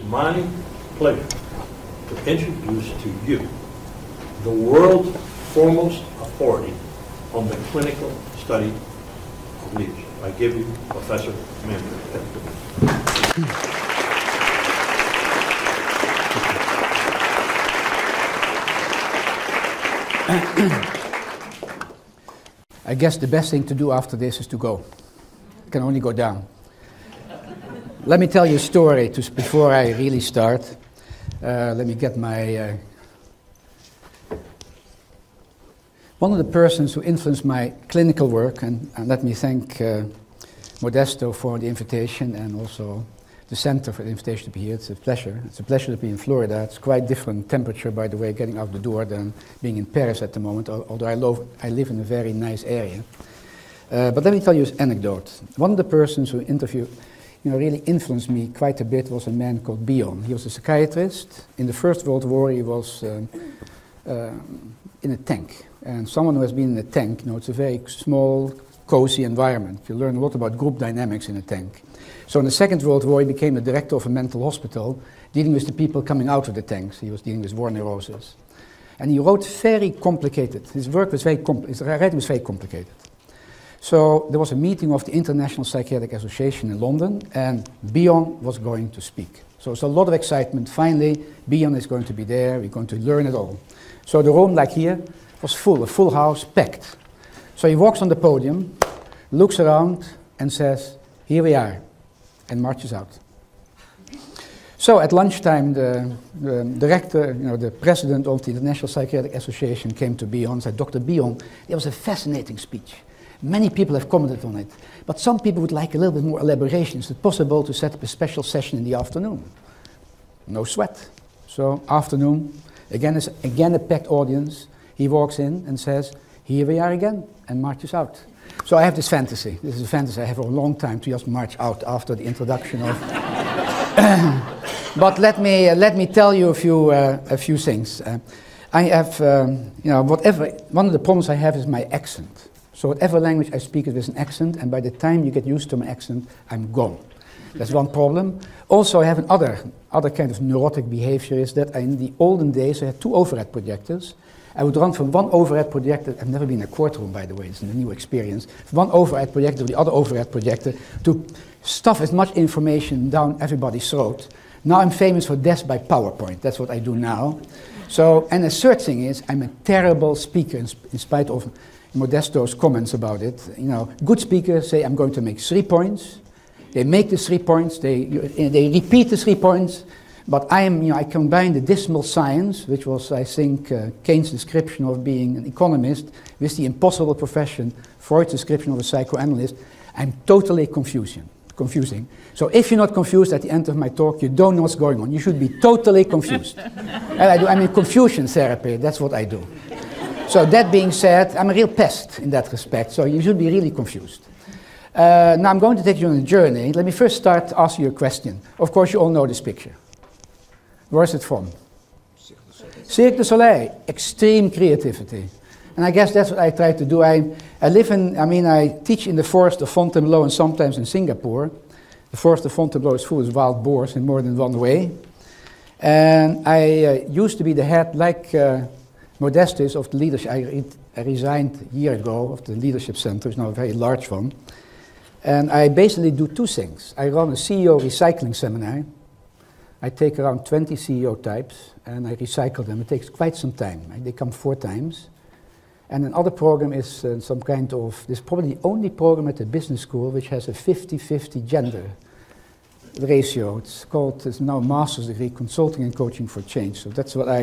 my pleasure to introduce to you the world's foremost authority on the clinical study of leadership. I give you Professor Manfred. I guess the best thing to do after this is to go. I can only go down. Let me tell you a story before I really start. Let me get my... One of the persons who influenced my clinical work, and let me thank Modesto for the invitation and also the center for the invitation to be here. It's a pleasure. It's a pleasure to be in Florida. It's quite different temperature, by the way, getting out the door than being in Paris at the moment, although I live in a very nice area. But let me tell you an anecdote. One of the persons who really influenced me quite a bit was a man called Bion. He was a psychiatrist. In the First World War, he was in a tank. And someone who has been in a tank, it's a very small, cozy environment. You learn a lot about group dynamics in a tank. So in the Second World War, he became the director of a mental hospital, dealing with the people coming out of the tanks. He was dealing with war neurosis. And he wrote very complicated. His work was his writing was very complicated. So there was a meeting of the International Psychiatric Association in London, and Bion was going to speak. So it's a lot of excitement. Finally, Bion is going to be there. We're going to learn it all. So the room, like here, was full, a full house, packed. So he walks on the podium, looks around, and says, "Here we are," and marches out. So at lunchtime, the director, the president of the International Psychiatric Association came to Bion and said, "Dr. Bion, it was a fascinating speech. Many people have commented on it, but some people would like a little bit more elaboration. Is it possible to set up a special session in the afternoon?" No sweat. So afternoon, again a packed audience. He walks in and says, "Here we are again," and marches out. So I have this fantasy. This is a fantasy I have for a long time, to just march out after the introduction of... But let me tell you a few things. I have, one of the problems I have is my accent. So whatever language I speak is with an accent, and by the time you get used to my accent, I'm gone. That's one problem. Also, I have another kind of neurotic behavior, is that in the olden days I had 2 overhead projectors. I would run from one overhead projector, I've never been in a courtroom, by the way, it's a new experience, from one overhead projector to the other overhead projector to stuff as much information down everybody's throat. Now I'm famous for death by PowerPoint, that's what I do now. So, and the third thing is, I'm a terrible speaker in spite of Modesto's comments about it. Good speakers say, "I'm going to make 3 points." They make the 3 points, they repeat the 3 points. But I combine the dismal science, which was, I think, Keynes' description of being an economist, with the impossible profession, Freud's description of a psychoanalyst. I'm totally confusing. So if you're not confused at the end of my talk, you don't know what's going on. You should be totally confused. And I'm in confusion therapy, that's what I do. So that being said, I'm a real pest in that respect, so you should be really confused. Now I'm going to take you on a journey. Let me first start to ask you a question. Of course, you all know this picture. Where is it from? Cirque du Soleil. Extreme creativity. And I guess that's what I try to do. I teach in the forest of Fontainebleau and sometimes in Singapore. The forest of Fontainebleau is full of wild boars in more than one way. And I used to be the head, like Modestus, of the leadership. I resigned a year ago of the leadership center. It's now a very large one. And I basically do 2 things. I run a CEO recycling seminar. I take around 20 CEO types and I recycle them. It takes quite some time. They come 4 times. And another program is this is probably the only program at the business school which has a 50-50 gender ratio. It's now a master's degree, Consulting and Coaching for Change. So that's what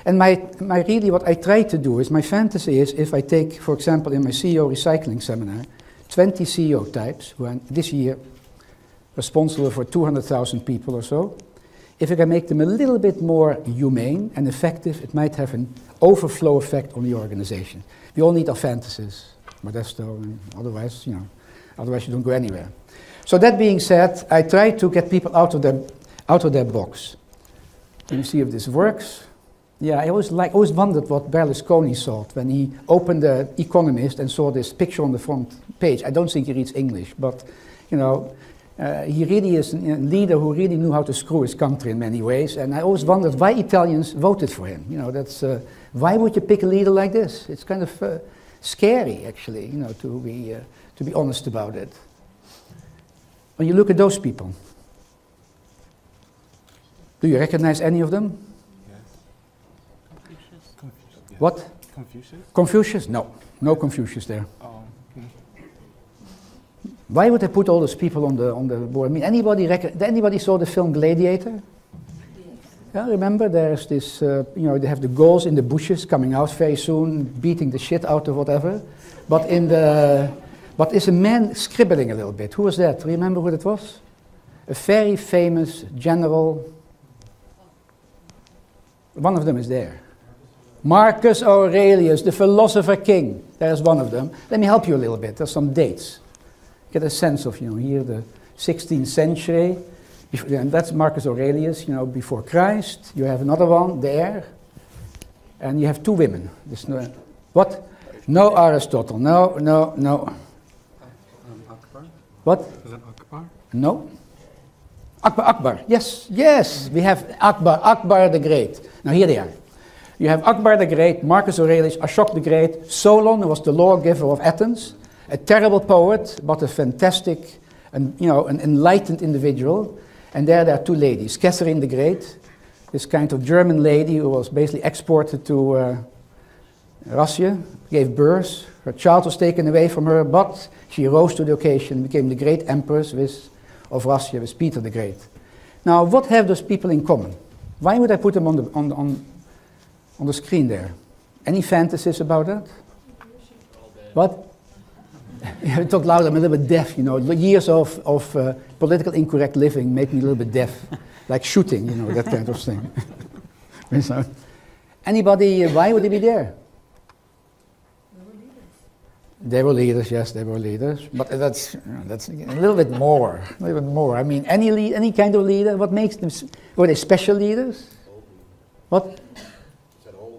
what I try to do is, my fantasy is, if I take, for example, in my CEO recycling seminar, 20 CEO types, who are this year responsible for 200,000 people or so. If I can make them a little bit more humane and effective, it might have an overflow effect on the organization. We all need our fantasies, Modesto, and otherwise you don't go anywhere. So that being said, I try to get people out of their box. Can you see if this works? Yeah, I always wondered what Berlusconi thought when he opened the Economist and saw this picture on the front page. I don't think he reads English, but He really is a leader who really knew how to screw his country in many ways, and I always wondered why Italians voted for him. You know, that's why would you pick a leader like this? It's kind of scary, actually, you know, to be honest about it. When you look at those people, do you recognize any of them? Yes. Confucius. Yes. What? Confucius? Confucius? No, no Confucius there. Oh. Why would they put all those people on the board? I mean, anybody saw the film Gladiator? Yes. Yeah, remember there's this, you know, they have the Gauls in the bushes coming out very soon, beating the shit out of whatever. But is a man scribbling a little bit. Who was that? Remember who that was? A very famous general. One of them is there. Marcus Aurelius, the philosopher king. There's one of them. Let me help you a little bit. There's some dates. Get a sense of, you know, here the 16th century, and that's Marcus Aurelius, you know, before Christ. You have another one there, and you have two women. What? No Aristotle. No. Akbar? What? Is that Akbar? No. Akbar. Yes. We have Akbar the Great. Now here they are. You have Akbar the Great, Marcus Aurelius, Ashok the Great, Solon, who was the lawgiver of Athens. A terrible poet, but a fantastic, and you know, an enlightened individual. And there are two ladies. Catherine the Great, this kind of German lady who was basically exported to Russia, gave birth. Her child was taken away from her, but she rose to the occasion, became the great empress of Russia, with Peter the Great. Now, what have those people in common? Why would I put them on the screen there? Any fantasies about that? What? Yeah, talk louder, I'm a little bit deaf, you know. Years of political incorrect living make me a little bit deaf. Like shooting, you know, that kind of thing. So, anybody, why would they be there? They were leaders, yes, they were leaders. But that's a little bit more, I mean, any kind of leader, what makes them, were they special leaders? What? Said old.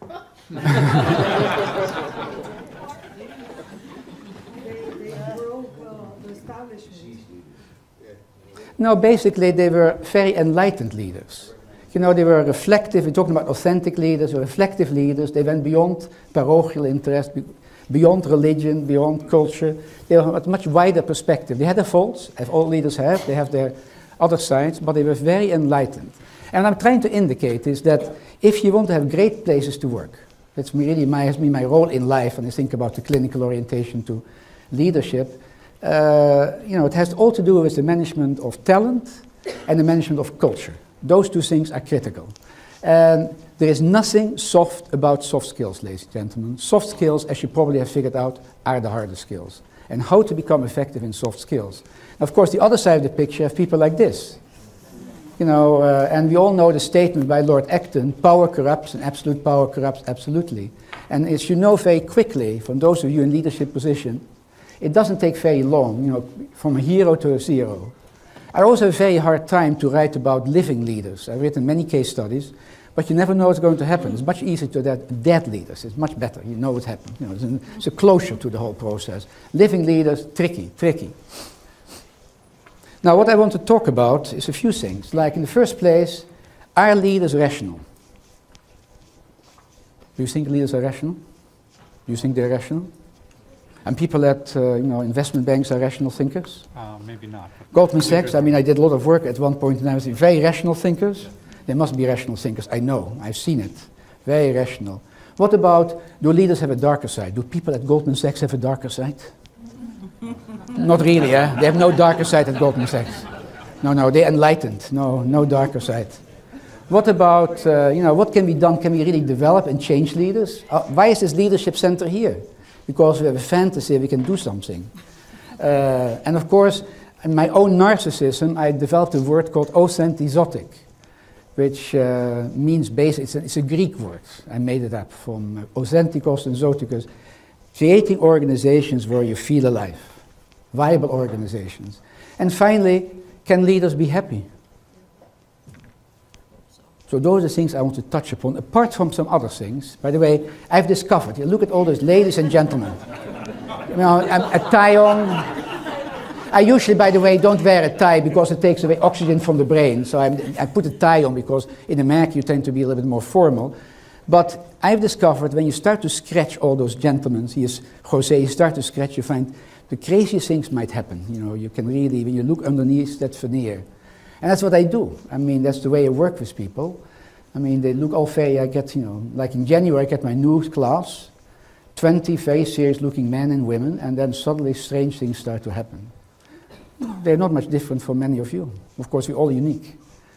No, basically they were very enlightened leaders. You know, they were reflective, we're talking about authentic leaders, reflective leaders. They went beyond parochial interest, beyond religion, beyond culture. They had a much wider perspective. They had their faults, as all leaders have, they have their other sides, but they were very enlightened. And what I'm trying to indicate is that if you want to have great places to work, that's really has been my role in life when I think about the clinical orientation to leadership. You know, it has all to do with the management of talent and the management of culture. Those two things are critical. And there is nothing soft about soft skills, ladies and gentlemen. Soft skills, as you probably have figured out, are the hardest skills. And how to become effective in soft skills. Now, of course, the other side of the picture have people like this. You know, and we all know the statement by Lord Acton, power corrupts and absolute power corrupts absolutely. And as you know very quickly, from those of you in leadership position, it doesn't take very long, you know, from a hero to a zero. I also have a very hard time to write about living leaders. I've written many case studies, but you never know what's going to happen. It's much easier to that dead leaders. It's much better. You know what happened. You know, it's a closure to the whole process. Living leaders, tricky. Now, what I want to talk about is a few things. Like, in the first place, are leaders rational? Do you think leaders are rational? Do you think they're rational? And people at you know, investment banks are rational thinkers? Maybe not. Goldman Sachs, I mean, I did a lot of work at one point in time. Very rational thinkers. Yeah. They must be rational thinkers. I know. I've seen it. Very rational. What about, do leaders have a darker side? Do people at Goldman Sachs have a darker side? Not really, eh? They have no darker side at Goldman Sachs. No, they're enlightened. No darker side. What about, you know, what can be done? Can we really develop and change leaders? Why is this leadership center here? Because we have a fantasy we can do something. And of course, in my own narcissism, I developed a word called authentizotic, which means basically, it's a Greek word. I made it up from authentikos and zotikos, creating organizations where you feel alive, viable organizations. And finally, can leaders be happy? So those are the things I want to touch upon, apart from some other things. By the way, I've discovered, look at all those ladies and gentlemen. You know, a tie on. I usually, by the way, don't wear a tie because it takes away oxygen from the brain. So I put a tie on because in America you tend to be a little bit more formal. But I've discovered when you start to scratch all those gentlemen, here's Jose, you start to scratch, you find the craziest things might happen. You know, you can really, when you look underneath that veneer. And that's what I do. I mean, that's the way I work with people. I mean, they look all very, I get, you know, like in January I get my new class, 20 very serious looking men and women, and then suddenly strange things start to happen. They're not much different from many of you. Of course, we're all unique.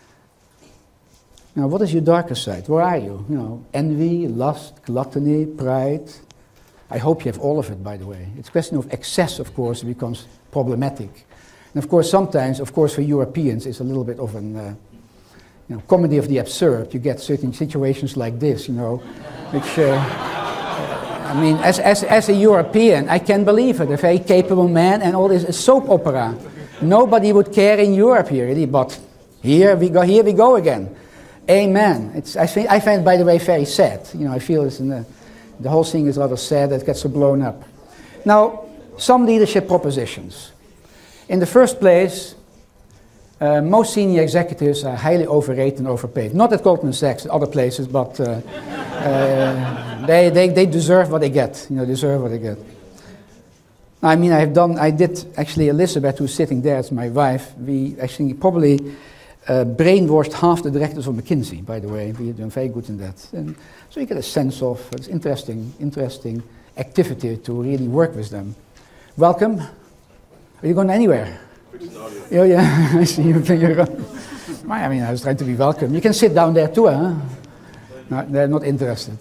Now, what is your darker side? Where are you? You know, envy, lust, gluttony, pride. I hope you have all of it, by the way. It's a question of excess, of course, becomes problematic. And of course, sometimes, of course, for Europeans, it's a little bit of an, you know, comedy of the absurd. You get certain situations like this, you know, which, I mean, as a European, I can believe it. A very capable man and all this is soap opera. Nobody would care in Europe here, really, but here we go again. Amen. I find, by the way, very sad. You know, I feel it's the whole thing is rather sad that it gets so blown up. Now, some leadership propositions. In the first place, most senior executives are highly overrated and overpaid. Not at Goldman Sachs, at other places, but they deserve what they get. You know, deserve what they get. I mean, I did actually, Elizabeth, who's sitting there, it's my wife, we actually probably brainwashed half the directors of McKinsey, by the way. We're doing very good in that. And so you get a sense of, it's interesting activity to really work with them. Welcome. Are you going anywhere? Oh, yeah, I see you. I mean, I was trying to be welcome. You can sit down there too, huh? No, they're not interested.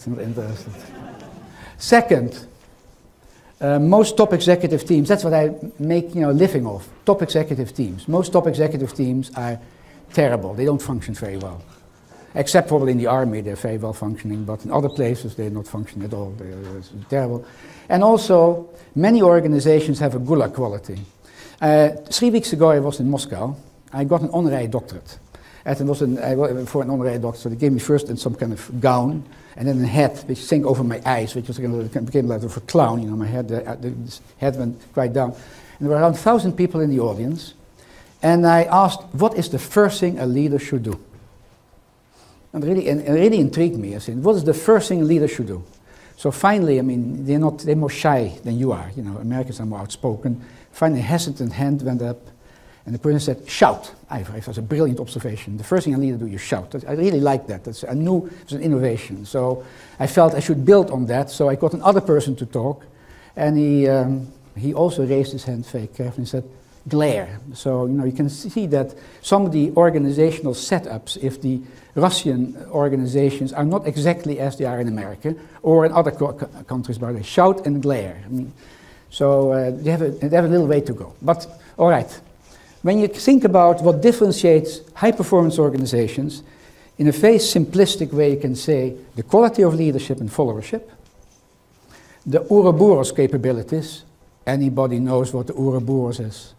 Second, most top executive teams, that's what I make, you know, a living of. Top executive teams. Most top executive teams are terrible. They don't function very well. Except probably in the army, they're very well functioning, but in other places they're not functioning at all. They're terrible. And also, many organizations have a gulag quality. 3 weeks ago I was in Moscow. I got an honorary doctorate. And it was for an honorary doctorate, so they gave me first in some kind of gown, and then a hat which sank over my eyes, which was became like a clown, you know, my head, the head went quite down. And there were around 1,000 people in the audience, and I asked, what is the first thing a leader should do? And it really intrigued me. I said, what is the first thing a leader should do? So finally, I mean, they're more shy than you are. You know, Americans are more outspoken. Finally, a hesitant hand went up, and the person said, shout. I thought it was a brilliant observation. The first thing a leader do, you shout. I really liked that. I knew it was an innovation. So I felt I should build on that. So I got another person to talk, and he also raised his hand very carefully and said, glare. So, you know, you can see that some of the organizational setups, if the Russian organizations are not exactly as they are in America or in other countries, by the way, shout and glare. I mean, so they have a little way to go. But, all right, when you think about what differentiates high-performance organizations, in a very simplistic way, you can say the quality of leadership and followership, the Ouroboros capabilities. Anybody knows what the Ouroboros is?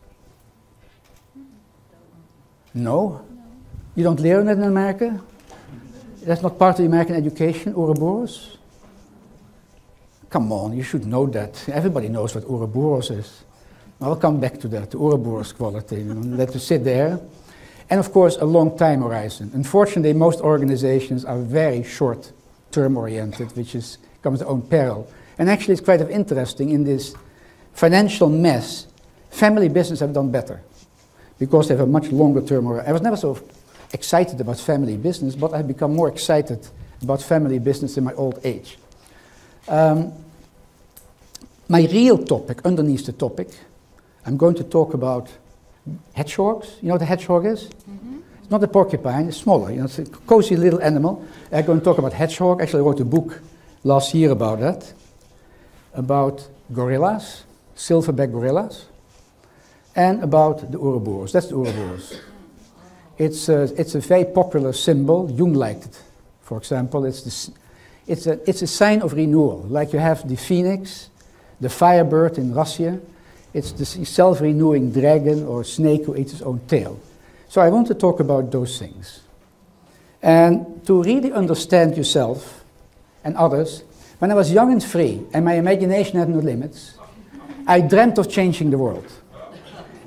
No? You don't learn it in America? That's not part of the American education, Ouroboros? Come on, you should know that. Everybody knows what Ouroboros is. I'll come back to that, the Ouroboros quality. You know, let us sit there. And of course, a long time horizon. Unfortunately, most organizations are very short-term oriented, which comes at their own peril. And actually, it's quite interesting in this financial mess, family business have done better because they have a much longer term. I was never so excited about family business, but I've become more excited about family business in my old age. My real topic, underneath the topic, I'm going to talk about hedgehogs. You know what a hedgehog is? Mm-hmm. It's not a porcupine, it's smaller. You know, it's a cozy little animal. I'm going to talk about hedgehog. Actually, I wrote a book last year about that, about gorillas, silverback gorillas, and about the Ouroboros. That's the Ouroboros. It's a very popular symbol. Jung liked it, for example. It's a sign of renewal. Like you have the phoenix, the firebird in Russia. It's the self-renewing dragon or snake who eats its own tail. So I want to talk about those things. And to really understand yourself and others, when I was young and free and my imagination had no limits, I dreamt of changing the world.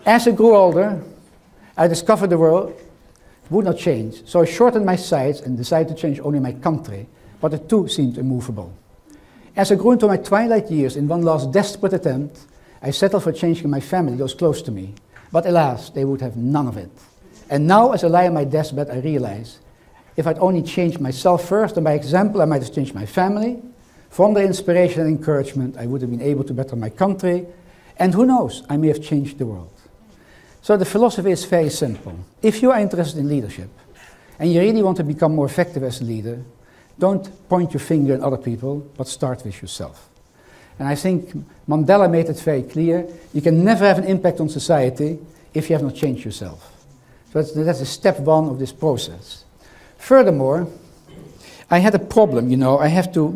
As I grew older, I discovered the world would not change. So I shortened my sights and decided to change only my country, but the two seemed immovable. As I grew into my twilight years, in one last desperate attempt, I settled for changing my family, those close to me. But alas, they would have none of it. And now, as I lie on my deathbed, I realize, if I'd only changed myself first, and by example, I might have changed my family. From their inspiration and encouragement, I would have been able to better my country. And who knows, I may have changed the world. So the philosophy is very simple. If you are interested in leadership, and you really want to become more effective as a leader, don't point your finger at other people, but start with yourself. And I think Mandela made it very clear, you can never have an impact on society if you have not changed yourself. So that's a step one of this process. Furthermore, I had a problem, you know,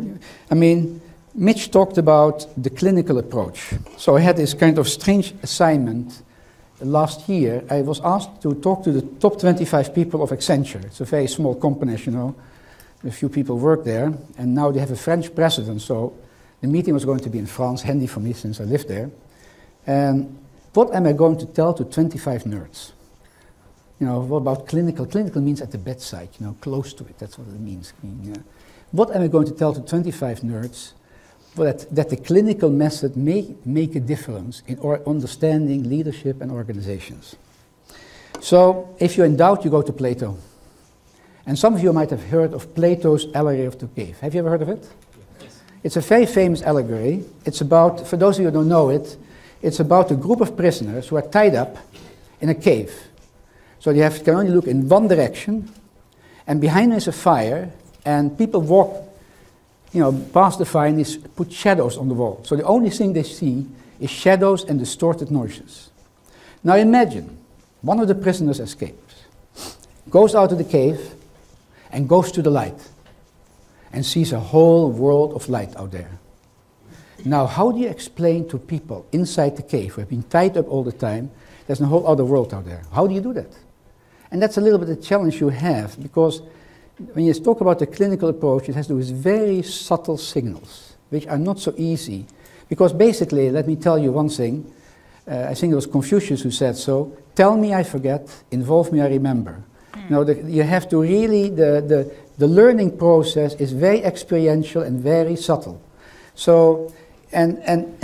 Mitch talked about the clinical approach. So I had this kind of strange assignment last year. I was asked to talk to the top 25 people of Accenture. It's a very small company, as you know. A few people work there, and now they have a French president, so the meeting was going to be in France, handy for me since I live there. And what am I going to tell to 25 nerds? You know, what about clinical? Clinical means at the bedside, you know, close to it, that's what it means. What am I going to tell to 25 nerds that the clinical method may make a difference in understanding leadership and organizations? So, if you're in doubt, you go to Plato. And some of you might have heard of Plato's allegory of the cave. Have you ever heard of it? Yes. It's a very famous allegory. It's about, for those of you who don't know it, it's about a group of prisoners who are tied up in a cave. So they can only look in one direction, and behind them is a fire, and people walk, you know, past the fire and they put shadows on the wall. So the only thing they see is shadows and distorted noises. Now imagine, one of the prisoners escapes, goes out of the cave, and goes to the light, and sees a whole world of light out there. Now, how do you explain to people inside the cave, who have been tied up all the time, there's a whole other world out there? How do you do that? And that's a little bit the challenge you have, because when you talk about the clinical approach, it has to do with very subtle signals, which are not so easy. Because basically, let me tell you one thing, I think it was Confucius who said so, tell me I forget, involve me I remember. No, you have to really, the learning process is very experiential and very subtle. So, and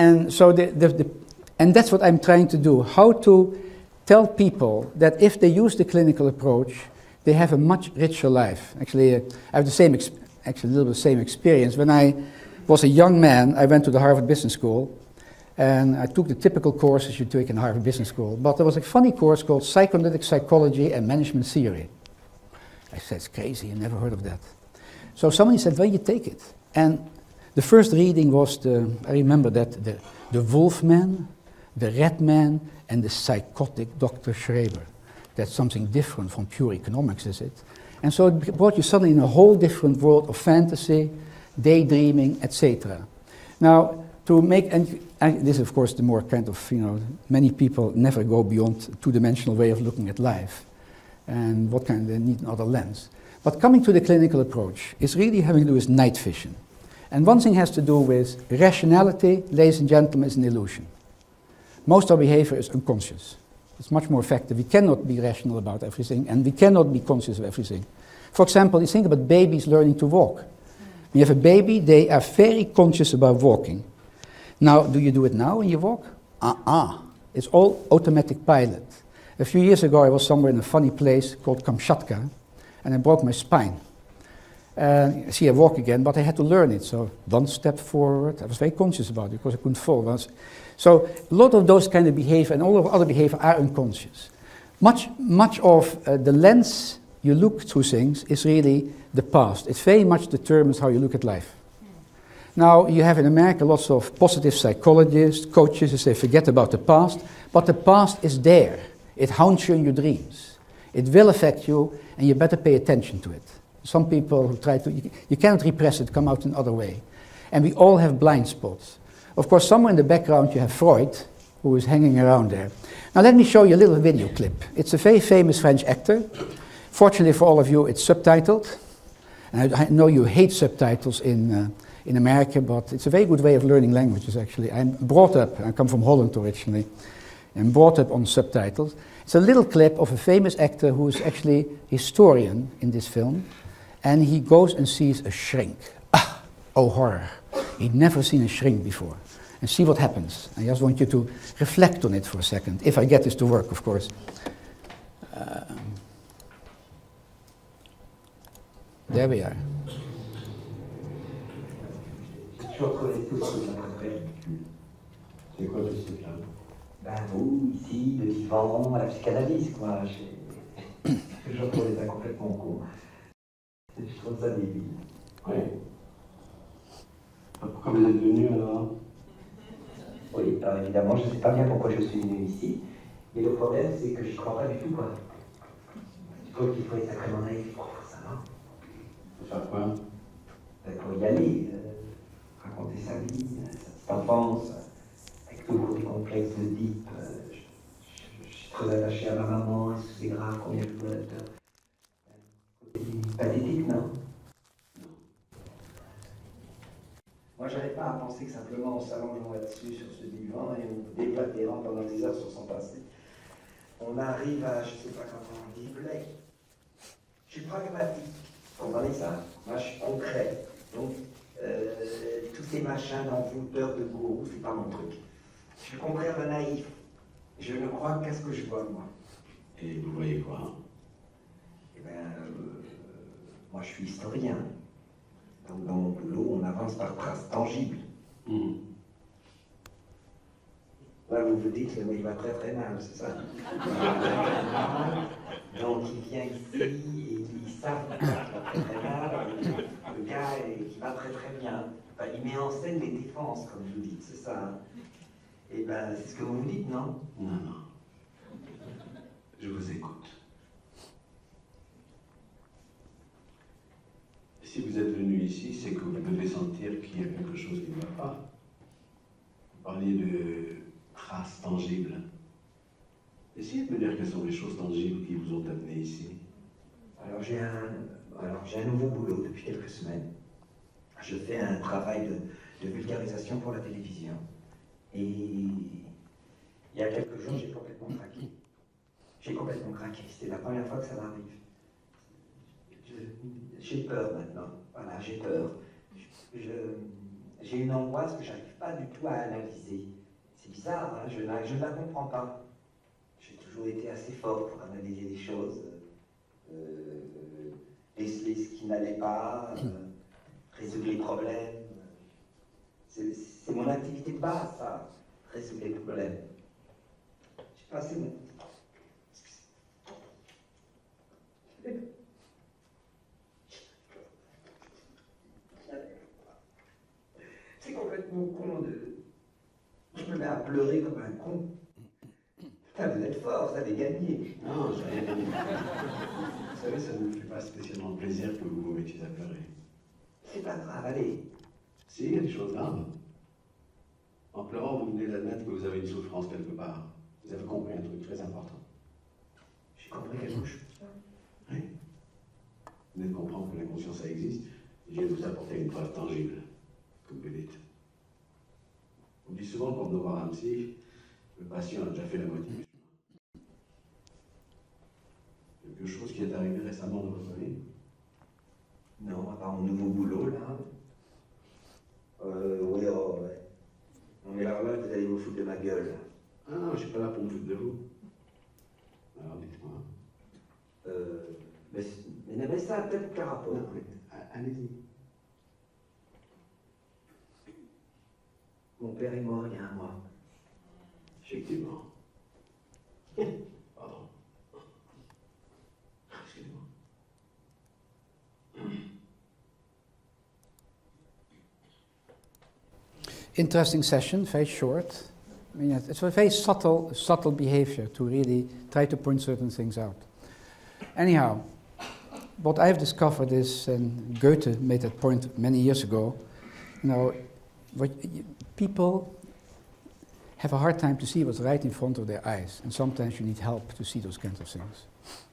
that's what I'm trying to do, how to tell people that if they use the clinical approach, they have a much richer life. Actually, I have a little bit the same experience. When I was a young man, I went to the Harvard Business School, and I took the typical courses you take in Harvard Business School, but there was a funny course called Psychoanalytic Psychology and Management Theory. I said, it's crazy, I never heard of that. So somebody said, well, you take it. And the first reading was I remember that, the wolf man, the red man, and the psychotic Dr. Schreber. That's something different from pure economics, is it? And so it brought you suddenly in a whole different world of fantasy, daydreaming, etc. Now, to make, and this is of course the more kind of, you know, many people never go beyond a two-dimensional way of looking at life. And what kind, they need another lens. But coming to the clinical approach is really having to do with night vision. And one thing has to do with rationality, ladies and gentlemen, is an illusion. Most of our behavior is unconscious. It's much more effective. We cannot be rational about everything, and we cannot be conscious of everything. For example, you think about babies learning to walk. When you have a baby, they are very conscious about walking. Now, do you do it now when you walk? It's all automatic pilot. A few years ago, I was somewhere in a funny place called Kamchatka, and I broke my spine. See, I walk again, but I had to learn it. So one step forward, I was very conscious about it because I couldn't fall. So a lot of those kind of behavior and all of other behavior are unconscious. Much of the lens you look through things is really the past. It very much determines how you look at life. Now, you have in America lots of positive psychologists, coaches who say forget about the past, but the past is there. It haunts you in your dreams. It will affect you, and you better pay attention to it. Some people who try to, you cannot repress it, come out another way. And we all have blind spots. Of course, somewhere in the background you have Freud, who is hanging around there. Now let me show you a little video clip. It's a very famous French actor. Fortunately for all of you, it's subtitled. And I know you hate subtitles in America, but it's a very good way of learning languages, actually. I'm brought up, I come from Holland originally, and brought up on subtitles. It's a little clip of a famous actor who is actually a historian in this film, and he goes and sees a shrink. Ah, oh horror. He'd never seen a shrink before. And see what happens. I just want you to reflect on it for a second, if I get this to work, of course. There we are. Je reconnais tout ce que j'appelle. C'est quoi tout ce truc-là? Ben vous, ici, le divan, la psychanalyse, quoi. Je reconnais ça complètement con. Je trouve ça débile. Oui. Pourquoi vous êtes venu alors? Oui, alors évidemment, je ne sais pas bien pourquoi je suis venu ici, mais le problème, c'est que j'y crois pas du tout, quoi. Je trouve qu'il faut être sacrément naïf pour faire ça, non? Pour faire quoi? Pour y aller, raconter sa vie, sa petite enfance, avec toujours des complexes de deep. Je suis très attaché à ma maman, à ses graves, combien je dois être. Pathétique, non? Moi, j'arrive pas à penser que simplement en s'allongeant là-dessus, sur ce divan, et on déblatérant pendant des heures sur son passé, on arrive à, je sais pas comment on dit, blé. Je suis pragmatique. Vous comprenez ça? Moi, je suis concret. Donc, tous ces machins d'envoûteurs de gourou, c'est pas mon truc. Je suis contraire de naïf. Je ne crois qu'à ce que je vois, moi. Et vous voyez quoi? Eh bien, moi, je suis historien. Donc, dans mon boulot, on avance par traces tangibles. Là, vous vous dites, mais il va très très mal, c'est ça? Donc, il vient ici et ils savent qu'il va très très mal. Le gars qui va très très bien. Enfin, il met en scène les défenses, comme vous dites, c'est ça? Hein? Et ben, c'est ce que vous me dites, non? Non, non. Je vous écoute. Si vous êtes venu ici, c'est que vous devez sentir qu'il y a quelque chose qui ne va pas. Vous parliez de traces tangibles. Essayez de me dire quelles sont les choses tangibles qui vous ont amené ici. Alors j'ai un nouveau boulot depuis quelques semaines. Je fais un travail de vulgarisation pour la télévision. Et il y a quelques jours, j'ai complètement craqué. J'ai complètement craqué. C'était la première fois que ça m'arrive. J'ai peur maintenant. Voilà, j'ai peur. J'ai une angoisse que j'arrive pas du tout à analyser. C'est bizarre, hein, je ne la comprends pas. J'ai toujours été assez fort pour analyser les choses, déceler ce qui n'allait pas, résoudre les problèmes. C'est mon activité de base, ça, résoudre les problèmes. J'ai passé mon... C'est complètement con de... Je me mets à pleurer comme un con. Putain, vous êtes fort, vous avez gagné. Non, j'ai rien dit. Vous savez, ça ne me fait pas spécialement plaisir que vous vous mettiez à pleurer. C'est pas grave, allez. Si, il y a des choses graves. En pleurant, vous venez d'admettre que vous avez une souffrance quelque part. Vous avez compris un truc très important. J'ai compris quelque chose. Oui. Vous venez de comprendre que l'inconscient, ça existe. Je viens de vous apporter une preuve tangible, comme vous dites. On dit souvent qu'on doit voir un psy, le patient a déjà fait la moitié du chemin. Quelque chose qui est arrivé récemment dans votre vie? Non, à part mon nouveau boulot, là. Oui, oh, ouais. Non, mais alors là, vous allez vous foutre de ma gueule. Ah non, je suis pas là pour me foutre de vous. Alors dites-moi. Mais ça a peut-être aucun rapport. Non, mais allez-y. Mon père est mort il y a un mois. Effectivement. Pardon. Excusez-moi. Interesting session, very short. I mean, it's a very subtle behavior to really try to point certain things out. Anyhow, what I've discovered is, and Goethe made that point many years ago, you know, people have a hard time to see what's right in front of their eyes, and sometimes you need help to see those kinds of things.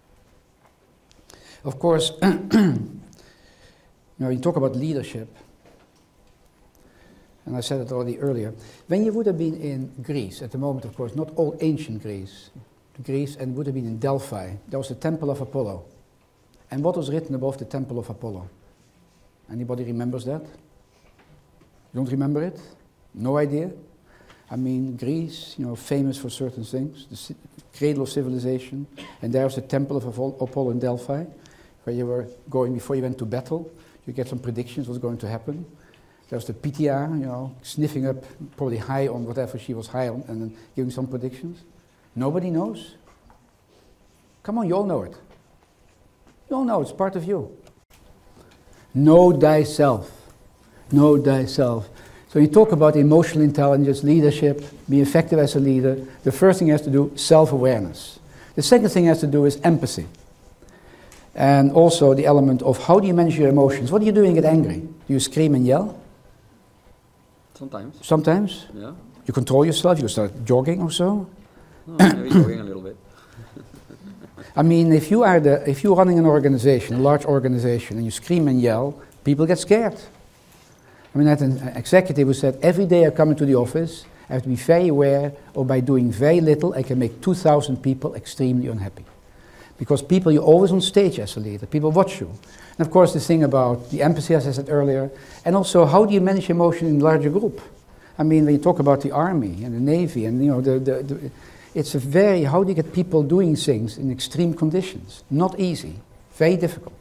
Of course, you talk about leadership. and I said it already earlier. When you would have been in Greece, at the moment, of course, not all ancient Greece, and would have been in Delphi, there was the Temple of Apollo. And what was written above the Temple of Apollo? Anybody remembers that? You don't remember it? No idea? I mean, Greece, famous for certain things, the cradle of civilization, and there was the Temple of Apollo in Delphi, where you were going before you went to battle. You get some predictions what's going to happen. There was the Pythia, sniffing up, probably high on whatever she was high on, and then giving some predictions. Nobody knows? Come on, you all know it. You all know it's part of you. Know thyself. Know thyself. So you talk about emotional intelligence, leadership, be effective as a leader. The first thing has to do self-awareness. The second thing has to do is empathy. And also the element of how do you manage your emotions? What do you do when you get angry? Do you scream and yell? Sometimes. Sometimes? Yeah. You control yourself, you start jogging or so? Oh, maybe jogging a little bit. I mean, if you're running an organization, a large organization, and you scream and yell, people get scared. I mean, I had an executive who said, every day I come into the office, I have to be very aware, or by doing very little, I can make 2,000 people extremely unhappy. Because people, you're always on stage as a leader, people watch you. And of course, the thing about the empathy, as I said earlier, and also how do you manage emotion in a larger group? I mean, when you talk about the army and the navy, and it's a very, how do you get people doing things in extreme conditions? Not easy, very difficult.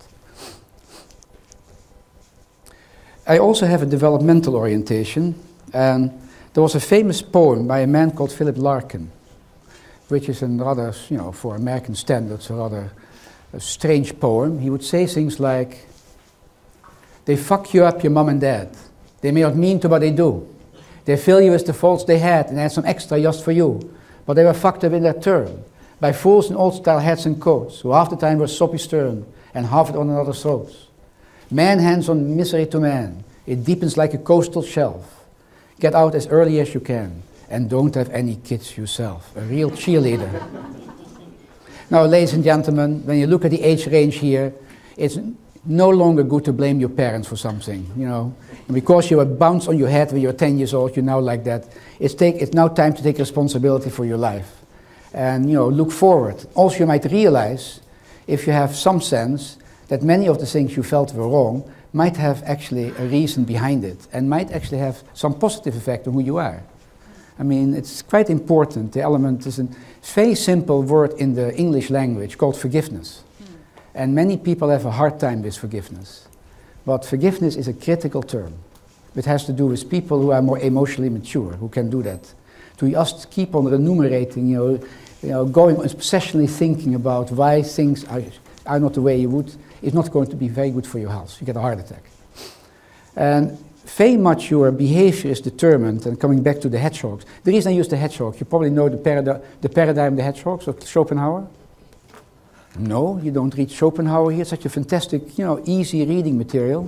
I also have a developmental orientation, and there was a famous poem by a man called Philip Larkin, which is a rather, for American standards, a rather strange poem. He would say things like, they fuck you up, your mom and dad. They may not mean to, but they do. They fill you with the faults they had and add some extra just for you. But they were fucked up in their turn by fools in old-style hats and coats, who half the time were soppy stern and half it on another's throats. Man hands on misery to man. It deepens like a coastal shelf. Get out as early as you can. And don't have any kids yourself. A real cheerleader. Now, ladies and gentlemen, when you look at the age range here, it's no longer good to blame your parents for something, And because you were bounced on your head when you were 10 years old, you're now like that. It's now time to take responsibility for your life. And, look forward. Also, you might realize, if you have some sense, that many of the things you felt were wrong might have actually a reason behind it, and might actually have some positive effect on who you are. I mean, it's quite important. The element is a very simple word in the English language called forgiveness. And many people have a hard time with forgiveness. But forgiveness is a critical term. It has to do with people who are more emotionally mature, who can do that. To just keep on enumerating, going obsessionally thinking about why things are not the way you would, is not going to be very good for your health. You get a heart attack. And very much your behavior is determined, and coming back to the hedgehogs. The reason I use the hedgehog, you probably know the paradigm of the hedgehogs of Schopenhauer. No, you don't read Schopenhauer here. It's such a fantastic, easy reading material.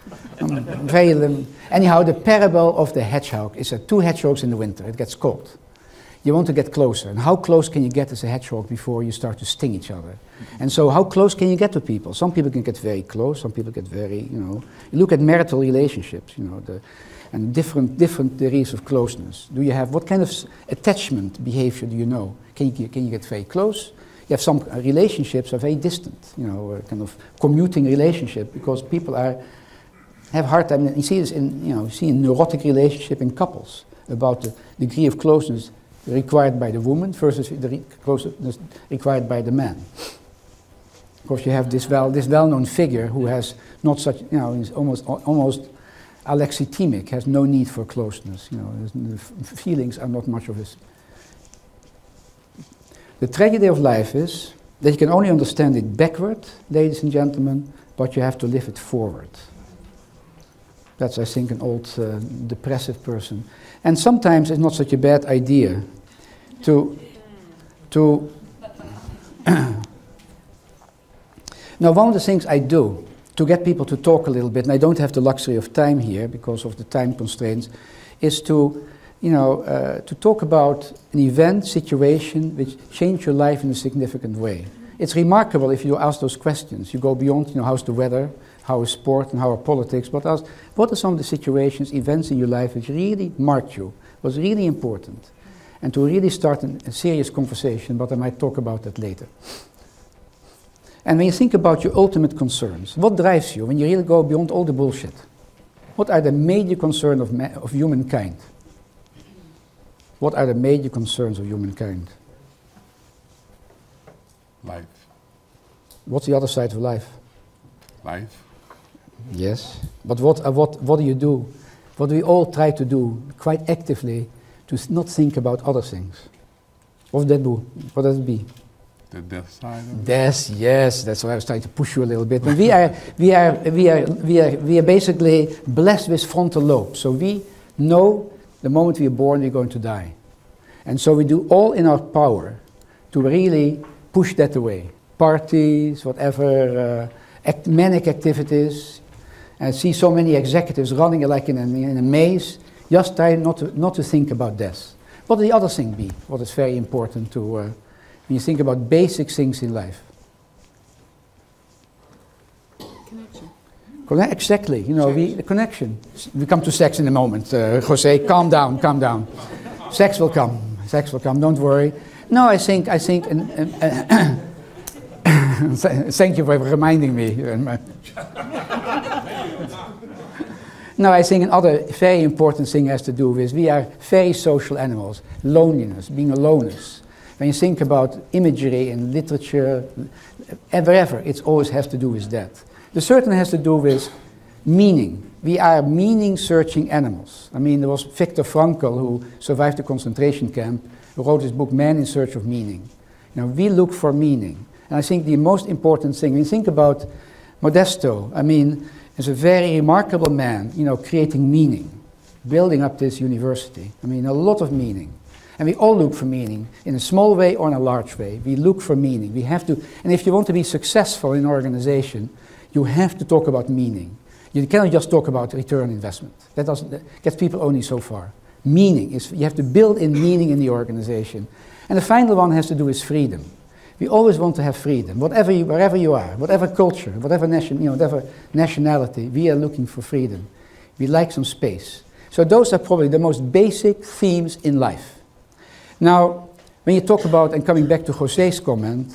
Anyhow, the parable of the hedgehog is two hedgehogs in the winter. It gets cold. You want to get closer. And how close can you get as a hedgehog before you start to sting each other? And so how close can you get to people? Some people can get very close. Some people get very, You look at marital relationships, and different degrees of closeness. Do you have, what kind of attachment behavior do you know? Can you get very close? You have some relationships are very distant, kind of commuting relationship, because people have a hard time. You see this in neurotic relationship in couples, about the degree of closeness required by the woman versus the closeness required by the man. Of course, you have this well-known figure who has not such, is almost alexithemic, has no need for closeness. The feelings are not much of his. The tragedy of life is that you can only understand it backward, ladies and gentlemen, but you have to live it forward. That's, I think, an old depressive person. And sometimes it's not such a bad idea to Now, one of the things I do to get people to talk a little bit, and I don't have the luxury of time here because of the time constraints, is to talk about an event, situation which changed your life in a significant way. It's remarkable if you ask those questions. You go beyond, how's the weather, how a sport and how a politics, but ask, what are some of the situations, events in your life which really marked you, was really important? And to really start a serious conversation, but I might talk about that later. And when you think about your ultimate concerns, what drives you when you really go beyond all the bullshit? What are the major concerns of humankind? What are the major concerns of humankind? Life. What's the other side of life? Life. Yes. But what do you do? What we all try to do quite actively to not think about other things. What does it be? The death side of it? Death, yes, that's why I was trying to push you a little bit. But we are basically blessed with frontal lobe. So we know the moment we are born, we're going to die. And so we do all in our power to really push that away. Parties, whatever, manic activities. And I see so many executives running like in a maze, just trying not to think about death. What do the other things be? What is very important to, when you think about basic things in life? Connection. Exactly, you know, the connection. We come to sex in a moment. Jose, calm down, calm down. Sex will come, don't worry. No, I think, thank you for reminding me. No, I think another very important thing has to do with we are very social animals. Loneliness, being aloneness. When you think about imagery in literature, wherever, it always has to do with that. The certain has to do with meaning. We are meaning-searching animals. I mean, there was Viktor Frankl, who survived the concentration camp, who wrote his book, Man in Search of Meaning. You know, we look for meaning. And I think the most important thing, when you think about Modesto, I mean, is a very remarkable man, you know, creating meaning, building up this university. I mean, a lot of meaning. And we all look for meaning, in a small way or in a large way. We look for meaning. We have to, and if you want to be successful in an organization, you have to talk about meaning. You cannot just talk about return on investment. That gets people only so far. Meaning is, you have to build in meaning in the organization. And the final one has to do with freedom. We always want to have freedom, wherever you are, whatever culture, whatever nationality, we are looking for freedom. We like some space. So those are probably the most basic themes in life. Now, when you talk about, and coming back to José's comment,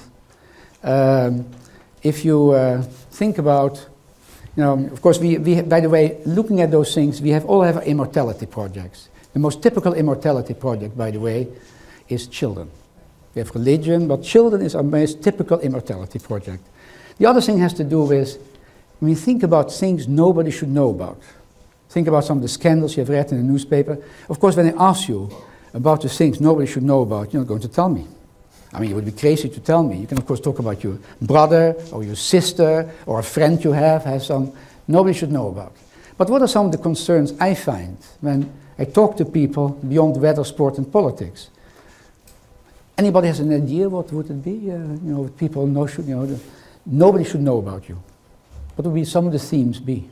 if you think about, you know, of course, we by the way, looking at those things, we all have immortality projects. The most typical immortality project, by the way, is children. We have religion, but children is our most typical immortality project. The other thing has to do with, when we think about things nobody should know about. Think about some of the scandals you have read in the newspaper. Of course, when I ask you about the things nobody should know about, you're not going to tell me. I mean, it would be crazy to tell me. You can, of course, talk about your brother or your sister or a friend you have some nobody should know about. But what are some of the concerns I find when I talk to people beyond weather, sport, and politics? Anybody has an idea what would it be? You know, people know, nobody should know about you. What would be some of the themes be?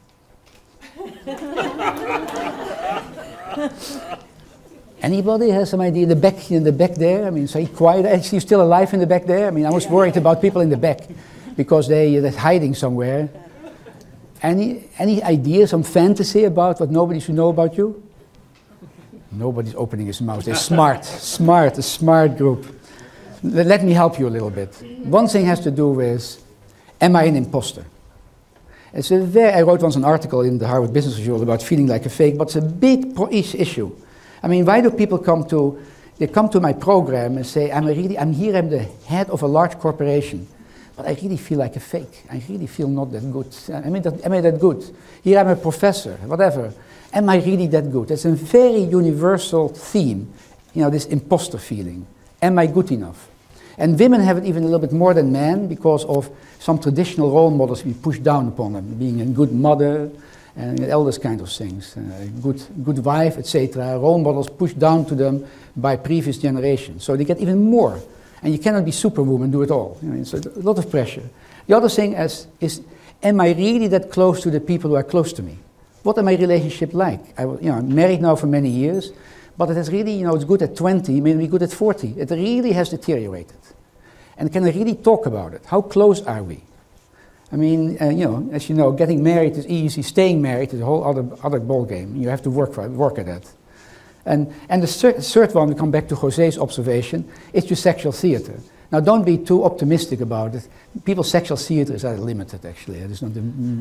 Anybody has some idea? In the back there. I mean, say quiet. Actually, still alive in the back there. I mean, I was worried about people in the back because they're hiding somewhere. Any idea, some fantasy about what nobody should know about you? Nobody's opening his mouth. They're smart, a smart group. Let me help you a little bit. One thing has to do with, am I an imposter? I wrote once an article in the Harvard Business Review about feeling like a fake, but it's a big issue. I mean, why do people come to my program and say, I'm the head of a large corporation, but I really feel like a fake. I really feel not that good. Am I that good? Here I'm a professor, whatever. Am I really that good? It's a very universal theme, you know, this imposter feeling. Am I good enough? And women have it even a little bit more than men because of some traditional role models we push down upon them, being a good mother and all those kind of things, good wife, etc. Role models pushed down to them by previous generations. So they get even more. And you cannot be superwoman, do it all. You know, it's a lot of pressure. The other thing is, am I really that close to the people who are close to me? What are my relationship like? I'm married now for many years, but it has really, it's good at 20, maybe good at 40. It really has deteriorated. And can I really talk about it? How close are we? I mean, as you know, getting married is easy. Staying married is a whole other ball game. You have to work at that. And the third one, we come back to José's observation, is your sexual theater. Now, don't be too optimistic about it. People's sexual theater is limited, actually. It is not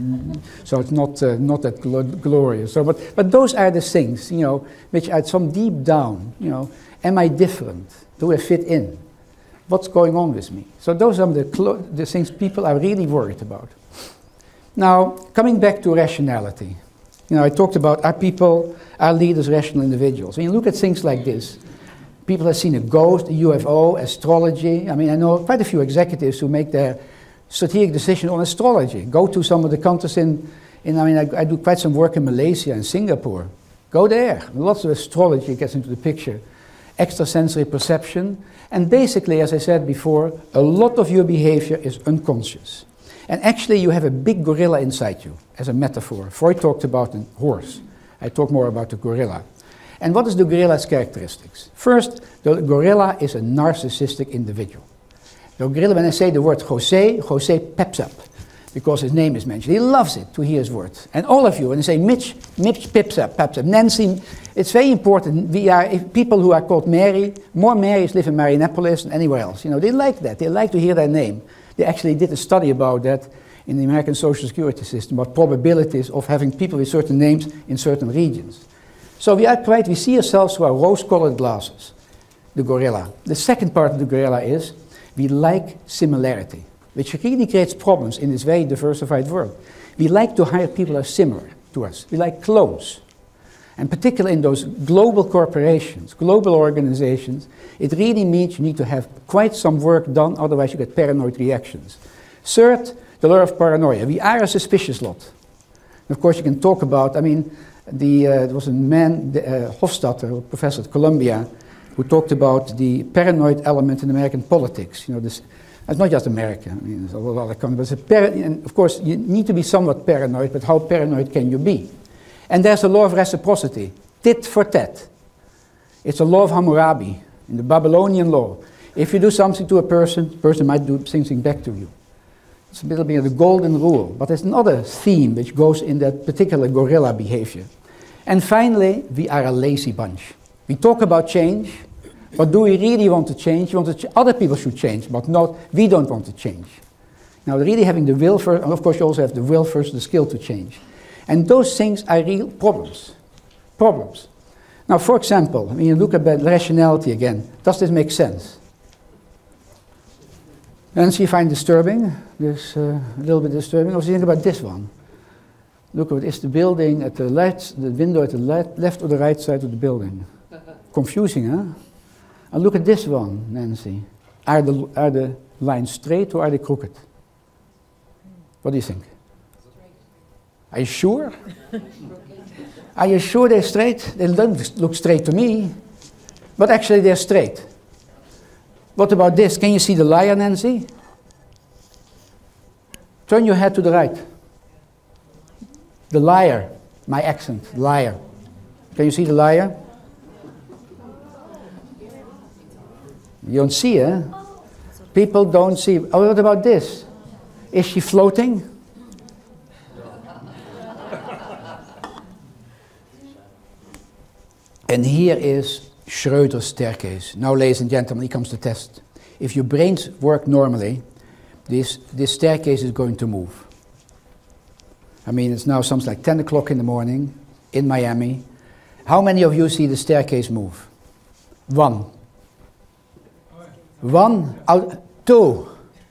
so it's not that glorious. So, but those are the things, which are some deep down. Am I different? Do I fit in? What's going on with me? So those are the things people are really worried about. Now, coming back to rationality. I talked about are leaders rational individuals? When you look at things like this, people have seen a ghost, a UFO, astrology. I mean, I know quite a few executives who make their strategic decision on astrology. Go to some of the countries I do quite some work in Malaysia and Singapore. Go there. Lots of astrology gets into the picture. Extrasensory perception. And basically, as I said before, a lot of your behavior is unconscious. And actually, you have a big gorilla inside you, as a metaphor. Freud talked about a horse. I talk more about the gorilla. And what is the gorilla's characteristics? First, the gorilla is a narcissistic individual. The gorilla, when I say the word José peps up, because his name is mentioned. He loves it to hear his words. And all of you, when I say Mitch peps up. Nancy, it's very important. We are people who are called Mary. More Marys live in Marianapolis than anywhere else. They like that. They like to hear their name. They actually did a study about that in the American Social Security system, about probabilities of having people with certain names in certain regions. So we see ourselves through our rose-colored glasses, the gorilla. The second part of the gorilla is we like similarity, which really creates problems in this very diversified world. We like to hire people who are similar to us. We like clones. And particularly in those global corporations, global organizations, it really means you need to have quite some work done, otherwise you get paranoid reactions. Third, the law of paranoia. We are a suspicious lot. And of course, you can talk about, there was a man, Hofstadter, a professor at Columbia, who talked about the paranoid element in American politics. It's not just America, there's a lot of other countries. And of course, you need to be somewhat paranoid, but how paranoid can you be? And there's a law of reciprocity, tit for tat. It's a law of Hammurabi, in the Babylonian law. If you do something to a person, the person might do something back to you. It's a little bit of the golden rule, but there's another theme which goes in that particular gorilla behavior. And finally, we are a lazy bunch. We talk about change, but do we really want to change? Other people should change, but we don't want to change. Now, really having the will first, and of course you also have the will first, the skill to change. And those things are real problems. Now, for example, when you look at rationality again, does this make sense? And so you find disturbing, this a little bit disturbing. Also think about this one. Look, is the building at the left, the window at the left or the right side of the building? Confusing, huh? And look at this one, Nancy. Are the lines straight or are they crooked? What do you think? Are you sure? Are you sure they're straight? They don't look straight to me, but actually they're straight. What about this? Can you see the liar, Nancy? Turn your head to the right. The liar, my accent, liar. Can you see the liar? You don't see, eh? People don't see. Oh, what about this? Is she floating? And here is Schrödinger's staircase. Now, ladies and gentlemen, here comes the test. If your brains work normally, this staircase is going to move. It's now something like 10 o'clock in the morning in Miami. How many of you see the staircase move? 1. 1, 2,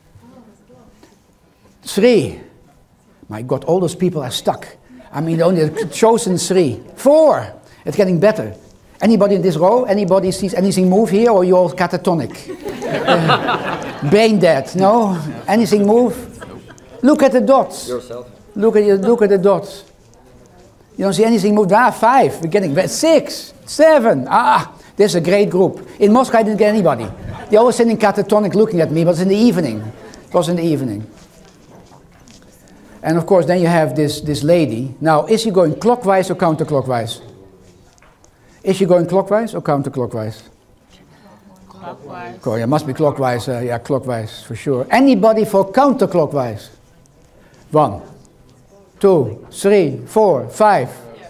3. My God, all those people are stuck. Only the chosen 3. 4. It's getting better. Anybody in this row? Anybody sees anything move here, or you're all catatonic? Brain dead? No? Anything move? Look at the dots. Yourself. Look at the dots. You don't see anything move. 5. We're getting better. 6, 7. This is a great group. In Moscow, I didn't get anybody. They always sitting catatonic looking at me, but it's in the evening. It was in the evening. And of course, then you have this lady. Now, is she going clockwise or counterclockwise? Is she going clockwise or counterclockwise? Clockwise. It must be clockwise. Yeah, clockwise for sure. Anybody for counterclockwise? 1, 2, 3, 4, 5,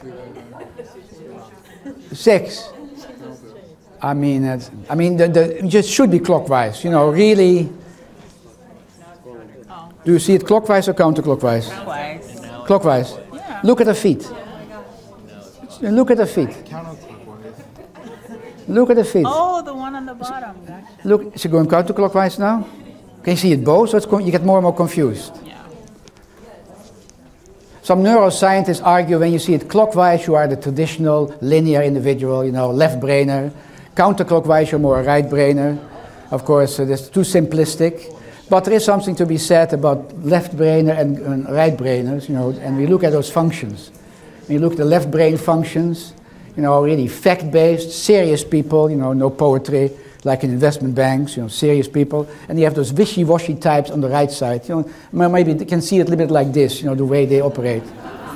6. I mean, it just should be clockwise, you know, really. Do you see it clockwise or counterclockwise? Clockwise. Clockwise. Yeah. Look at her feet. Look at her feet. Look at the feet. Oh, the one on the bottom. Gotcha. Look, is it going counterclockwise now? Can you see it both? So you get more and more confused. Yeah. Some neuroscientists argue when you see it clockwise, you are the traditional linear individual, you know, left brainer. Counterclockwise, you're more a right brainer. Of course, that's too simplistic. But there is something to be said about left brainer and right brainers, you know, and we look at those functions. When you look at the left brain functions, you know, really fact-based, serious people, you know, no poetry, like in investment banks, you know, serious people. And you have those wishy-washy types on the right side, you know, maybe you can see it a little bit like this, you know, the way they operate.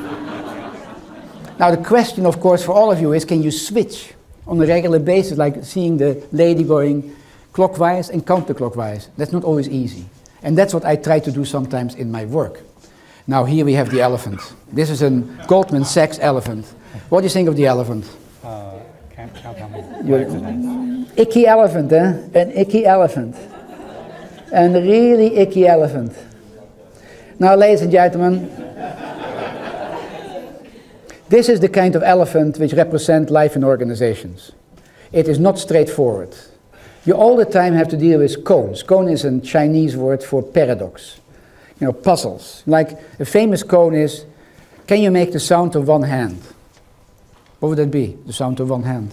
Now the question, of course, for all of you is, can you switch on a regular basis, like seeing the lady going clockwise and counterclockwise? That's not always easy. And that's what I try to do sometimes in my work. Now here we have the elephant. This is a Goldman Sachs elephant. What do you think of the elephant? Can't tell me. Icky elephant, eh? An icky elephant. And a really icky elephant. Now, ladies and gentlemen, this is the kind of elephant which represents life in organizations. It is not straightforward. You all the time have to deal with koans. Koan is a Chinese word for paradox. You know, puzzles. Like a famous koan is, can you make the sound of one hand? What would that be, the sound of one hand?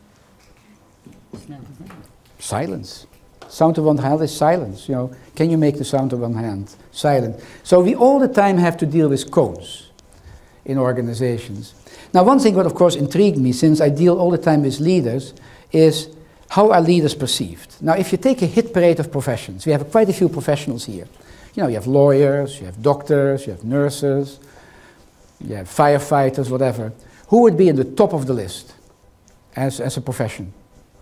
Silence. Sound of one hand is silence. You know, can you make the sound of one hand? Silent. So we all the time have to deal with koans in organizations. Now one thing what of course intrigued me, since I deal all the time with leaders, is how are leaders perceived? Now if you take a hit parade of professions, we have quite a few professionals here. You know, you have lawyers, you have doctors, you have nurses, you have firefighters, whatever. Who would be in the top of the list as a profession?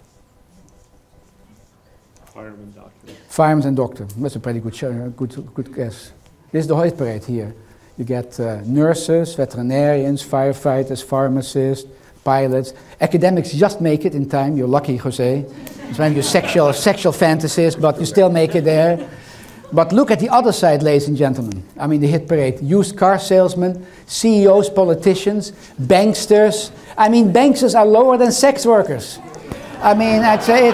Fireman, doctor. Firemen and doctor. That's a pretty good guess. This is the hit parade here. You get nurses, veterinarians, firefighters, pharmacists, pilots. Academics just make it in time. You're lucky, Jose. It's maybe your sexual fantasies, but you still make it there. But look at the other side, ladies and gentlemen. I mean, the hit parade. Used car salesmen, CEOs, politicians, banksters. I mean, banksters are lower than sex workers. I mean, I'd say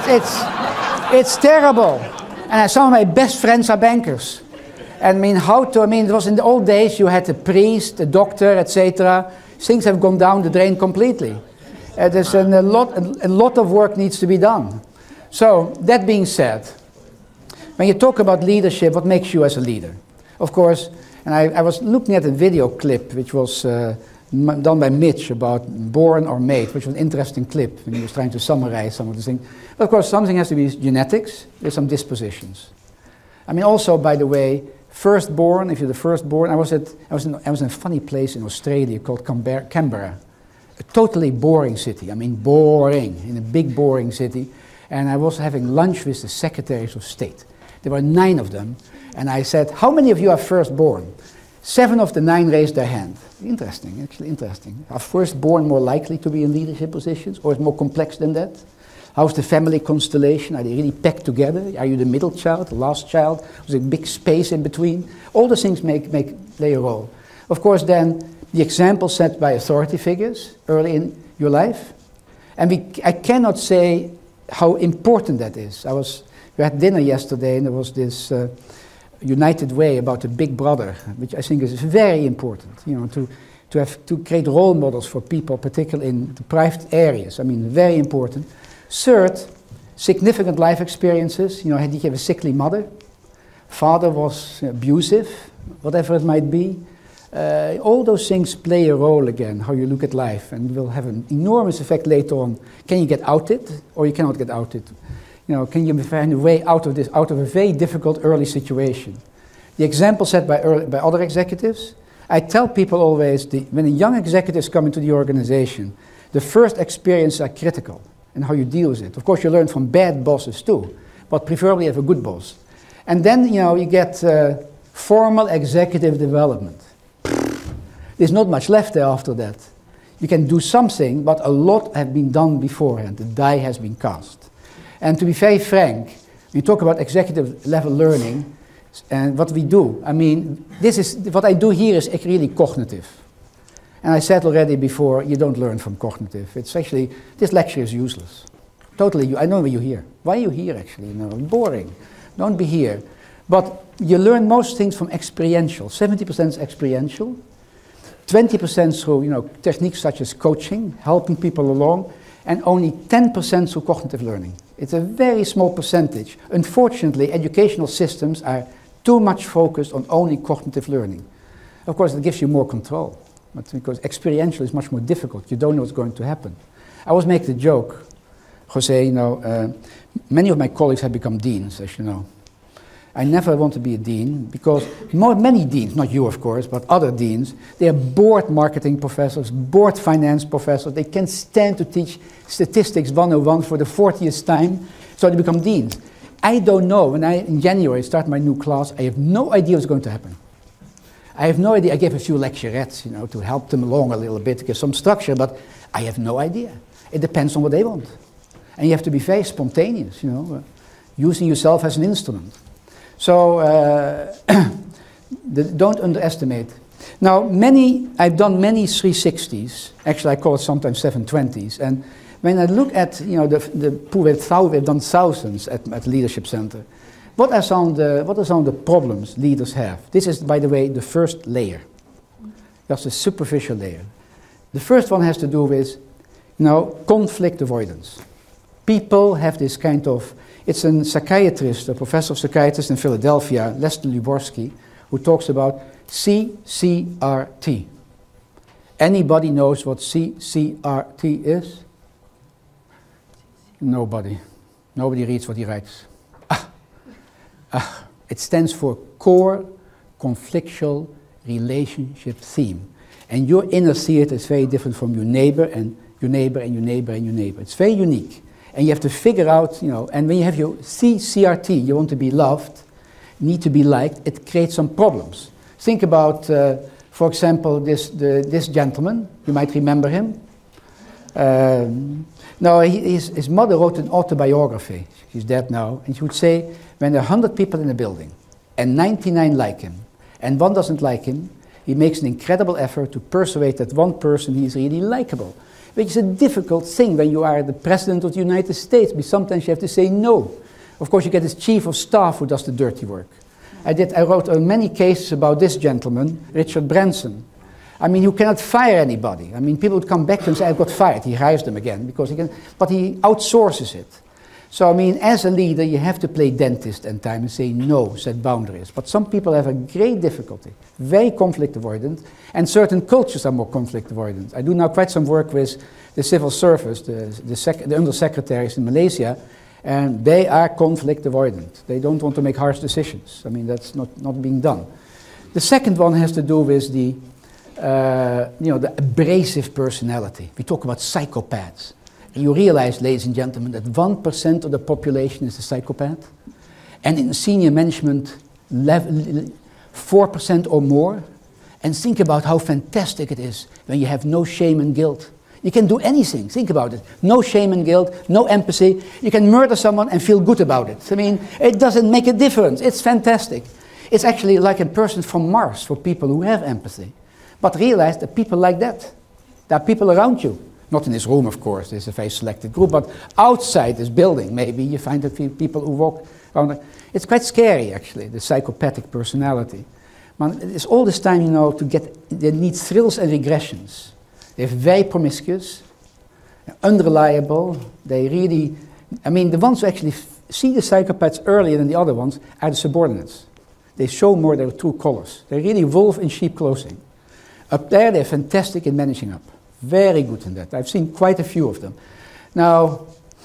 it's terrible. And some of my best friends are bankers. And I mean, it was in the old days, you had a priest, a doctor, etc. Things have gone down the drain completely. There's a lot of work needs to be done. So, that being said, when you talk about leadership, what makes you as a leader? Of course, and I was looking at a video clip which was done by Mitch about born or made, which was an interesting clip when he was trying to summarize some of the things. But of course, something has to be genetics, there's some dispositions. I mean, also, by the way, firstborn, if you're the firstborn, I was in a funny place in Australia called Canberra. A totally boring city, I mean boring, in a big boring city. And I was having lunch with the secretaries of state. There were 9 of them, and I said, how many of you are firstborn? 7 of the 9 raised their hand. Interesting, actually interesting. Are firstborn more likely to be in leadership positions, or is it more complex than that? How's the family constellation? Are they really packed together? Are you the middle child, the last child? Was there a big space in between? All those things play a role. Of course, then, the example set by authority figures early in your life. And I cannot say how important that is. We had dinner yesterday, and there was this United Way about the big brother, which I think is very important, you know, to create role models for people, particularly in deprived areas. I mean, very important. Third, significant life experiences. You know, did you have a sickly mother? Father was abusive, whatever it might be. All those things play a role again, how you look at life, and will have an enormous effect later on. Can you get outed, or you cannot get outed? You know, can you find a way out of this, out of a very difficult early situation? The example set by other executives, I tell people always, when a young executives come into the organization, the first experiences are critical, and how you deal with it. Of course, you learn from bad bosses too, but preferably have a good boss. And then, you know, you get Formal executive development. There's not much left there after that. You can do something, but a lot have been done beforehand. The die has been cast. And to be very frank, we talk about executive level learning, and what we do, I mean, what I do here is really cognitive. And I said already before, you don't learn from cognitive. It's actually, this lecture is useless. Totally, I know why you're here. Why are you here actually? You know, boring. Don't be here. But you learn most things from experiential. 70% is experiential. 20% through, you know, techniques such as coaching, helping people along, and only 10% through cognitive learning. It's a very small percentage. Unfortunately, educational systems are too much focused on only cognitive learning. Of course, it gives you more control, but because experiential is much more difficult. You don't know what's going to happen. I always make the joke, Jose, you know, many of my colleagues have become deans, as you know. I never want to be a dean because many deans, not you of course, but other deans, they are bored marketing professors, bored finance professors. They can't stand to teach statistics 101 for the 40th time, so they become deans. I don't know. When in January, start my new class, I have no idea what's going to happen. I have no idea. I gave a few lecturettes, you know, to help them along a little bit, to give some structure, but I have no idea. It depends on what they want. And you have to be very spontaneous, you know, using yourself as an instrument. So don't underestimate. Now, I've done many 360s. Actually, I call it sometimes 720s. And when I look at, you know, we've done thousands at Leadership Center. What are some of the problems leaders have? This is, by the way, the first layer. That's the superficial layer. The first one has to do with, you know, conflict avoidance. People have this kind of, it's a psychiatrist, a professor of psychiatrist in Philadelphia, Lester Luborsky, who talks about CCRT. Anybody knows what CCRT is? Nobody. Nobody reads what he writes. It stands for Core Conflictual Relationship Theme. And your inner theater is very different from your neighbor and your neighbor and your neighbor and your neighbor. It's very unique. And you have to figure out, you know, and when you have your CCRT, you want to be loved, need to be liked, it creates some problems. Think about, for example, this gentleman. You might remember him. No, his mother wrote an autobiography. She's dead now. And she would say, when there are 100 people in a building, and 99 like him, and one doesn't like him, he makes an incredible effort to persuade that one person he is really likable. Which is a difficult thing when you are the President of the United States, because sometimes you have to say no. Of course, you get this chief of staff who does the dirty work. I wrote many cases about this gentleman, Richard Branson. I mean, you cannot fire anybody. I mean, people would come back to him and say, I got fired. He hires them again, because he can, but he outsources it. So, I mean, as a leader, you have to play dentist and time and say no, set boundaries. But some people have a great difficulty, very conflict avoidant, and certain cultures are more conflict avoidant. I do now quite some work with the civil service, the undersecretaries in Malaysia, and they are conflict avoidant. They don't want to make harsh decisions. I mean, that's not being done. The second one has to do with the, you know, the abrasive personality. We talk about psychopaths. You realize, ladies and gentlemen, that 1% of the population is a psychopath. And in senior management level, 4% or more. And think about how fantastic it is when you have no shame and guilt. You can do anything, think about it. No shame and guilt, no empathy. You can murder someone and feel good about it. I mean, it doesn't make a difference. It's fantastic. It's actually like a person from Mars for people who have empathy. But realize that people like that. There are people around you. Not in this room, of course, there's a very selected group, but outside this building, maybe you find that people who walk around. It's quite scary, actually, the psychopathic personality. Man, it's all this time, you know, they need thrills and regressions. They're very promiscuous, unreliable, they really, I mean, the ones who actually see the psychopaths earlier than the other ones are the subordinates. They show more their true colors. They're really wolf in sheep clothing. Up there, they're fantastic in managing up. Very good in that. I've seen quite a few of them. Now,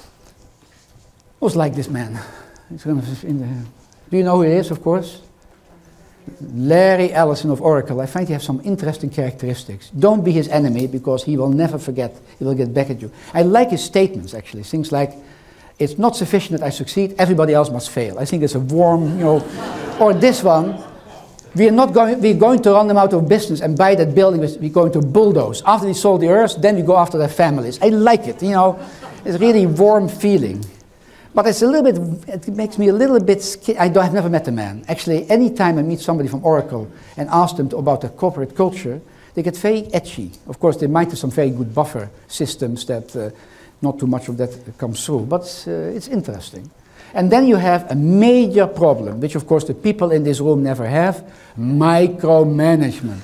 I was like this man. Do you know who he is, of course? Larry Ellison of Oracle. I find he has some interesting characteristics. Don't be his enemy, because he will never forget. He will get back at you. I like his statements, actually. Things like, it's not sufficient that I succeed, everybody else must fail. I think it's a warm, you know. Or this one, We're going to run them out of business and buy that building we're going to bulldoze. After they sold the earth, then we go after their families. I like it, you know. It's really warm feeling. But it's a little bit, it makes me a little bit scared. I've never met the man. Actually, any time I meet somebody from Oracle and ask them about the corporate culture, they get very edgy. Of course, they might have some very good buffer systems that not too much of that comes through, but it's interesting. And then you have a major problem, which of course the people in this room never have, micromanagement.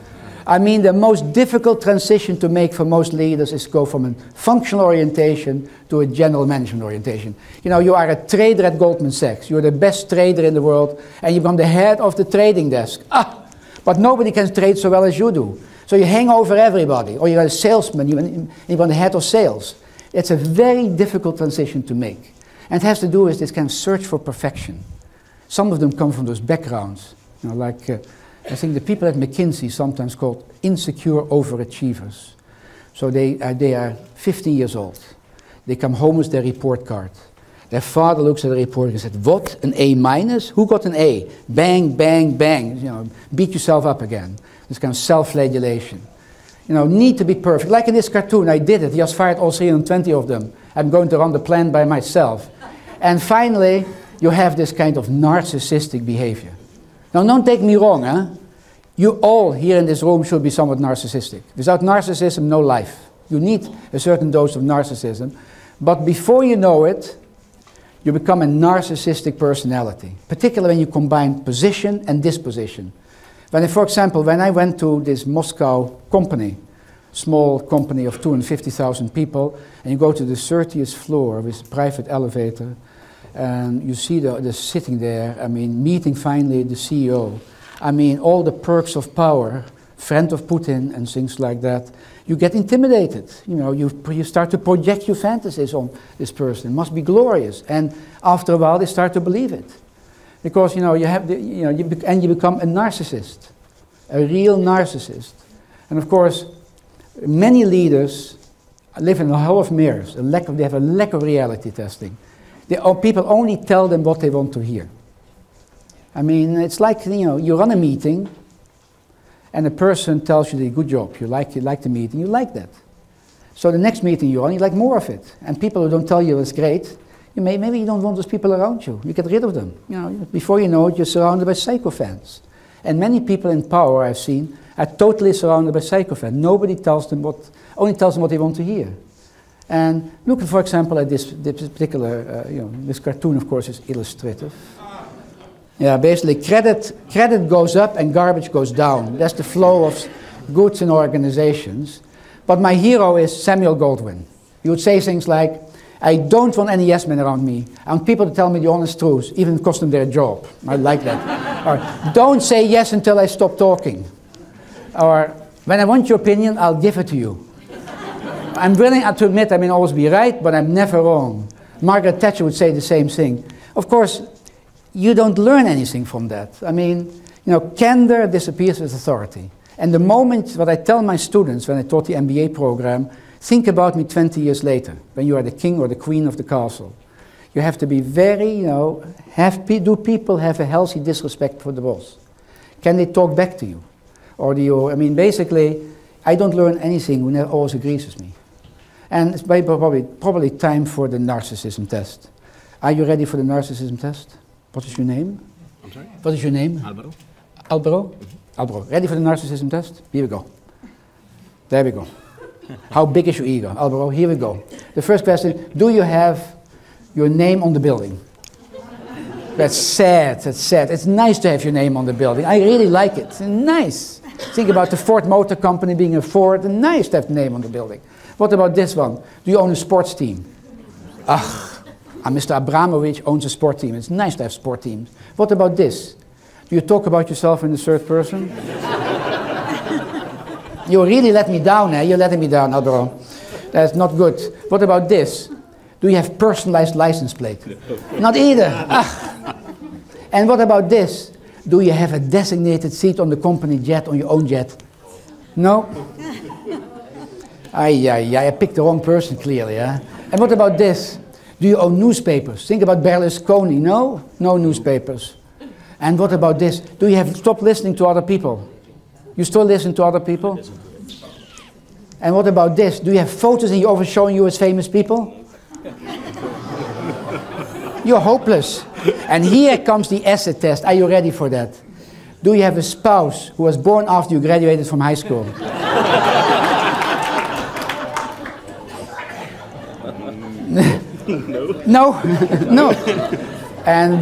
I mean, the most difficult transition to make for most leaders is go from a functional orientation to a general management orientation. You know, you are a trader at Goldman Sachs. You're the best trader in the world, and you become the head of the trading desk. But nobody can trade so well as you do. So you hang over everybody, or you're a salesman, you become the head of sales. It's a very difficult transition to make. And it has to do with this kind of search for perfection. Some of them come from those backgrounds. You know, like, I think the people at McKinsey sometimes called insecure overachievers. So they are 50 years old. They come home with their report card. Their father looks at the report and said, what, an A minus? Who got an A? Bang, bang, bang. You know, beat yourself up again. This kind of self-flagellation. You know, need to be perfect. Like in this cartoon, I did it. He has fired all 320 of them. I'm going to run the plant by myself. And finally, you have this kind of narcissistic behavior. Now, don't take me wrong, huh? You all here in this room should be somewhat narcissistic. Without narcissism, no life. You need a certain dose of narcissism. But before you know it, you become a narcissistic personality, particularly when you combine position and disposition. For example, when I went to this Moscow company, small company of 250,000 people, and you go to the 30th floor with a private elevator, and you see the sitting there, I mean, meeting finally the CEO. I mean, all the perks of power, friend of Putin and things like that. You get intimidated. You know, you start to project your fantasies on this person. It must be glorious. And after a while, they start to believe it. Because, you know, you become a narcissist, a real narcissist. And of course, many leaders live in a hall of mirrors. They have a lack of reality testing. People only tell them what they want to hear. I mean, it's like, you know, you run a meeting, and a person tells you, good job, you like the meeting, you like that. So the next meeting you're on, you like more of it. And people who don't tell you it's great, maybe you don't want those people around you. You get rid of them. You know, before you know it, you're surrounded by sycophants. And many people in power I've seen are totally surrounded by sycophants. Nobody tells them only tells them what they want to hear. And look, for example, at this particular, this cartoon, of course, is illustrative. Yeah, basically, credit goes up and garbage goes down. That's the flow of goods in organizations. But my hero is Samuel Goldwyn. He would say things like, I don't want any yes men around me. I want people to tell me the honest truth, even if it costs them their job. I like that. Or, don't say yes until I stop talking. Or, when I want your opinion, I'll give it to you. I'm willing to admit I may always be right, but I'm never wrong. Margaret Thatcher would say the same thing. Of course, you don't learn anything from that. I mean, you know, candor disappears with authority. And the moment, what I tell my students when I taught the MBA program, think about me 20 years later, when you are the king or the queen of the castle. You have to be very, you know, do people have a healthy disrespect for the boss? Can they talk back to you? Or do you, I mean, basically, I don't learn anything who never always agrees with me. And it's probably time for the narcissism test. Are you ready for the narcissism test? What is your name? I'm sorry? What is your name? Alvaro. Alvaro? Mm-hmm. Alvaro. Ready for the narcissism test? Here we go. There we go. How big is your ego? Alvaro, here we go. The first question, do you have your name on the building? That's sad, that's sad. It's nice to have your name on the building. I really like it. It's nice. Think about the Ford Motor Company being a Ford. It's nice to have the name on the building. What about this one? Do you own a sports team? Mr. Abramovich owns a sport team. It's nice to have sport teams. What about this? Do you talk about yourself in the third person? You really let me down, eh? You're letting me down, Alvaro. That's not good. What about this? Do you have personalized license plate? Not either. And what about this? Do you have a designated seat on the company jet, on your own jet? No? I picked the wrong person, clearly. Eh? And what about this? Do you own newspapers? Think about Berlusconi. No? No newspapers. And what about this? Do you have stopped listening to other people? You still listen to other people? And what about this? Do you have photos in your office showing you as famous people? You're hopeless. And here comes the acid test. Are you ready for that? Do you have a spouse who was born after you graduated from high school? No. No. And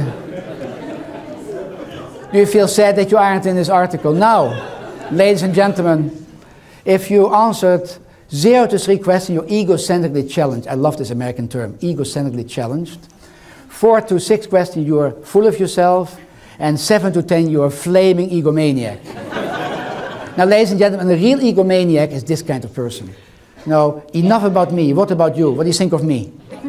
do you feel sad that you aren't in this article? Now, ladies and gentlemen, if you answered 0 to 3 questions, you're egocentrically challenged. I love this American term, egocentrically challenged. 4 to 6 questions, you are full of yourself. And 7 to 10, you're a flaming egomaniac. Now, ladies and gentlemen, a real egomaniac is this kind of person. No, enough about me. What about you? What do you think of me?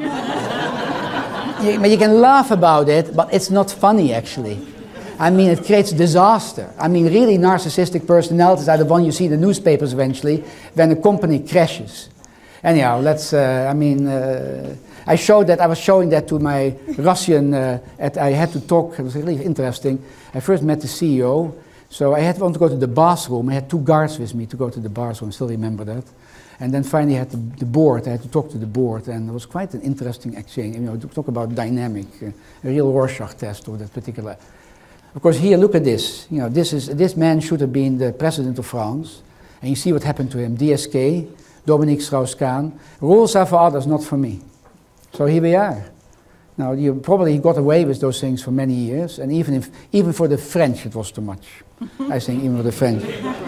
You can laugh about it, but it's not funny, actually. I mean, it creates disaster. I mean, really narcissistic personalities are the one you see in the newspapers eventually when a company crashes. Anyhow, let's, I was showing that to my Russian, I had to talk, it was really interesting. I first met the CEO, so I had to go to the bathroom. I had 2 guards with me to go to the bathroom, I still remember that. And then finally I had the board, I had to talk to the board, and it was quite an interesting exchange, to talk about dynamic, a real Rorschach test of that particular. Of course, here, look at this. This man should have been the president of France, and you see what happened to him. DSK, Dominique Strauss-Kahn. Rules are for others, not for me. So here we are. Now, you probably got away with those things for many years, and even for the French it was too much. I think even for the French.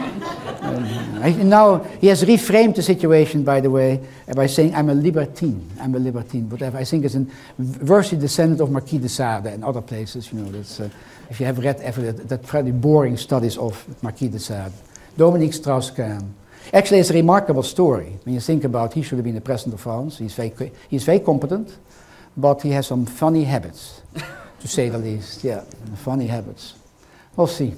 Now, he has reframed the situation, by the way, by saying, I'm a libertine, whatever. I think it's a virtually descendant of Marquis de Sade and other places, that's, if you have read that pretty boring studies of Marquis de Sade. Dominique Strauss-Kahn. Actually, it's a remarkable story. When you think about, he should have been the president of France. He's very competent, but he has some funny habits, to say the least. Yeah, funny habits. We'll see.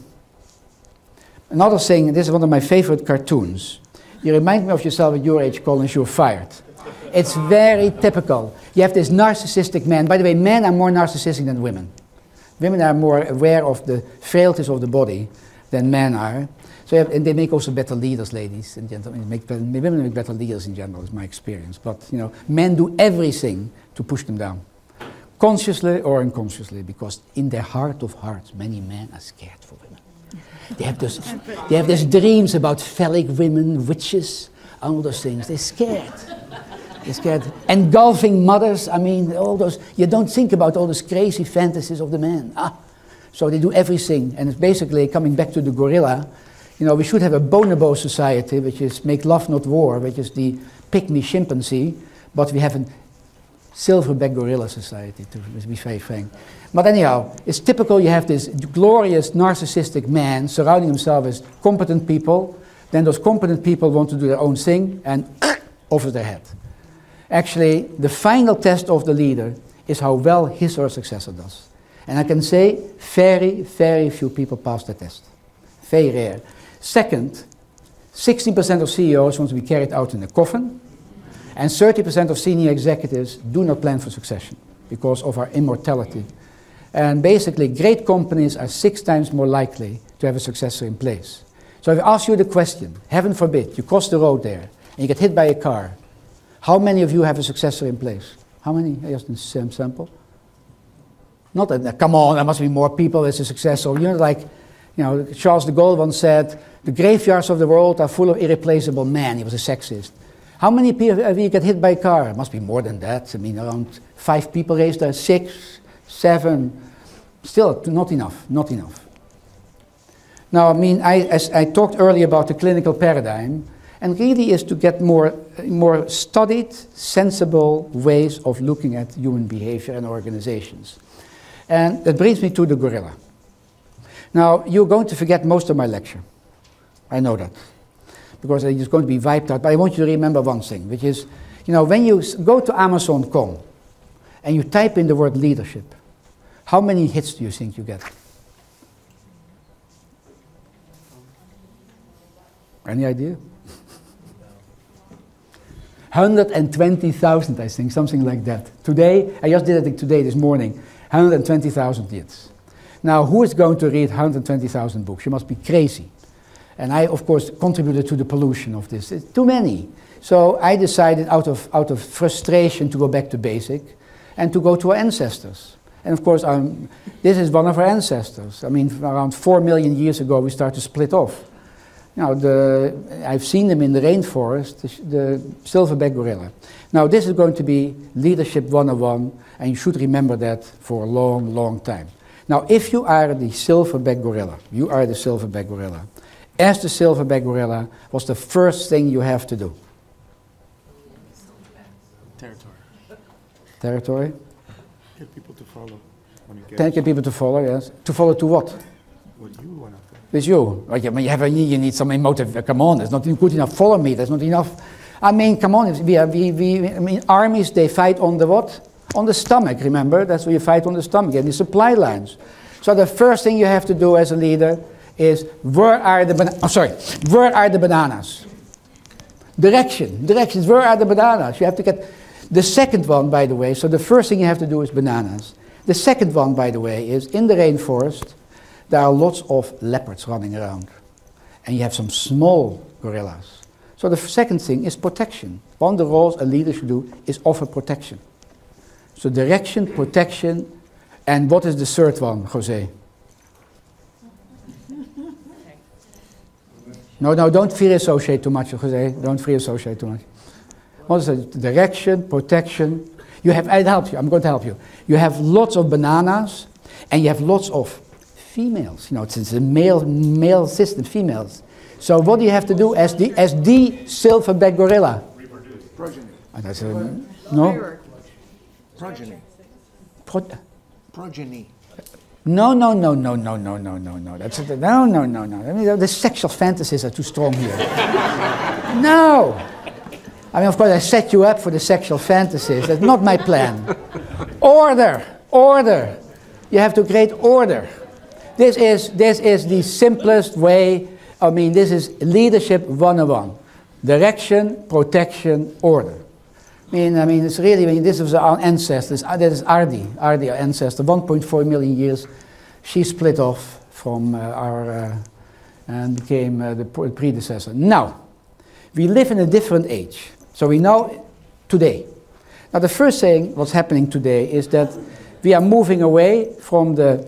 Another thing, this is one of my favorite cartoons. You remind me of yourself at your age, Collins, you're fired. It's very typical. You have this narcissistic man. By the way, men are more narcissistic than women. Women are more aware of the frailties of the body than men are. So and they make also better leaders, ladies and gentlemen. Women make better leaders in general, is my experience. But men do everything to push them down, consciously or unconsciously, because in their heart of hearts, many men are scared for women. They have these dreams about phallic women, witches, all those things. They're scared. They're scared. Engulfing mothers. I mean, all those. You don't think about all those crazy fantasies of the men. So they do everything, and it's basically coming back to the gorilla. We should have a bonobo society, which is make love not war, which is the pygmy chimpanzee, but we have a silverback gorilla society, to be very frank. But anyhow, it's typical you have this glorious narcissistic man surrounding himself with competent people, then those competent people want to do their own thing and over their head. Actually, the final test of the leader is how well his or her successor does. And I can say very, very few people pass the test. Very rare. Second, 16% of CEOs want to be carried out in a coffin, and 30% of senior executives do not plan for succession because of our immortality. And basically, great companies are 6 times more likely to have a successor in place. So if I ask you the question, heaven forbid, you cross the road there, and you get hit by a car, how many of you have a successor in place? How many? Just in sample? Not that, come on, there must be more people as a successor. Charles de Gaulle once said, the graveyards of the world are full of irreplaceable men. He was a sexist. How many people have you get hit by a car? It must be more than that. I mean, around 5 people raised there, 6, 7. Still, not enough, not enough. Now, I mean, I talked earlier about the clinical paradigm, and really is to get more studied, sensible ways of looking at human behavior and organizations. And that brings me to the gorilla. Now, you're going to forget most of my lecture. I know that, because it's going to be wiped out. But I want you to remember one thing, which is, when you go to Amazon.com and you type in the word leadership, how many hits do you think you get? Any idea? 120,000, I think, something like that. Today, I just did it today, this morning, 120,000 hits. Now, who is going to read 120,000 books? You must be crazy. And I, of course, contributed to the pollution of this. It's too many. So I decided out of frustration to go back to basic and to go to our ancestors. And of course, this is one of our ancestors. I mean, around 4 million years ago, we started to split off. Now, I've seen them in the rainforest, the silverback gorilla. Now, this is going to be Leadership 101, and you should remember that for a long, long time. Now, if you are the silverback gorilla, you are the silverback gorilla. As the silverback gorilla, what's the first thing you have to do? Territory. Territory? Get people to follow. When you Get people to follow, yes. To follow to what? what you want to do. With you. Like, you need some emotive, come on, that's not good enough. Follow me, that's not enough. I mean, come on, armies, they fight on the what? On the stomach, remember? That's where you fight on the stomach, and the supply lines. So the first thing you have to do as a leader is, where are the bananas? Directions, where are the bananas? You have to get the second one, by the way. So the first thing you have to do is bananas. The second one, by the way, is in the rainforest, there are lots of leopards running around. And you have some small gorillas. So the second thing is protection. One of the roles a leader should do is offer protection. So direction, protection, and what is the third one, Jose? No, don't free associate too much, Jose. Don't free associate too much. What is it? Direction, protection. You have, I'll help you, I'm going to help you. You have lots of bananas, and you have lots of females. You know, it's a male system, females. So what do you have to do as the silverback gorilla? Reproduce. Progeny. No? Progeny. Progeny. No. That's no. I mean, the sexual fantasies are too strong here. No. I mean, of course, I set you up for the sexual fantasies. That's not my plan. Order. You have to create order. This is the simplest way. I mean, this is Leadership 101. Direction, protection, order. I mean, it's really, this was our ancestors. That is Ardi, our ancestor, 1.4 million years. She split off from and became the predecessor. Now, we live in a different age. So we know today. Now, the first thing what's happening today is that we are moving away from the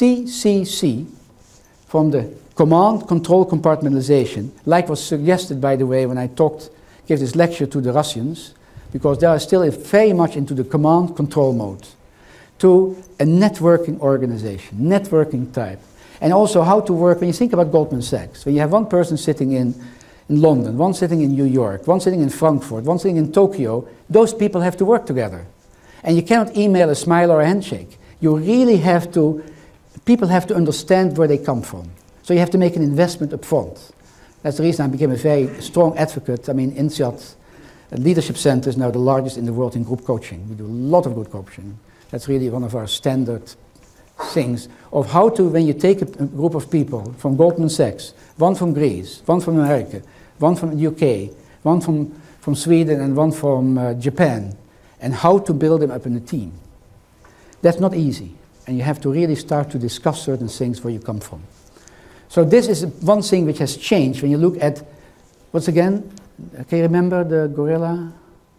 CCC, from the command, control, compartmentalization, like was suggested, by the way, when I gave this lecture to the Russians, because they are still very much into the command, control mode, to a networking organization, networking type. And also how to work, when you think about Goldman Sachs, when you have one person sitting in London, one sitting in New York, one sitting in Frankfurt, one sitting in Tokyo, those people have to work together. And you cannot email a smile or a handshake. You really have to, people have to understand where they come from. So you have to make an investment up front. That's the reason I became a very strong advocate. I mean, INSEAD Leadership Center is now the largest in the world in group coaching. We do a lot of good coaching. That's really one of our standard things of how to, when you take a group of people from Goldman Sachs, one from Greece, one from America, one from the UK, one from Sweden and one from Japan, and how to build them up in a team. That's not easy. And you have to really start to discuss certain things where you come from. So this is one thing which has changed when you look at, once again, can you remember the gorilla?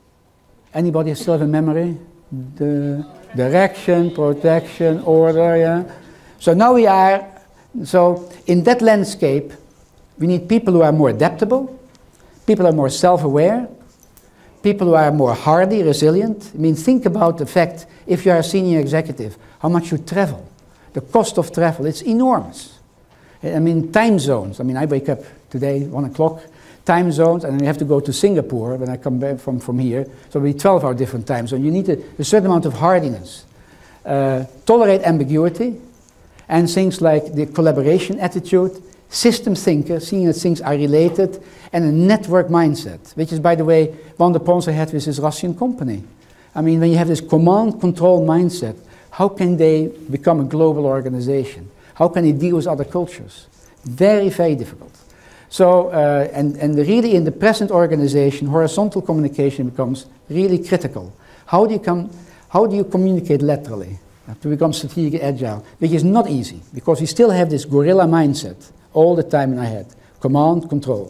Anybody still have a memory? The direction, protection, order, yeah? So now we are, so in that landscape, we need people who are more adaptable, people who are more self-aware, people who are more hardy, resilient. I mean, think about the fact, if you are a senior executive, how much you travel. The cost of travel, it's enormous. I mean, time zones. I mean, I wake up today, 1 o'clock, time zones, and then you have to go to Singapore when I come back from here. So it'll be 12-hour different time zones. You need a certain amount of hardiness. Tolerate ambiguity, and things like the collaboration attitude, system thinker, seeing that things are related, and a network mindset, which is, by the way, one of the problems I had with this Russian company. I mean, when you have this command control mindset, how can they become a global organization? How can they deal with other cultures? Very, very difficult. So, and really in the present organization, horizontal communication becomes really critical. How do you communicate laterally? to become strategically agile, which is not easy, because we still have this guerrilla mindset all the time in our head. Command, control.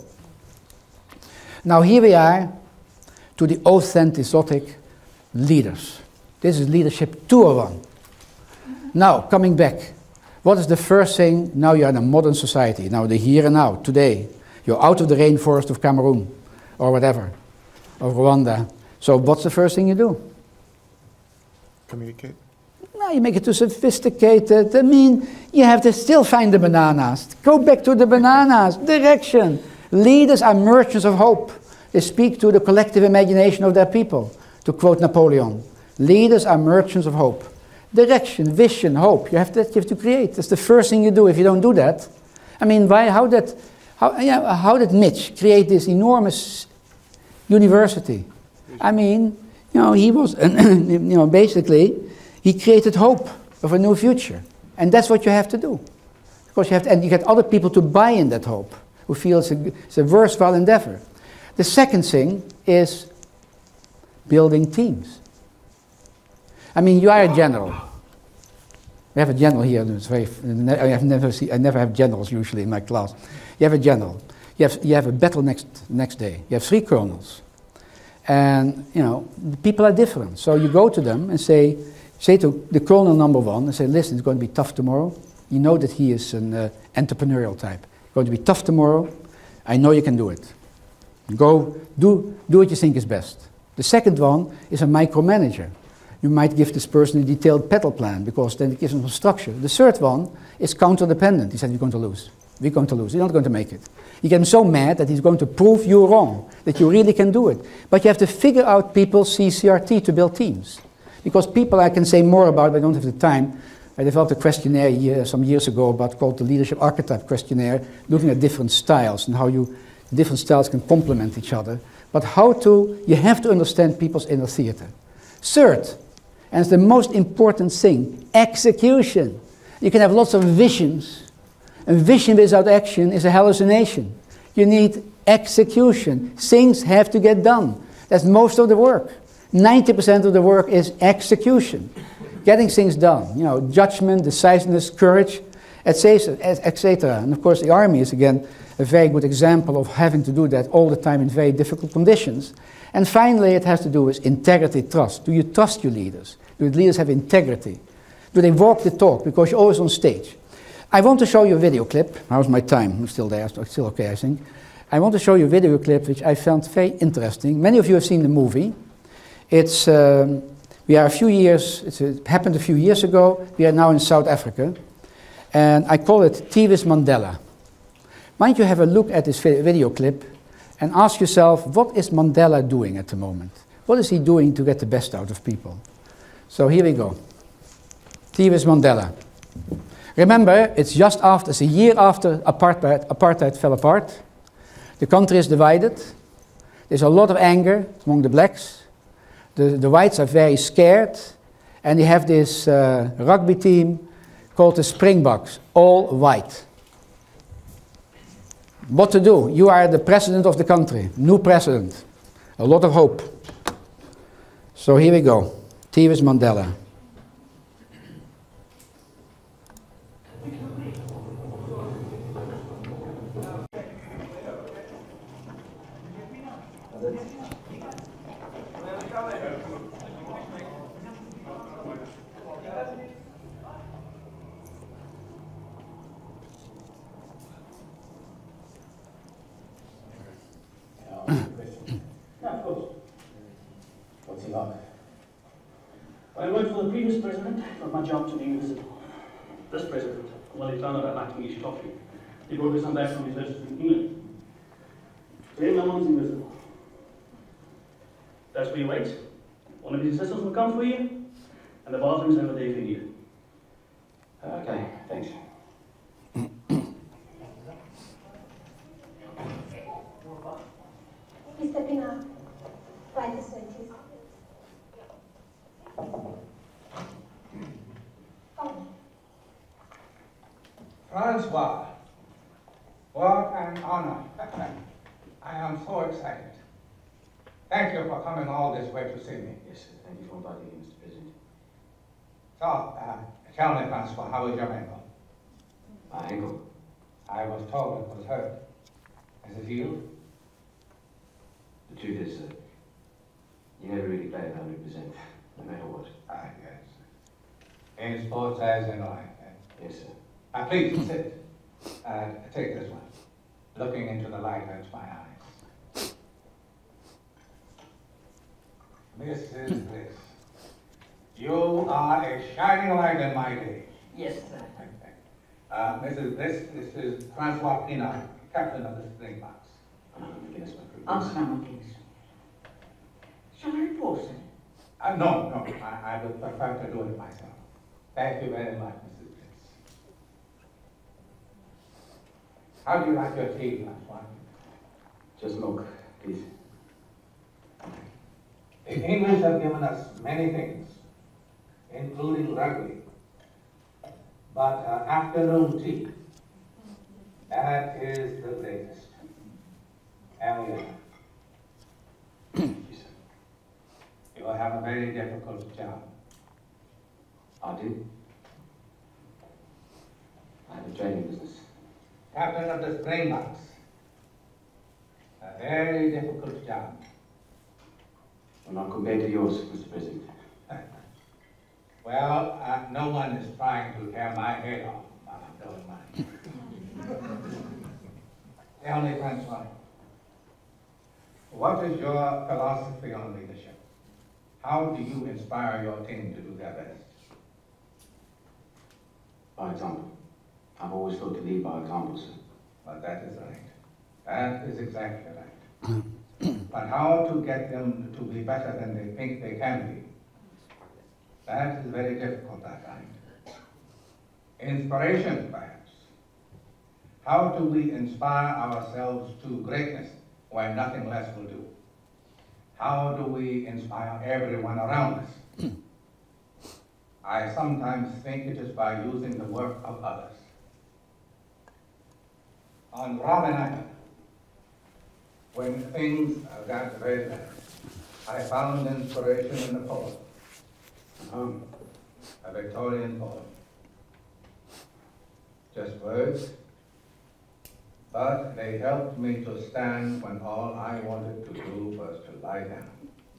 Now here we are to the authentic leaders. This is leadership 201. Now, coming back, what is the first thing? Now you're in a modern society, now the here and now, today. You're out of the rainforest of Cameroon, or whatever, or Rwanda. So what's the first thing you do? Communicate. No, you make it too sophisticated. I mean, you have to still find the bananas. Go back to the bananas. Direction. Leaders are merchants of hope. They speak to the collective imagination of their people, to quote Napoleon. Leaders are merchants of hope. Direction, vision, hope. You have to create. That's the first thing you do. If you don't do that, I mean, how did Mitch create this enormous university? I mean, he was, basically, he created hope of a new future. And that's what you have to do. Because and you get other people to buy in that hope, who feel it's a worthwhile endeavor. The second thing is building teams. I mean, you are a general. We have a general here. It's I never have generals usually in my class. You have a general. You have a battle next day. You have 3 colonels. And, the people are different. So you go to them and say to the colonel number 1, and say, listen, it's going to be tough tomorrow. You know that he is an entrepreneurial type. It's going to be tough tomorrow. I know you can do it. Go, do what you think is best. The second one is a micromanager. You might give this person a detailed battle plan, because then it gives them some structure. The third one is counter-dependent. He said, we're going to lose. We're going to lose. You're not going to make it. You get him so mad that he's going to prove you wrong, that you really can do it. But you have to figure out people's CCRT to build teams. Because people I can say more about, but I don't have the time. I developed a questionnaire some years ago called the Leadership Archetype Questionnaire, looking at different styles and how different styles can complement each other. But you have to understand people's inner theater. Third, and it's the most important thing, execution. You can have lots of visions. And vision without action is a hallucination. You need execution. Things have to get done. That's most of the work. 90% of the work is execution. Getting things done. Judgment, decisiveness, courage, etc. And of course the army is again a very good example of having to do that all the time in very difficult conditions. And finally it has to do with integrity, trust. Do you trust your leaders? Do the leaders have integrity? Do they walk the talk? Because you're always on stage. I want to show you a video clip. How's my time? I'm still there, so it's still okay, I think. I want to show you a video clip which I found very interesting. Many of you have seen the movie. It happened a few years ago. We are now in South Africa. And I call it T.W. Mandela. Why don't you have a look at this video clip and ask yourself, what is Mandela doing at the moment? What is he doing to get the best out of people? So here we go. T.W. Mandela. Remember, it's a year after apartheid fell apart. The country is divided. There's a lot of anger among the blacks. The whites are very scared. And they have this rugby team called the Springboks, all white. What to do? You are the president of the country, new president. A lot of hope. So here we go. T.W. Mandela. When I worked for the previous president, it was my job to be invisible. This president, well, he found out I liked English coffee. He brought me some back from his visits in England. To him, no one's invisible. That's where you wait. One of his assistants will come for you, and the bathroom's over there if you need it. Okay, thanks. Mr. Pina, right this way, please. Francois, what an honor. I am so excited. Thank you for coming all this way to see me. Yes, sir. Thank you for inviting me, Mr. President. So, tell me, Francois, how is your ankle? My ankle. I was told it was hurt. Is it healed? The truth is, you never really play at 100%, no matter what. Ah, yes. In sports as in life. Yes, sir. Please sit. Take this one. Looking into the light hurts my eyes. Mrs. Bliss, you are a shining light in my day. Yes, sir. Mrs. Bliss, this is Francois Pinard, captain of the Springboks. Answer, please. Shall I report, sir? No, I would prefer to do it myself. Thank you very much, Mrs. Bliss. How do you like your tea, Francois? Just milk, please. The English have given us many things, including rugby. But afternoon tea, that is the greatest. And we are. You will have a very difficult job. I do. I have a trading business. Captain of the Springboks. A very difficult job. Well, not compared to yours, Mr. President. Well, no one is trying to tear my head off while I'm doing mine. Tell me, Francois, what is your philosophy on leadership? How do you inspire your team to do their best? By example. I've always thought to lead by example, sir. Well, that is right. That is exactly right. But how to get them to be better than they think they can be? That is very difficult, I find. Inspiration, perhaps. How do we inspire ourselves to greatness when nothing less will do? How do we inspire everyone around us? I sometimes think it is by using the work of others. On Robben Island, when things got very bad, I found inspiration in the poem. A Victorian poem. Just words, but they helped me to stand when all I wanted to do was to lie down.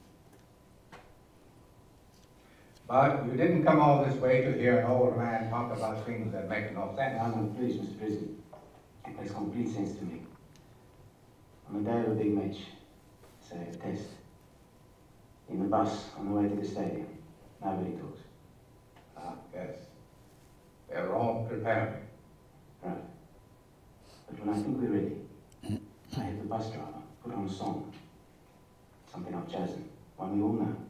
But you didn't come all this way to hear an old man talk about things that make no sense. No, please, Mr. President. It makes complete sense to me. On the day of a big match, say a test, in the bus on the way to the stadium, nobody talks. Ah, yes. They're all preparing. Right. But when I think we're ready, I have the bus driver put on a song. Something I've chosen, one we all know.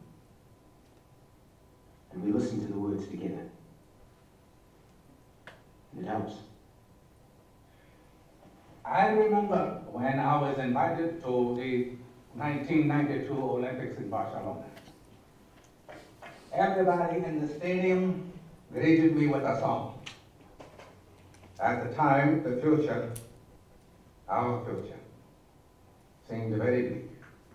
And we listen to the words together. And it helps. I remember when I was invited to the 1992 Olympics in Barcelona. Everybody in the stadium greeted me with a song. At the time, the future, our future, seemed very bleak.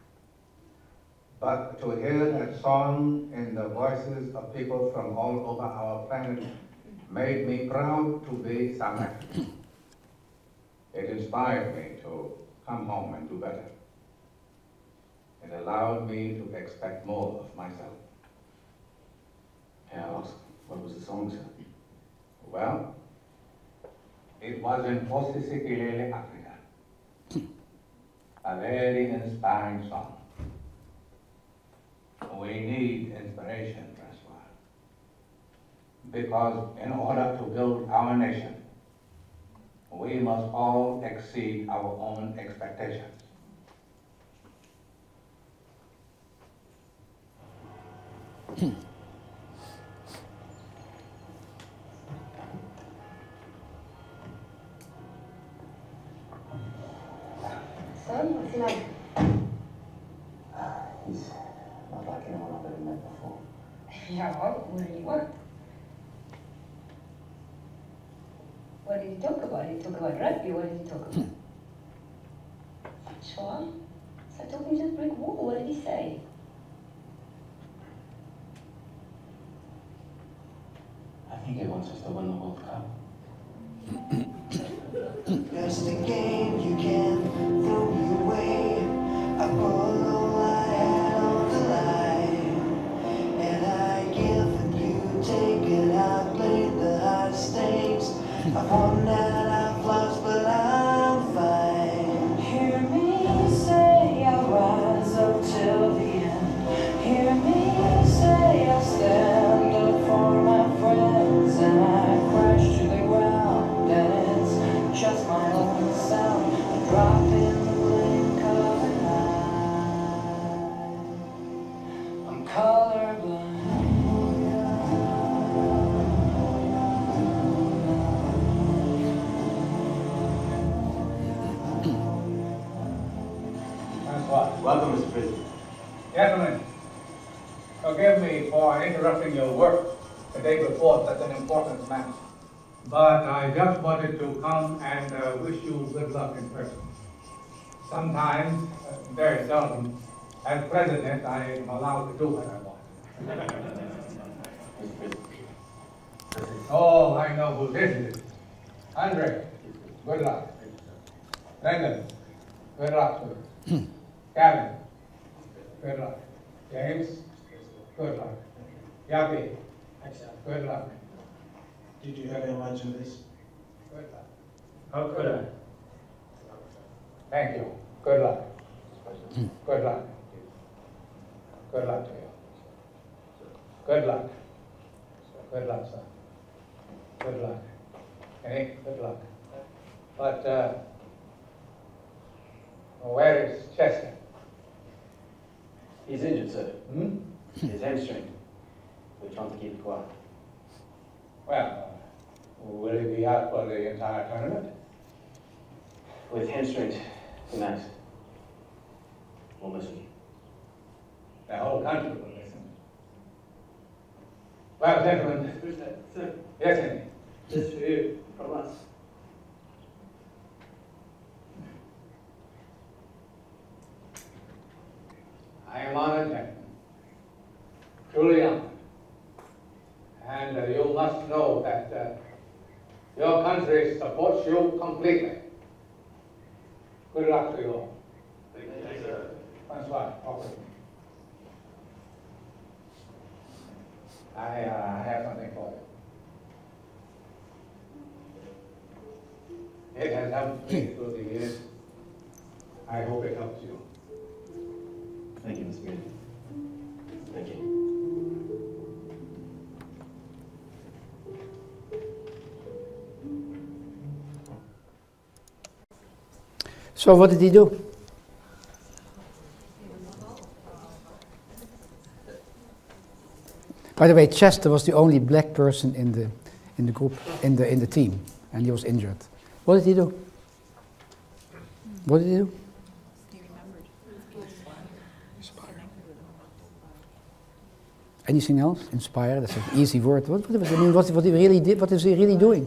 But to hear that song in the voices of people from all over our planet made me proud to be South African. It inspired me to come home and do better. It allowed me to expect more of myself. May I ask, what was the song, sir? Well, it was in Posisikilele, Africa. A very inspiring song. We need inspiration, Francois. Because in order to build our nation, we must all exceed our own expectations. Son, what's the matter? He's not like anyone I've ever met before. Yeah, what do you want? What did he talk about? He talk about rugby. What did he talk about? Sure. So I told him just brick wall. What did he say? He wants us to win the World Cup. Just a game you can throw me away. I put all I had on the line, and I give and you take it. I played the high stakes. I've won and I've lost, but I'm fine. Hear me say I'll rise up till the end. Hear me say I'll stand up for my friends, and I crash to the ground, and it's just my own sound, a drop in the blink of an eye. I'm colorblind. Welcome, Mr. President. Gentlemen, forgive me for interrupting your work the day before such an important match. But I just wanted to come and wish you good luck in person. Sometimes, very seldom, as president, I am allowed to do what I want. Oh, I know who this is. Andre, good luck. Brendan, good luck. Gavin, good luck. James, good luck. Yapi, good luck. Did you have any lunch in this? Good luck. How could I? Thank you. Good luck. Good luck. Good luck to you. Good luck. Good luck, sir. Good luck. Any? Good luck. But, where is Chester? He's injured, sir. His hamstring. We're trying to keep it quiet. Well, will he be out for the entire tournament? With hamstrings, tonight. We'll miss him. The whole country will listen. Well, gentlemen. Who's that? Sir. Yes, Andy. This for you, from us. I am honored, gentlemen. Truly honored. And you must know that your country supports you completely. Good luck to you all. Thank you, sir. Francois, talk with me. I have something for you. It has helped me through the years. I hope it helps you. Thank you, Mr. Green. Thank you. So what did he do? By the way, Chester was the only black person in the group, in the team, and he was injured. What did he do? What did he do? Anything else? Inspire, that's an easy word. What he really did, what is he really doing?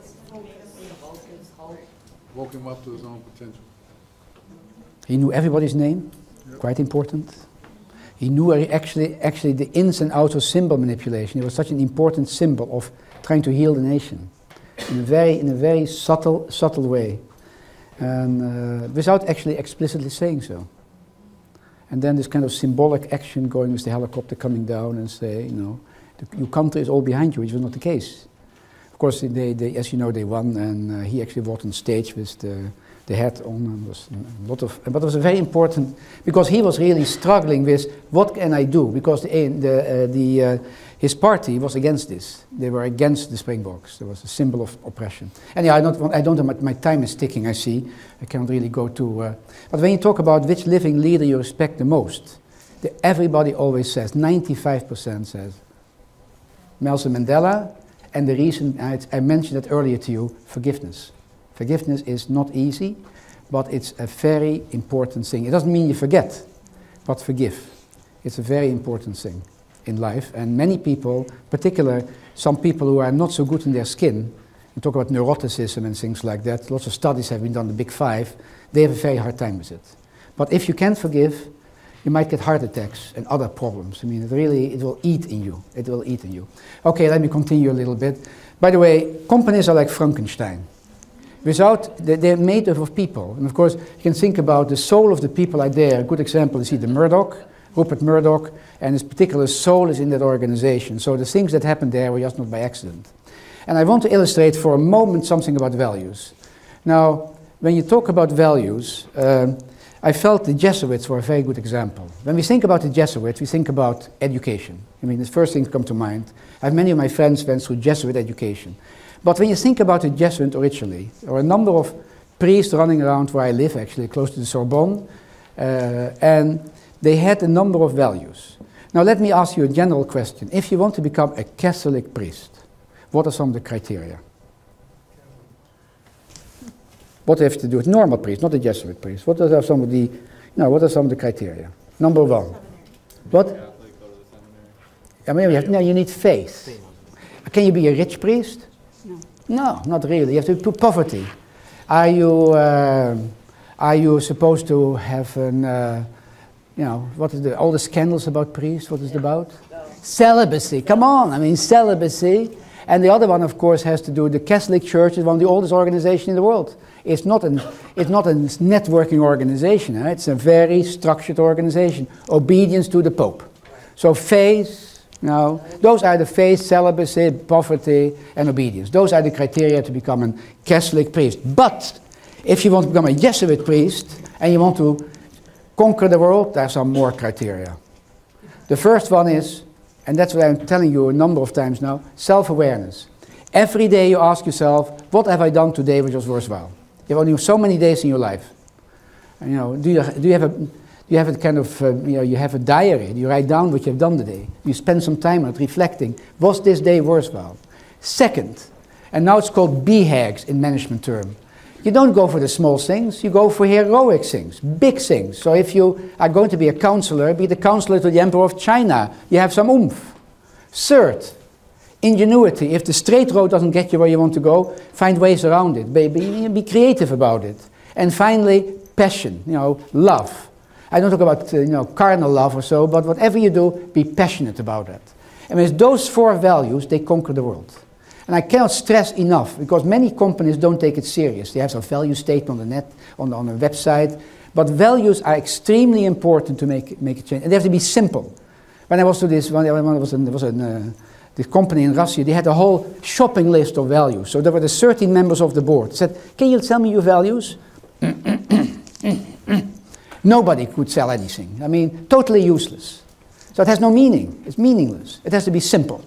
Woke him up to his own potential. He knew everybody's name, quite important. He knew actually the ins and outs of symbol manipulation. It was such an important symbol of trying to heal the nation in a very subtle way, and without actually explicitly saying so. And then this kind of symbolic action going with the helicopter coming down and say, you know, your country is all behind you, which was not the case. Of course, they as you know, they won, and he actually walked on stage with the hat on, and was a lot of. But it was very important because he was really struggling with what can I do, because his party was against this. They were against the Springboks. There was a symbol of oppression. And yeah, I don't know. My time is ticking. I see. I cannot really go to. But when you talk about which living leader you respect the most, everybody always says, 95% says Nelson Mandela. And the reason, I mentioned it earlier to you, forgiveness. Forgiveness is not easy, but it's a very important thing. It doesn't mean you forget, but forgive. It's a very important thing in life. And many people, particularly some people who are not so good in their skin, you talk about neuroticism and things like that, lots of studies have been done, the big five, they have a very hard time with it. But if you can forgive, you might get heart attacks and other problems. I mean, it will eat in you. It will eat in you. Okay, let me continue a little bit. By the way, companies are like Frankenstein. They're made up of people. And of course, you can think about the soul of the people out there. A good example is the Murdoch, Rupert Murdoch, and his particular soul is in that organization. So the things that happened there were just not by accident. And I want to illustrate for a moment something about values. Now, when you talk about values, I felt the Jesuits were a very good example. When we think about the Jesuits, we think about education. I mean, the first things come to mind. I have many of my friends went through Jesuit education. But when you think about the Jesuit originally, there were a number of priests running around where I live, actually, close to the Sorbonne, and they had a number of values. Now, let me ask you a general question. If you want to become a Catholic priest, what are some of the criteria? What do you have to do with normal priest, not a Jesuit priest? What are some of the, what are some of the criteria? Number one. What? I mean, you need faith. Can you be a rich priest? No, not really. You have to do poverty. Are you supposed to have an, what is all the scandals about priests? What is it about? Celibacy. Come on, I mean celibacy. And the other one, of course, has to do with the Catholic Church is one of the oldest organizations in the world. It's not a networking organization. It's a very structured organization. Obedience to the Pope. So faith. No, those are the faith, celibacy, poverty, and obedience. Those are the criteria to become a Catholic priest. But if you want to become a Jesuit priest and you want to conquer the world, there are some more criteria. The first one is, and that's what I'm telling you a number of times now, self-awareness. Every day you ask yourself, what have I done today which was worthwhile? You have only so many days in your life. And, do you have a kind of, you have a diary. You write down what you have done today. You spend some time on it, reflecting. Was this day worthwhile? Second, and now it's called BHAGs in management term. You don't go for the small things. You go for heroic things, big things. So if you are going to be a counselor, be the counselor to the Emperor of China. You have some oomph. Third, ingenuity. If the straight road doesn't get you where you want to go, find ways around it. Be creative about it. And finally, passion, love. I don't talk about carnal love or so, but whatever you do, be passionate about it. And with those four values, they conquer the world. And I cannot stress enough, because many companies don't take it serious. They have some value statement on the net, on a website, but values are extremely important to make a change. And they have to be simple. When I was to this, this company in Russia, they had a whole shopping list of values. So there were the 13 members of the board. They said, can you tell me your values? Nobody could sell anything. I mean, totally useless. So it has no meaning. It's meaningless. It has to be simple.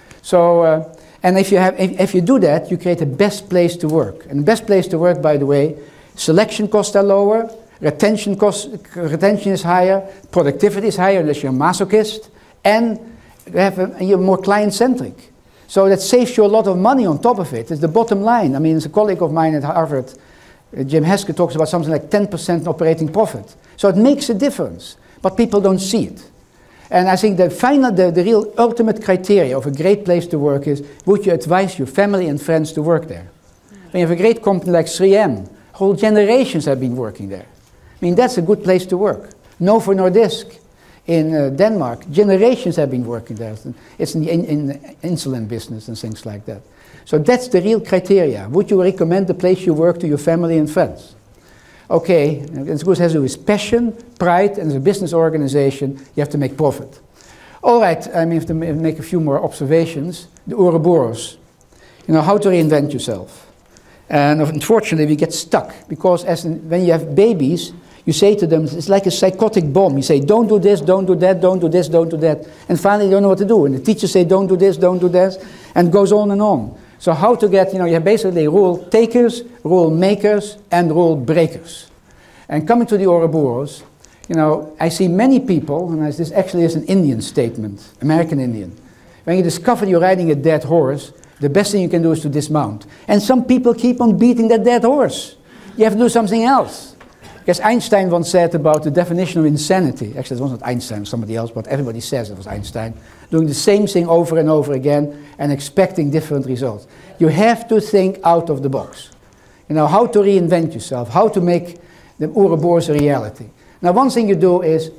So, and if you do that, you create a best place to work. And the best place to work, by the way, selection costs are lower, retention is higher, productivity is higher unless you're a masochist, and you're more client-centric. So that saves you a lot of money on top of it. It's the bottom line. I mean, it's a colleague of mine at Harvard, Jim Heske, talks about something like 10% operating profit. So it makes a difference, but people don't see it. And I think the real ultimate criteria of a great place to work is, would you advise your family and friends to work there? When you have a great company like 3M, whole generations have been working there. I mean, that's a good place to work. Novo Nordisk in Denmark, generations have been working there. It's in the insulin business and things like that. So that's the real criteria. Would you recommend the place you work to your family and friends? Okay, it has to do with passion, pride, and as a business organization, you have to make profit. All right, I have to make a few more observations. The Ouroboros, how to reinvent yourself. And unfortunately, we get stuck, because when you have babies, you say to them, it's like a psychotic bomb. You say, don't do this, don't do that, don't do this, don't do that. And finally, you don't know what to do. And the teachers say, don't do this, don't do that, and it goes on and on. So how to get, you have basically rule takers, rule makers, and rule breakers. And coming to the Ouroboros, I see many people, and this actually is an Indian statement, American Indian. When you discover you're riding a dead horse, the best thing you can do is to dismount. And some people keep on beating that dead horse. You have to do something else. Because Einstein once said about the definition of insanity, actually it wasn't Einstein, it was somebody else, but everybody says it was Einstein, doing the same thing over and over again and expecting different results. You have to think out of the box. How to reinvent yourself, how to make the Ouroboros a reality. Now one thing you do is,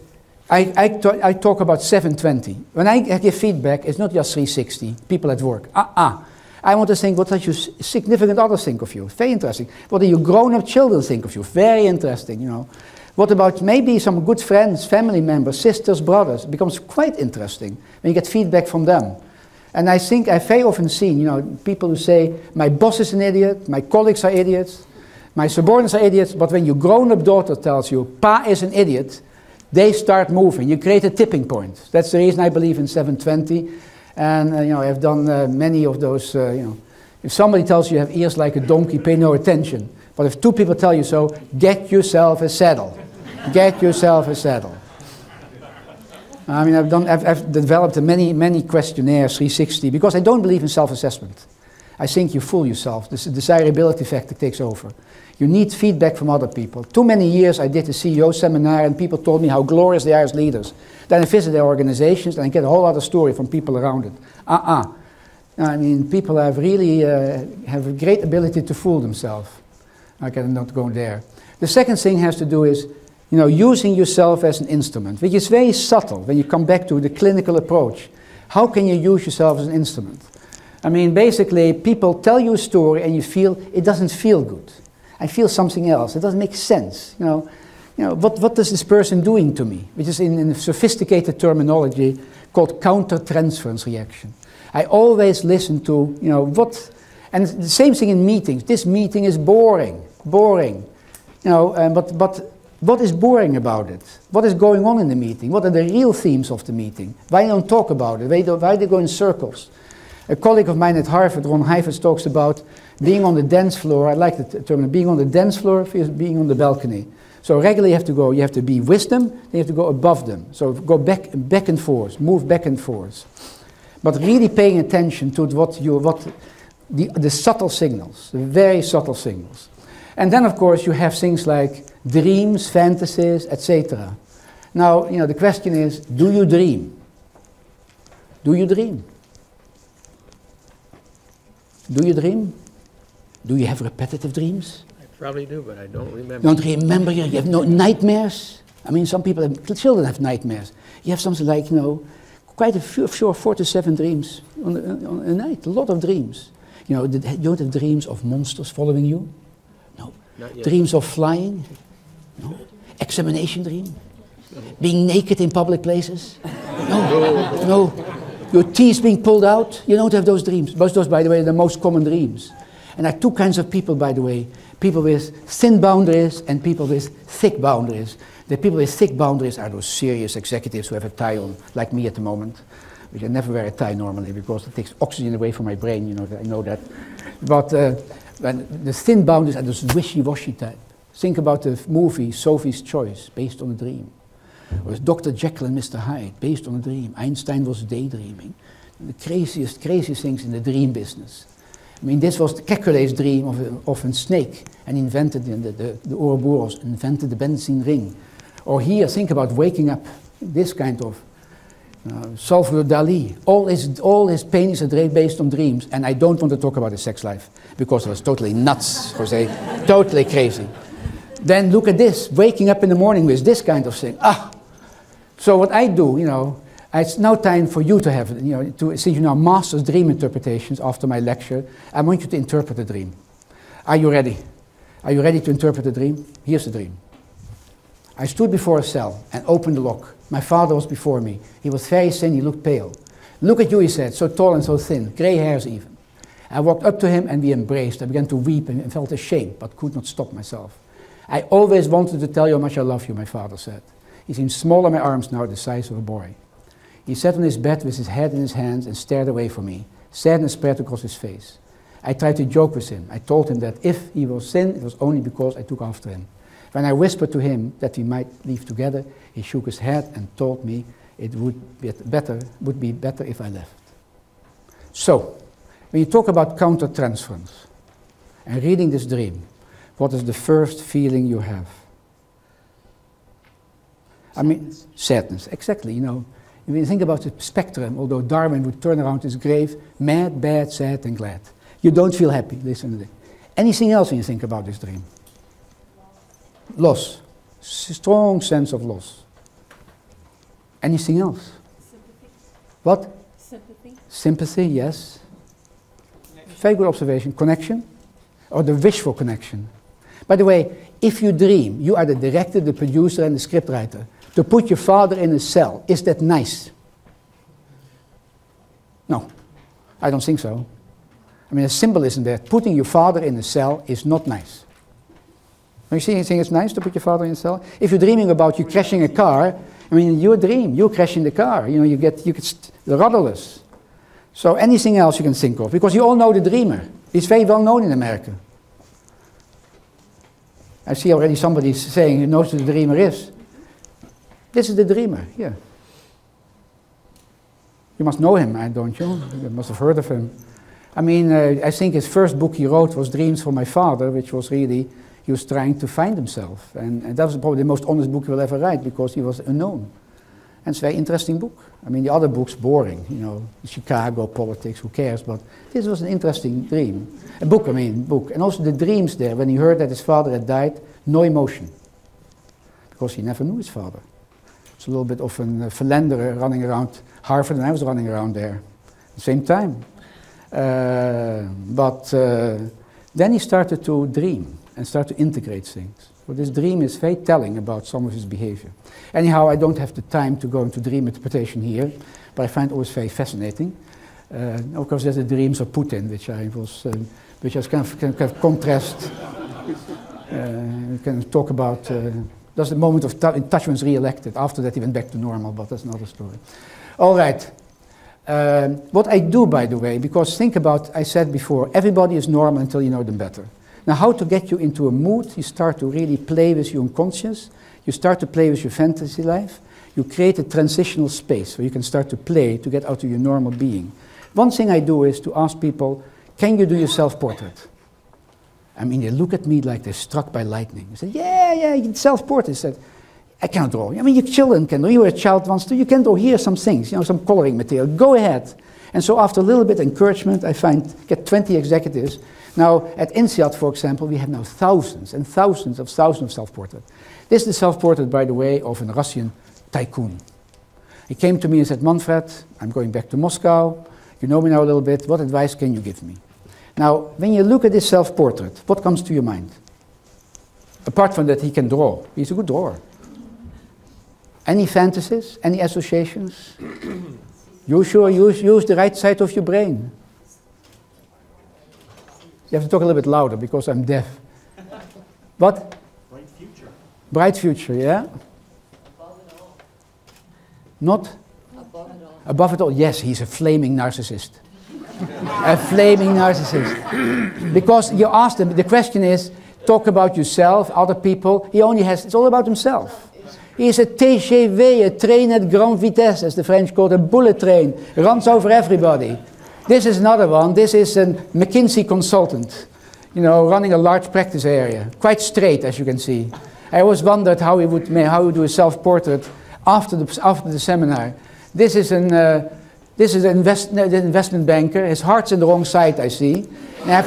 I talk about 720. When I give feedback, it's not just 360, people at work. I want to think, what does your significant others think of you? Very interesting. What do your grown-up children think of you? Very interesting, you know. What about maybe some good friends, family members, sisters, brothers? It becomes quite interesting when you get feedback from them. And I think I've very often seen, you know, people who say, my boss is an idiot, my colleagues are idiots, my subordinates are idiots, but when your grown-up daughter tells you, Pa is an idiot, they start moving. You create a tipping point. That's the reason I believe in 720. And, you know, I've done many of those, you know. If somebody tells you have ears like a donkey, pay no attention. But if two people tell you so, get yourself a saddle. Get yourself a saddle. I mean, I've developed many questionnaires, 360, because I don't believe in self-assessment. I think you fool yourself. This desirability factor takes over. You need feedback from other people. Too many years I did a CEO seminar and people told me how glorious they are as leaders. Then I visit their organizations and I get a whole other story from people around it. I mean, people have really have a great ability to fool themselves. I cannot go there. The second thing has to do is, you know, using yourself as an instrument, which is very subtle when you come back to the clinical approach. How can you use yourself as an instrument? I mean, basically, people tell you a story and you feel it doesn't feel good. I feel something else. It doesn't make sense. You know, what is this person doing to me? Which is in a sophisticated terminology called counter-transference reaction. I always listen to, you know, and the same thing in meetings. This meeting is boring. You know, but what is boring about it? What is going on in the meeting? What are the real themes of the meeting? Why don't talk about it? Why they go in circles? A colleague of mine at Harvard, Ron Heifetz, talks about being on the dance floor. I like the term, being on the dance floor versus being on the balcony. So regularly you have to be with them, then you have to go above them. So go back and forth, move back and forth. But really paying attention to the subtle signals, the very subtle signals. And then of course you have things like dreams, fantasies, etc. Now, you know, the question is, do you dream? Do you dream? Do you dream? Do you have repetitive dreams? I probably do, but I don't remember. You don't remember? You have no nightmares? I mean, some people, children have nightmares. You have something like, you know, quite a few, 4 to 7 dreams on a night, a lot of dreams. You know, you don't have dreams of monsters following you? No. Not yet. Dreams of flying? No. Examination dream? Being naked in public places? No. Your teeth being pulled out? You don't have those dreams. Those, by the way, are the most common dreams. And there are two kinds of people, by the way. People with thin boundaries and people with thick boundaries. The people with thick boundaries are those serious executives who have a tie on, like me at the moment. Which I never wear a tie normally because it takes oxygen away from my brain, you know, I know that. But when the thin boundaries are those wishy-washy type. Think about the movie Sophie's Choice, based on a dream. Or Dr. Jekyll and Mr. Hyde, based on a dream. Einstein was daydreaming. The craziest things in the dream business. I mean, this was Kekulé's dream of a snake, and invented the Ouroboros, invented the benzene ring. Or here, think about waking up, this kind of Salvador Dali. All his paintings are based on dreams, and I don't want to talk about his sex life, because it was totally nuts, Jose, totally crazy. Then look at this, waking up in the morning with this kind of thing. So what I do, you know, it's now time for you to have, you know, since you now masters dream interpretations after my lecture, I want you to interpret the dream. Are you ready? Are you ready to interpret the dream? Here's the dream. I stood before a cell and opened the lock. My father was before me. He was very thin, he looked pale. Look at you, he said, so tall and so thin, grey hairs even. I walked up to him and we embraced. I began to weep and felt ashamed, but could not stop myself. I always wanted to tell you how much I love you, my father said. He seemed small in my arms now, the size of a boy. He sat on his bed with his head in his hands and stared away from me. Sadness spread across his face. I tried to joke with him. I told him that if he was thin, it was only because I took after him. When I whispered to him that we might leave together, he shook his head and told me it would be better if I left. So, when you talk about counter-transference and reading this dream, what is the first feeling you have? I mean, sadness, exactly, you know. When you think about the spectrum, although Darwin would turn around his grave, mad, bad, sad, and glad. You don't feel happy, listen to it. Anything else when you think about this dream? Loss. Strong sense of loss. Anything else? What? Sympathy. Sympathy, yes. Very good observation. Connection, or the wish for connection. By the way, if you dream, you are the director, the producer, and the scriptwriter. To put your father in a cell, is that nice? No, I don't think so. I mean, a symbolism there. Putting your father in a cell is not nice. Are you think it's nice to put your father in a cell? If you're dreaming about you crashing a car, I mean, your dream, you're crashing the car. You know, you get rudderless. So anything else you can think of, because you all know the dreamer. He's very well known in America. I see already somebody saying who knows who the dreamer is. This is the dreamer, here. You must know him, don't you? You must have heard of him. I mean, I think his first book he wrote was Dreams for My Father, which was really, he was trying to find himself. And that was probably the most honest book he will ever write, because he was unknown. And it's a very interesting book. I mean, the other book's boring, you know, Chicago, politics, who cares? But this was an interesting dream. Book. And also the dreams there, when he heard that his father had died, no emotion. Because he never knew his father. It's a little bit of a philanderer running around Harvard, and I was running around there at the same time. But then he started to dream and start to integrate things. So this dream is very telling about some of his behavior. Anyhow, I don't have the time to go into dream interpretation here, but I find it always very fascinating. Of course, there's the dreams of Putin, which I was kind of contrast. We can talk about. That's the moment of Thachmann was re-elected. After that, he went back to normal, but that's another story. All right. What I do, by the way, because think about, I said before, everybody is normal until you know them better. Now, how to get you into a mood? You start to really play with your unconscious. You start to play with your fantasy life. You create a transitional space where you can start to play to get out of your normal being. One thing I do is to ask people, can you do your self-portrait? I mean, they look at me like they're struck by lightning. They say, yeah, self-portrait. I said, I cannot draw. I mean, your children can draw. You were a child once too. You can draw here some things, you know, some coloring material. Go ahead. And so after a little bit of encouragement, I get 20 executives. Now, at INSEAD, for example, we have now thousands and thousands of self-portraits. This is the self-portrait, by the way, of a Russian tycoon. He came to me and said, Manfred, I'm going back to Moscow. You know me now a little bit. What advice can you give me? Now, when you look at this self-portrait, what comes to your mind? Apart from that, he can draw. He's a good drawer. Any fantasies? Any associations? Use the right side of your brain. You have to talk a little bit louder because I'm deaf. What? Bright future. Bright future, yeah? Above it all. Not? Above it all. Above it all, yes, he's a flaming narcissist. A flaming narcissist. Because you asked him, the question is, talk about yourself, other people. It's all about himself. He is a TGV, a train at grande vitesse, as the French call it, a bullet train, runs over everybody. This is another one. This is a McKinsey consultant, you know, running a large practice area. Quite straight, as you can see. I always wondered how he would do a self-portrait after the seminar. This is an investment banker. His heart's in the wrong side, I see. And I have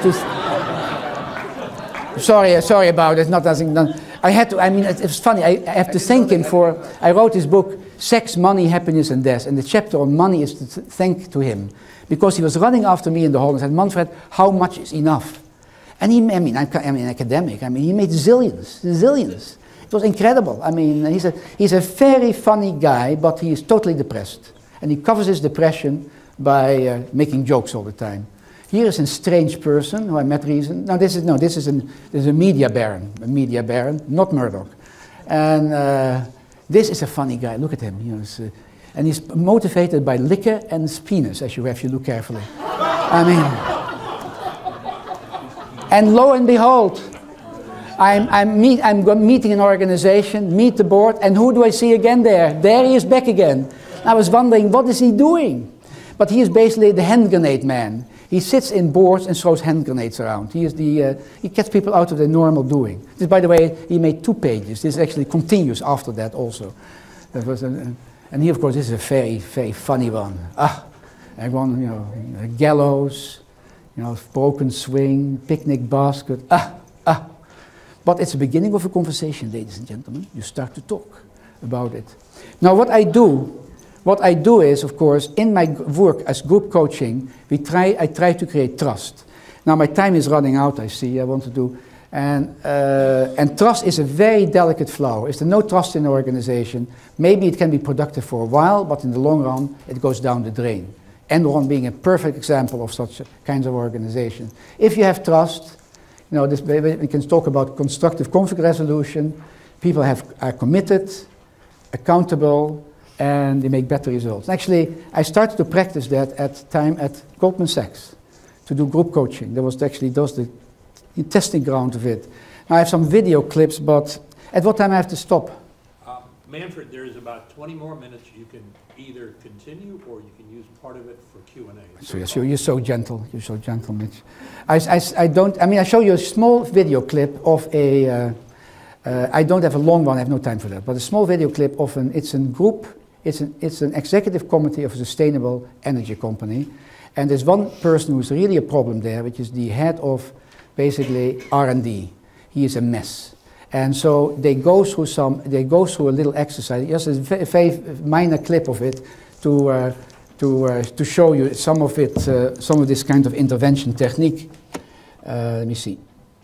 to. Sorry about it. Nothing done. It's funny. I have to thank him for. I wrote this book, Sex, Money, Happiness, and Death, and the chapter on money is to thank to him, because he was running after me in the hall and said, Manfred, how much is enough? And I'm an academic. I mean, he made zillions. It was incredible. I mean, he's a very funny guy, but he is totally depressed. And he covers his depression by making jokes all the time. Here is a strange person who I met recently. This is a media baron, not Murdoch. And this is a funny guy. Look at him. You know, and he's motivated by liquor and his penis, if you look carefully. I mean, and lo and behold, I'm meeting an organization, meet the board, and who do I see again there? There he is back again. I was wondering, what is he doing? But he is basically the hand grenade man. He sits in boards and throws hand grenades around. He gets people out of their normal doing. This, by the way, he made 2 pages. This actually continues after that also. And here, of course, this is a very, very funny one. Everyone, you know, gallows, you know, broken swing, picnic basket. But it's the beginning of a conversation, ladies and gentlemen. You start to talk about it. Now, what I do what I do is, of course, in my work as group coaching, I try to create trust. Now my time is running out, I see, I want to do, and trust is a very delicate flower. If there's no trust in the organization, maybe it can be productive for a while, but in the long run, it goes down the drain. Enron being a perfect example of such kinds of organizations. If you have trust, you know, we can talk about constructive conflict resolution, people are committed, accountable, and they make better results. Actually, I started to practice that at Goldman Sachs, to do group coaching. That was actually the testing ground of it. Now I have some video clips, but at what time I have to stop? Manfred, there's about 20 more minutes. You can either continue or you can use part of it for Q&A. So yes, you're so gentle. You're so gentle, Mitch. I show you a small video clip of a. I don't have a long one. I have no time for that. But a small video clip of it's an executive committee of a sustainable energy company, and there's one person who's really a problem there, which is the head of basically R&D. He is a mess. And so they go through a little exercise, just a very minor clip of it to show you some of this kind of intervention technique. Let me see.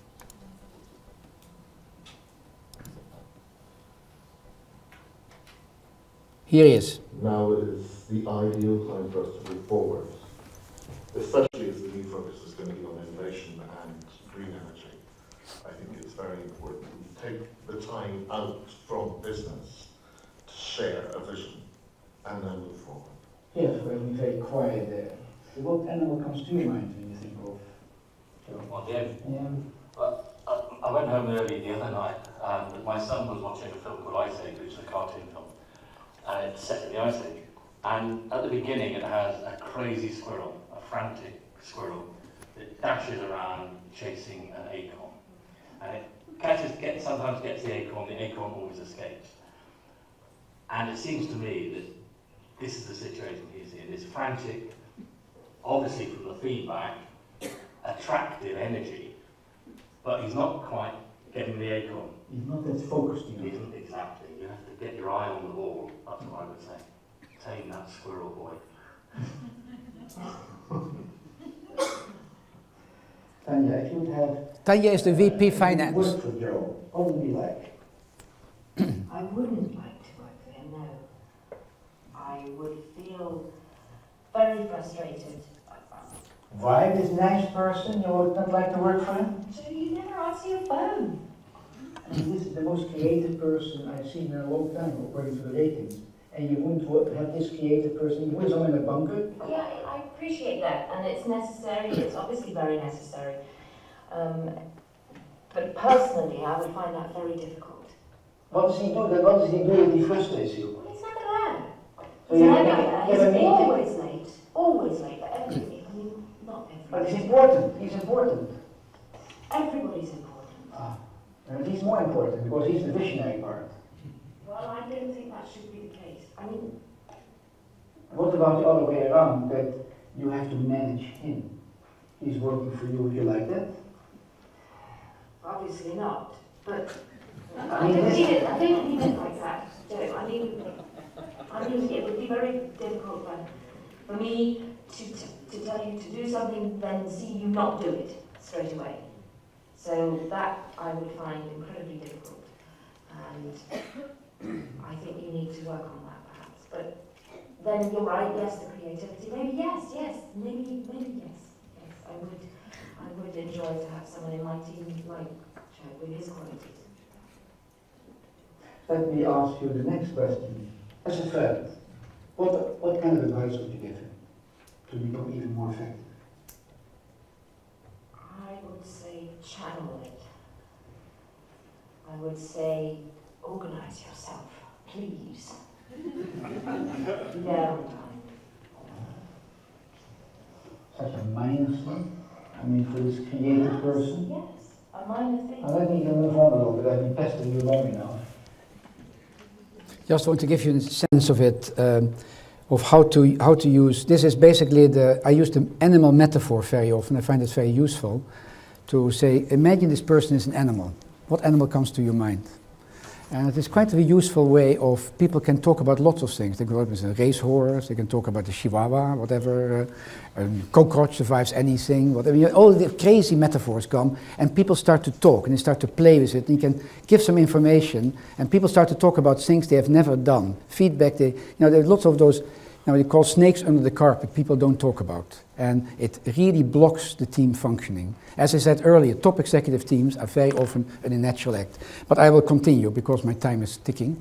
Here he is. Now it is the ideal time for us to move forward, especially as the new focus is going to be on innovation and green energy. I think it's very important we take the time out from business to share a vision and then move forward. Yes, we'll be very quiet there. What animal comes to your mind when you think of? Well, I went home early the other night and my son was watching a film called Ice Age, which is a cartoon film. And it's set in the Ice Age. And at the beginning it has a crazy squirrel, a frantic squirrel, that dashes around chasing an acorn. And it sometimes gets the acorn always escapes. And it seems to me that this is the situation he's in. It's frantic, obviously from the feedback, attractive energy, but he's not quite getting the acorn. He's not that focused, you know. He isn't exactly. You have to get your eye on the ball, that's what I would say. Tame that squirrel boy. Tanya, if you would have... Tanya is the VP Finance. Work for Joe. What would it be like? I wouldn't like to work for him, no. I would feel very frustrated. Why? This nice person, you would not like to work for him? So you never answer your phone. I mean, this is the most creative person I've seen in a long time, according to the ratings. And you wouldn't have this creative person, you would someone in a bunker? Yeah, I appreciate that, and it's necessary, it's obviously very necessary. But personally, I would find that very difficult. What does he do? What does he do if he frustrates you? Well, he's never there. So he's never there. He's always late. Always late for everything. I mean, not everything. But he's important. He's important. Everybody's important. Ah. And he's more important because he's the visionary part. Well, I don't think that should be the case. I mean... What about the other way around, that you have to manage him? He's working for you, would you like that? Obviously not, but... I don't mean it like that, Joe. I mean, it would be very difficult for me to tell you to do something, then see you not do it straight away. So that I would find incredibly difficult. And I think you need to work on that perhaps. But then you're right, yes, the creativity. Maybe yes, maybe yes. I would enjoy to have someone in my team like Joe with his qualities. Let me ask you the next question. As a friend, what kind of advice would you give him to become even more effective? I would say channel it. I would say organize yourself, please. Be there on time. Such a minor thing? I mean, for this creative person? Yes, a minor thing. Let me move on a little bit. I've been pestering you long enough. Just want to give you a sense of it, of how to use. This is basically I use the animal metaphor very often. I find it very useful to say, imagine this person is an animal. What animal comes to your mind? And it is quite a useful way of, people can talk about lots of things. They can talk about a racehorse, they can talk about the chihuahua, whatever, a cockroach survives anything, whatever. You know, all the crazy metaphors come, and people start to talk, and they start to play with it, and you can give some information, and people start to talk about things they have never done. Feedback, there are lots of those, they call snakes under the carpet, people don't talk about. And it really blocks the team functioning. As I said earlier, top executive teams are very often an unnatural act. But I will continue because my time is ticking.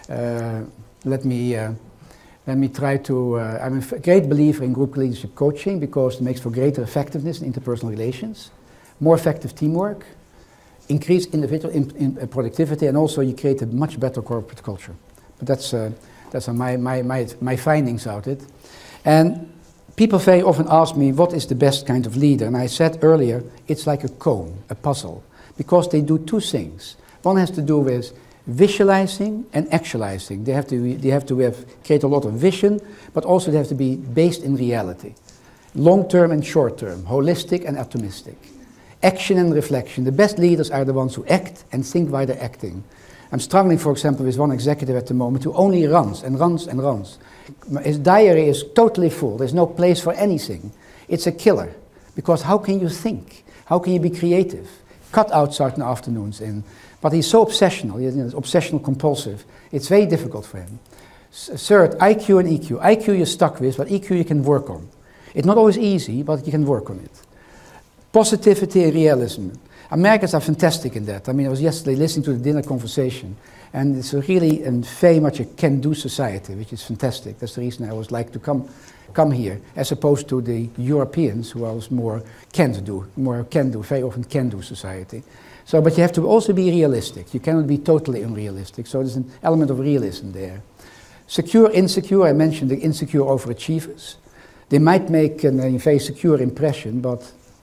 Let me try to, I'm a great believer in group leadership coaching because it makes for greater effectiveness in interpersonal relations, more effective teamwork, increase individual productivity, and also you create a much better corporate culture. But that's my findings out of it. And people very often ask me, what is the best kind of leader? And I said earlier, it's like a cone, a puzzle, because they do two things. One has to do with visualizing and actualizing. They have to create a lot of vision, but also they have to be based in reality. Long-term and short-term, holistic and atomistic. Action and reflection. The best leaders are the ones who act and think while they're acting. I'm struggling, for example, with one executive at the moment who only runs and runs and runs. His diary is totally full. There's no place for anything. It's a killer. Because how can you think? How can you be creative? Cut out certain afternoons in. But he's so obsessional. He's obsessional compulsive. It's very difficult for him. Third, IQ and EQ. IQ you're stuck with, but EQ you can work on. It's not always easy, but you can work on it. Positivity and realism. Americans are fantastic in that. I mean, I was yesterday listening to the dinner conversation, and it's really very much a can-do society, which is fantastic. That's the reason I always like to come here, as opposed to the Europeans, who are more can-do, very often can-do society. So, but you have to also be realistic. You cannot be totally unrealistic. So there's an element of realism there. Secure, insecure. I mentioned the insecure overachievers. They might make a very secure impression, but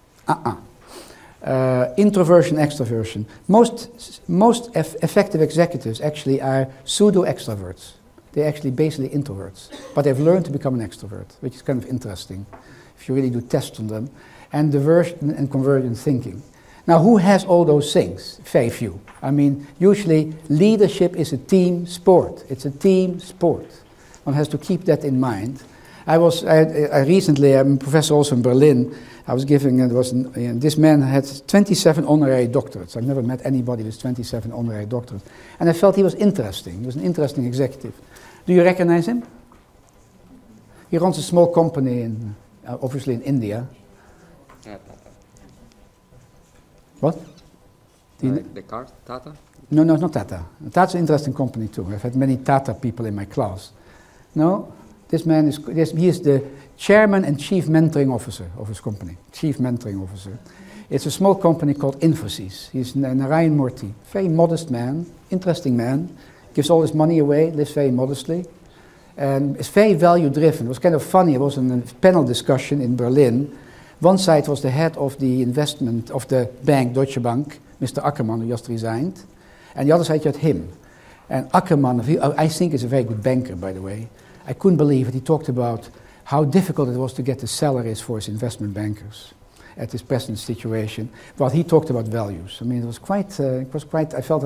introversion, extroversion. Most effective executives actually are pseudo-extroverts. They're actually basically introverts, but they've learned to become an extrovert, which is kind of interesting if you really do tests on them. And diversion and convergent thinking. Now, who has all those things? Very few. I mean, usually leadership is a team sport. It's a team sport. One has to keep that in mind. I recently, I'm a professor also in Berlin. I was giving, this man had 27 honorary doctorates. I've never met anybody with 27 honorary doctorates. And I felt he was interesting. He was an interesting executive. Do you recognize him? He runs a small company, obviously in India. What? The car, Tata? No, it's not Tata. Tata's an interesting company too. I've had many Tata people in my class. No, this man is the chairman and chief mentoring officer of his company. Chief mentoring officer. It's a small company called Infosys. He's Narayan Murthy. Very modest man, interesting man. Gives all his money away, lives very modestly. And is very value driven. It was kind of funny. It was a panel discussion in Berlin. One side was the head of the investment of the bank, Deutsche Bank, Mr. Ackerman, who just resigned. And the other side you had him. And Ackerman, I think is a very good banker, by the way. I couldn't believe it. He talked about how difficult it was to get the salaries for his investment bankers at his present situation. But he talked about values. I mean, it was quite, I felt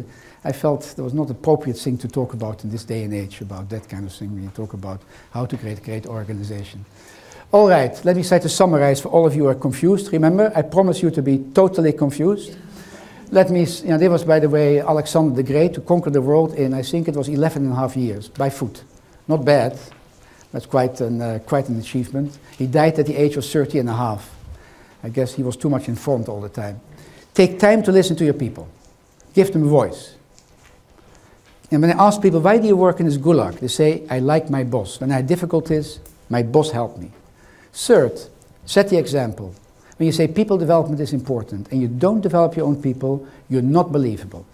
it was not an appropriate thing to talk about in this day and age, about that kind of thing, when you talk about how to create a great organization. All right, let me try to summarize for all of you who are confused. Remember, I promise you to be totally confused. Let me, there was, by the way, Alexander the Great, who conquered the world in, I think it was 11.5 years, by foot. Not bad. That's quite an achievement. He died at the age of 30.5. I guess he was too much informed all the time. Take time to listen to your people. Give them a voice. And when I ask people, why do you work in this gulag? They say, I like my boss. When I have difficulties, my boss helped me. Third, set the example. When you say people development is important and you don't develop your own people, you're not believable.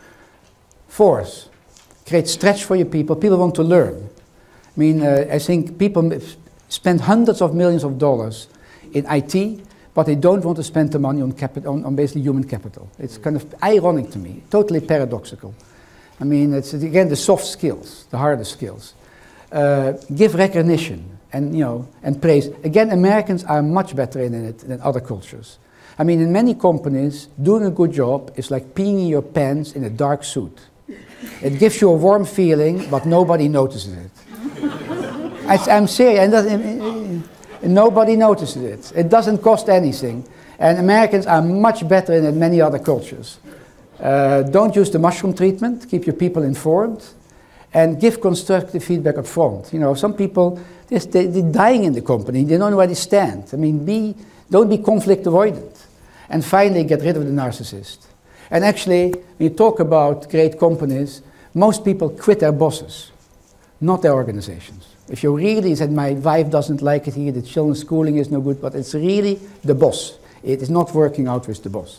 Fourth, create stretch for your people. People want to learn. I mean, I think people spend hundreds of millions of dollars in IT, but they don't want to spend the money on basically human capital. It's kind of ironic to me, totally paradoxical. I mean, it's again the soft skills, the harder skills. Give recognition. And praise. Again, Americans are much better in it than other cultures. I mean, in many companies, doing a good job is like peeing in your pants in a dark suit. It gives you a warm feeling, but nobody notices it. I'm serious, and nobody notices it. It doesn't cost anything. And Americans are much better in it than many other cultures. Don't use the mushroom treatment, keep your people informed, and give constructive feedback up front. You know, some people, they're dying in the company, they don't know where they stand. I mean, don't be conflict avoidant. And finally, get rid of the narcissist. And actually, when you talk about great companies, most people quit their bosses, not their organizations. If you really said, my wife doesn't like it here, the children's schooling is no good, but it's really the boss. It is not working out with the boss.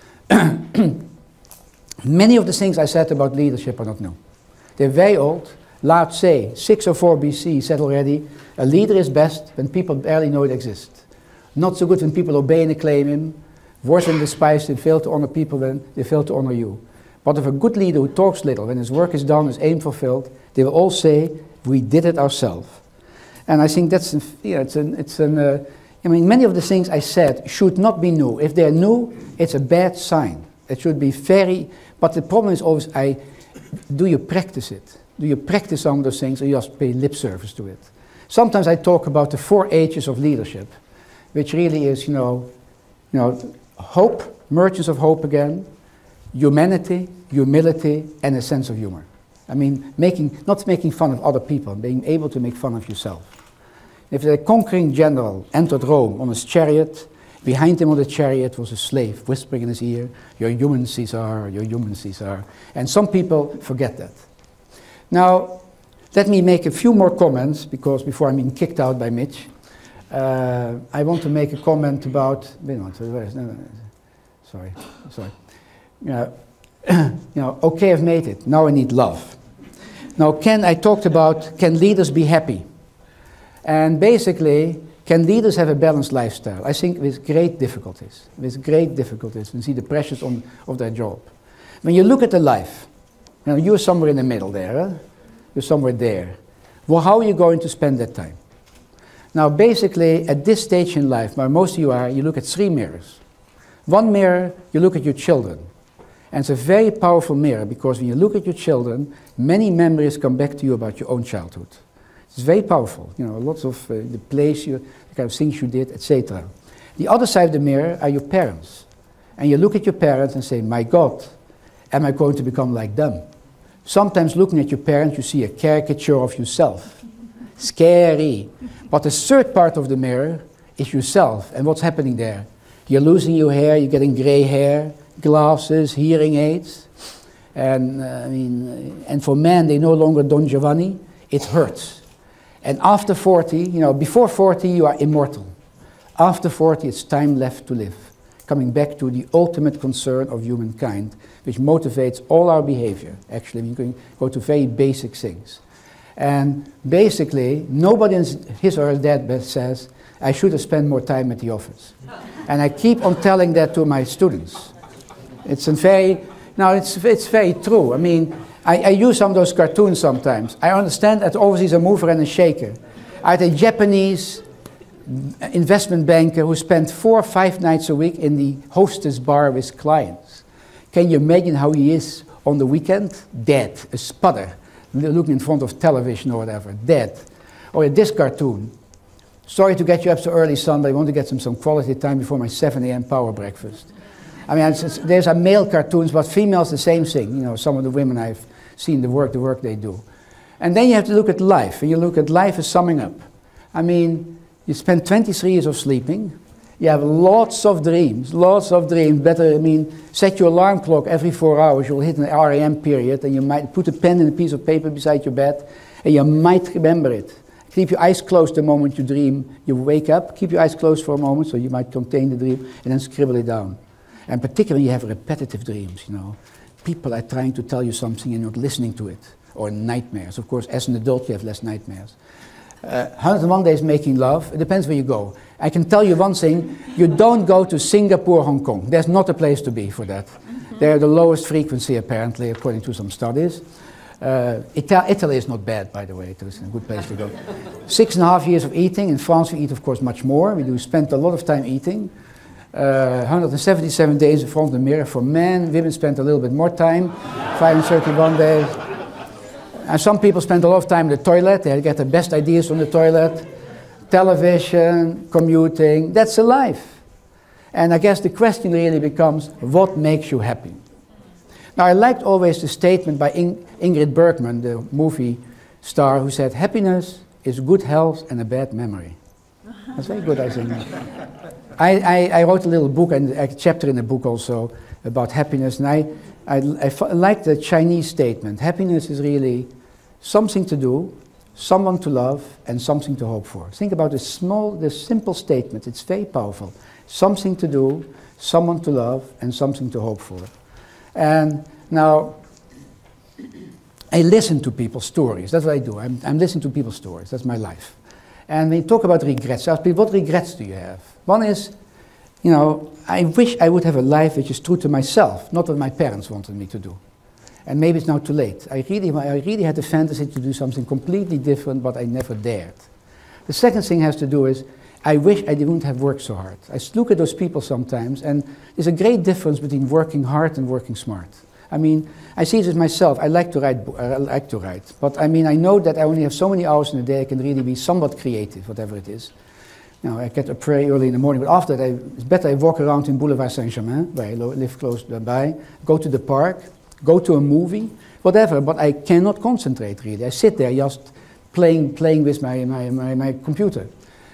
Many of the things I said about leadership are not new. They're very old. Lao Tse, 604 BC, said already, a leader is best when people barely know it exists. Not so good when people obey and acclaim him. Worse when despise and fail to honor people when they fail to honor you. But if a good leader who talks little, when his work is done, his aim fulfilled, they will all say, we did it ourselves. And I think that's, I mean, many of the things I said should not be new. If they're new, it's a bad sign. It should be very, but the problem is always, do you practice it? Do you practice some of those things, or you just pay lip service to it? Sometimes I talk about the 4 H's of leadership, which really is, hope, merchants of hope again, humanity, humility, and a sense of humor. I mean, not making fun of other people, being able to make fun of yourself. If the conquering general entered Rome on his chariot, behind him on the chariot was a slave whispering in his ear, "You're human, Caesar, you're human, Caesar." And some people forget that. Now, let me make a few more comments, because before I'm being kicked out by Mitch, I want to make a comment about, sorry. Okay, I've made it. Now I need love. Now, I talked about, can leaders be happy? And basically, can leaders have a balanced lifestyle? I think with great difficulties. And see the pressures of their job. When you look at the life, you're somewhere in the middle there. Huh? You're somewhere there. Well, how are you going to spend that time? Now, basically, at this stage in life, where most of you are, you look at 3 mirrors. One mirror, you look at your children. And it's a very powerful mirror, because when you look at your children, many memories come back to you about your own childhood. It's very powerful. Lots of the place, the kind of things you did, etc. The other side of the mirror are your parents. And you look at your parents and say, my God, am I going to become like them? Sometimes looking at your parents, you see a caricature of yourself. Scary. But the third part of the mirror is yourself. And what's happening there? You're losing your hair, you're getting gray hair, glasses, hearing aids. And for men, they no longer Don Giovanni. It hurts. And after 40, before 40, you are immortal. After 40, it's time left to live. Coming back to the ultimate concern of humankind, which motivates all our behavior. Actually, we can go to very basic things. And basically, nobody in his or her deathbed says, I should have spent more time at the office. And I keep on telling that to my students. It's very true. I mean, I use some of those cartoons sometimes. I understand that always is a mover and a shaker. I had a Japanese investment banker who spent 4 or 5 nights a week in the hostess bar with clients. Can you imagine how he is on the weekend? Dead, a sputter, looking in front of television or whatever, dead. Or this cartoon. Sorry to get you up so early, son, but I want to get some quality time before my 7 a.m. power breakfast. I mean, there's male cartoons, but females the same thing. Some of the women I've seen the work they do. And then you have to look at life, and you look at life as summing up. I mean, you spend 23 years of sleeping, you have lots of dreams. Better, set your alarm clock every 4 hours, you'll hit an REM period, and you might put a pen and a piece of paper beside your bed, and you might remember it. Keep your eyes closed the moment you dream, you wake up, keep your eyes closed for a moment, so you might contain the dream, and then scribble it down. And particularly you have repetitive dreams, People are trying to tell you something and you're not listening to it. Or nightmares. Of course, as an adult, you have less nightmares. 101 Days Making Love, it depends where you go. I can tell you one thing, you don't go to Singapore, Hong Kong. There's not a place to be for that. They're the lowest frequency, apparently, according to some studies. Italy is not bad, by the way. It's a good place to go. 6.5 years of eating. In France, we eat, of course, much more. We do spend a lot of time eating. 177 days in front of the mirror for men. Women spend a little bit more time, 531 days. And some people spend a lot of time in the toilet. They get the best ideas from the toilet. Television, commuting, that's a life. And I guess the question really becomes, what makes you happy? Now, I liked always the statement by Ingrid Bergman, the movie star, who said, happiness is good health and a bad memory. That's very good, I think. I wrote a little book, and a chapter in the book also, about happiness, and I like the Chinese statement. Happiness is really something to do, someone to love, and something to hope for. Think about this simple statement. It's very powerful. Something to do, someone to love, and something to hope for. And now, I listen to people's stories. That's what I do. I'm listening to people's stories. That's my life. And when you talk about regrets, I ask people, what regrets do you have? One is, you know, I wish I would have a life which is true to myself, not what my parents wanted me to do. And maybe it's now too late. I really had the fantasy to do something completely different, but I never dared. The second thing has to do is, I wish I didn't have worked so hard. I look at those people sometimes, and there's a great difference between working hard and working smart. I mean, I see this myself. I like to write, but I mean, I know that I only have so many hours in a day. I can really be somewhat creative, whatever it is. You know, I get up very early in the morning, but after that, it's better I walk around in Boulevard Saint-Germain, where I live close by, go to the park, go to a movie, whatever. But I cannot concentrate really. I sit there just playing with my computer.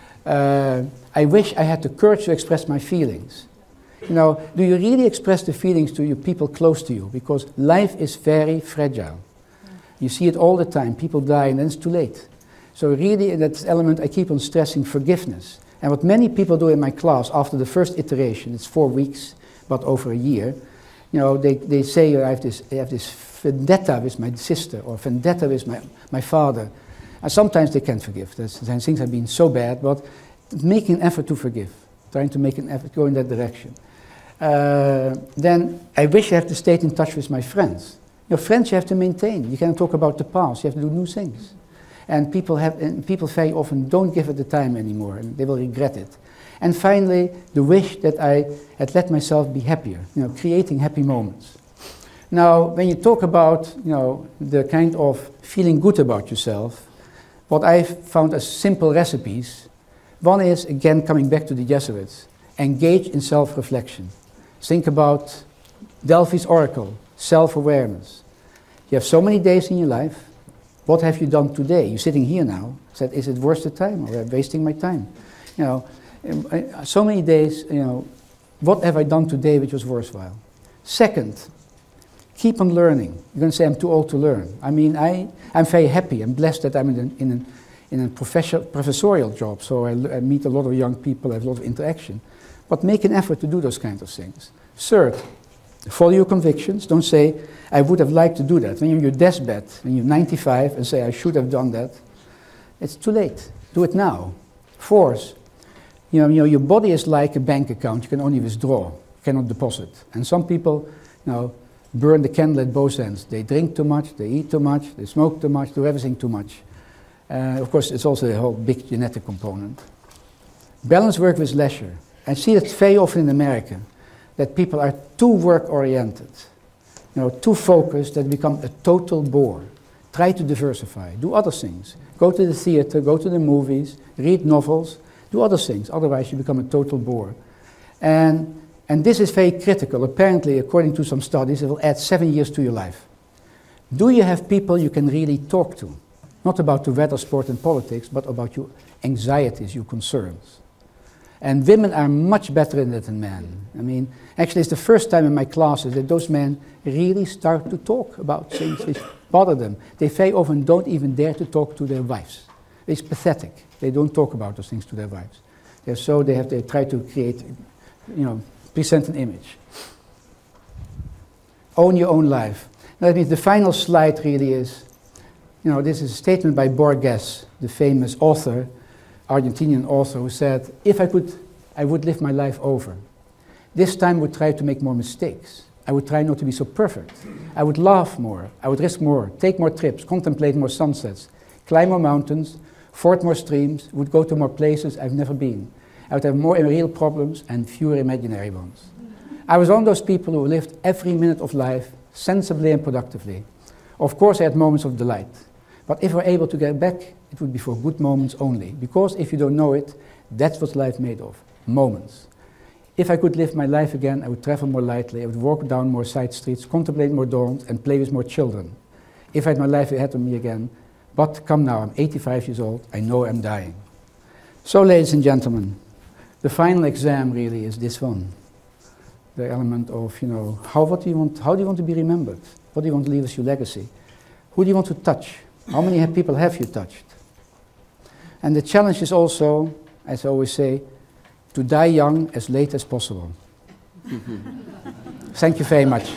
I wish I had the courage to express my feelings. You know, do you really express the feelings to your people close to you? Because life is very fragile. You see it all the time. People die and then it's too late. So really in that element I keep on stressing forgiveness. And what many people do in my class after the first iteration, it's 4 weeks, but over a year, you know, they say I have this vendetta with my sister or vendetta with my father. And sometimes they can't forgive. Things have been so bad, but making an effort to forgive, trying to make an effort, go in that direction. Then I wish I have to stay in touch with my friends. Your friends you have to maintain. You can't talk about the past. You have to do new things. And people very often don't give it the time anymore, and they will regret it. And finally, the wish that I had let myself be happier, you know, creating happy moments. Now, when you talk about, you know, the kind of feeling good about yourself, what I've found as simple recipes, one is, again, coming back to the Jesuits, engage in self-reflection. Think about Delphi's oracle, self-awareness. You have so many days in your life. What have you done today? You're sitting here now. Said, is it worth the time, or am I wasting my time? You know, so many days, you know, what have I done today which was worthwhile? Second, keep on learning. You're going to say I'm too old to learn. I mean, I'm very happy. I'm blessed that I'm in a professorial job, so I meet a lot of young people, I have a lot of interaction. But make an effort to do those kinds of things. Third, follow your convictions. Don't say, I would have liked to do that. When you're on your deathbed, when you're 95, and say, I should have done that, it's too late. Do it now. Fourth, you know, your body is like a bank account. You can only withdraw, you cannot deposit. And some people, you know, burn the candle at both ends. They drink too much, they eat too much, they smoke too much, do everything too much. Of course, it's also a whole big genetic component. Balance work with leisure. I see it very often in America, that people are too work-oriented, you know, too focused, that become a total bore. Try to diversify, do other things. Go to the theater, go to the movies, read novels, do other things, otherwise you become a total bore. And this is very critical. Apparently, according to some studies, it will add 7 years to your life. Do you have people you can really talk to? Not about the weather, sport and politics, but about your anxieties, your concerns. And women are much better in it than men. I mean, actually it's the first time in my classes that those men really start to talk about things which bother them. They very often don't even dare to talk to their wives. It's pathetic. They don't talk about those things to their wives. They try to create, you know, present an image. Own your own life. That means the final slide really is, you know, this is a statement by Borges, the famous author, Argentinian author, who said, if I could, I would live my life over. This time I would try to make more mistakes. I would try not to be so perfect. I would laugh more. I would risk more, take more trips, contemplate more sunsets, climb more mountains, ford more streams, would go to more places I've never been. I would have more real problems and fewer imaginary ones. I was one of those people who lived every minute of life sensibly and productively. Of course, I had moments of delight. But if we're able to get back, it would be for good moments only. Because if you don't know it, that's what life made of, moments. If I could live my life again, I would travel more lightly, I would walk down more side streets, contemplate more dawns, and play with more children. If I had my life ahead of me again, but come now, I'm 85 years old, I know I'm dying. So, ladies and gentlemen, the final exam really is this one. The element of, you know, how do you want to be remembered? What do you want to leave as your legacy? Who do you want to touch? How many people have you touched? And the challenge is also, as I always say, to die young as late as possible. Thank you very much.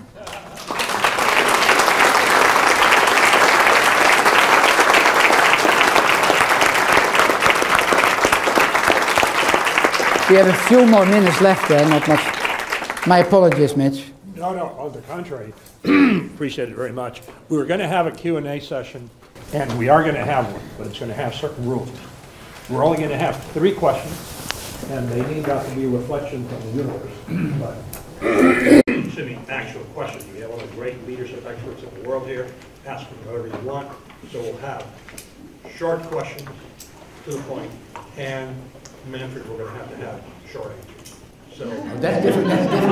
We have a few more minutes left there, not much. My apologies, Mitch. No, on the contrary. Appreciate it very much. We were going to have a Q&A session, and we are going to have one, but it's going to have certain rules. We're only going to have 3 questions, and they need not to be reflections on the universe. But, excuse me, actual questions. We have one of the great leadership experts in the world here. Ask them whatever you want. So we'll have short questions to the point, and Manfred, we're going to have short answers. So that's different.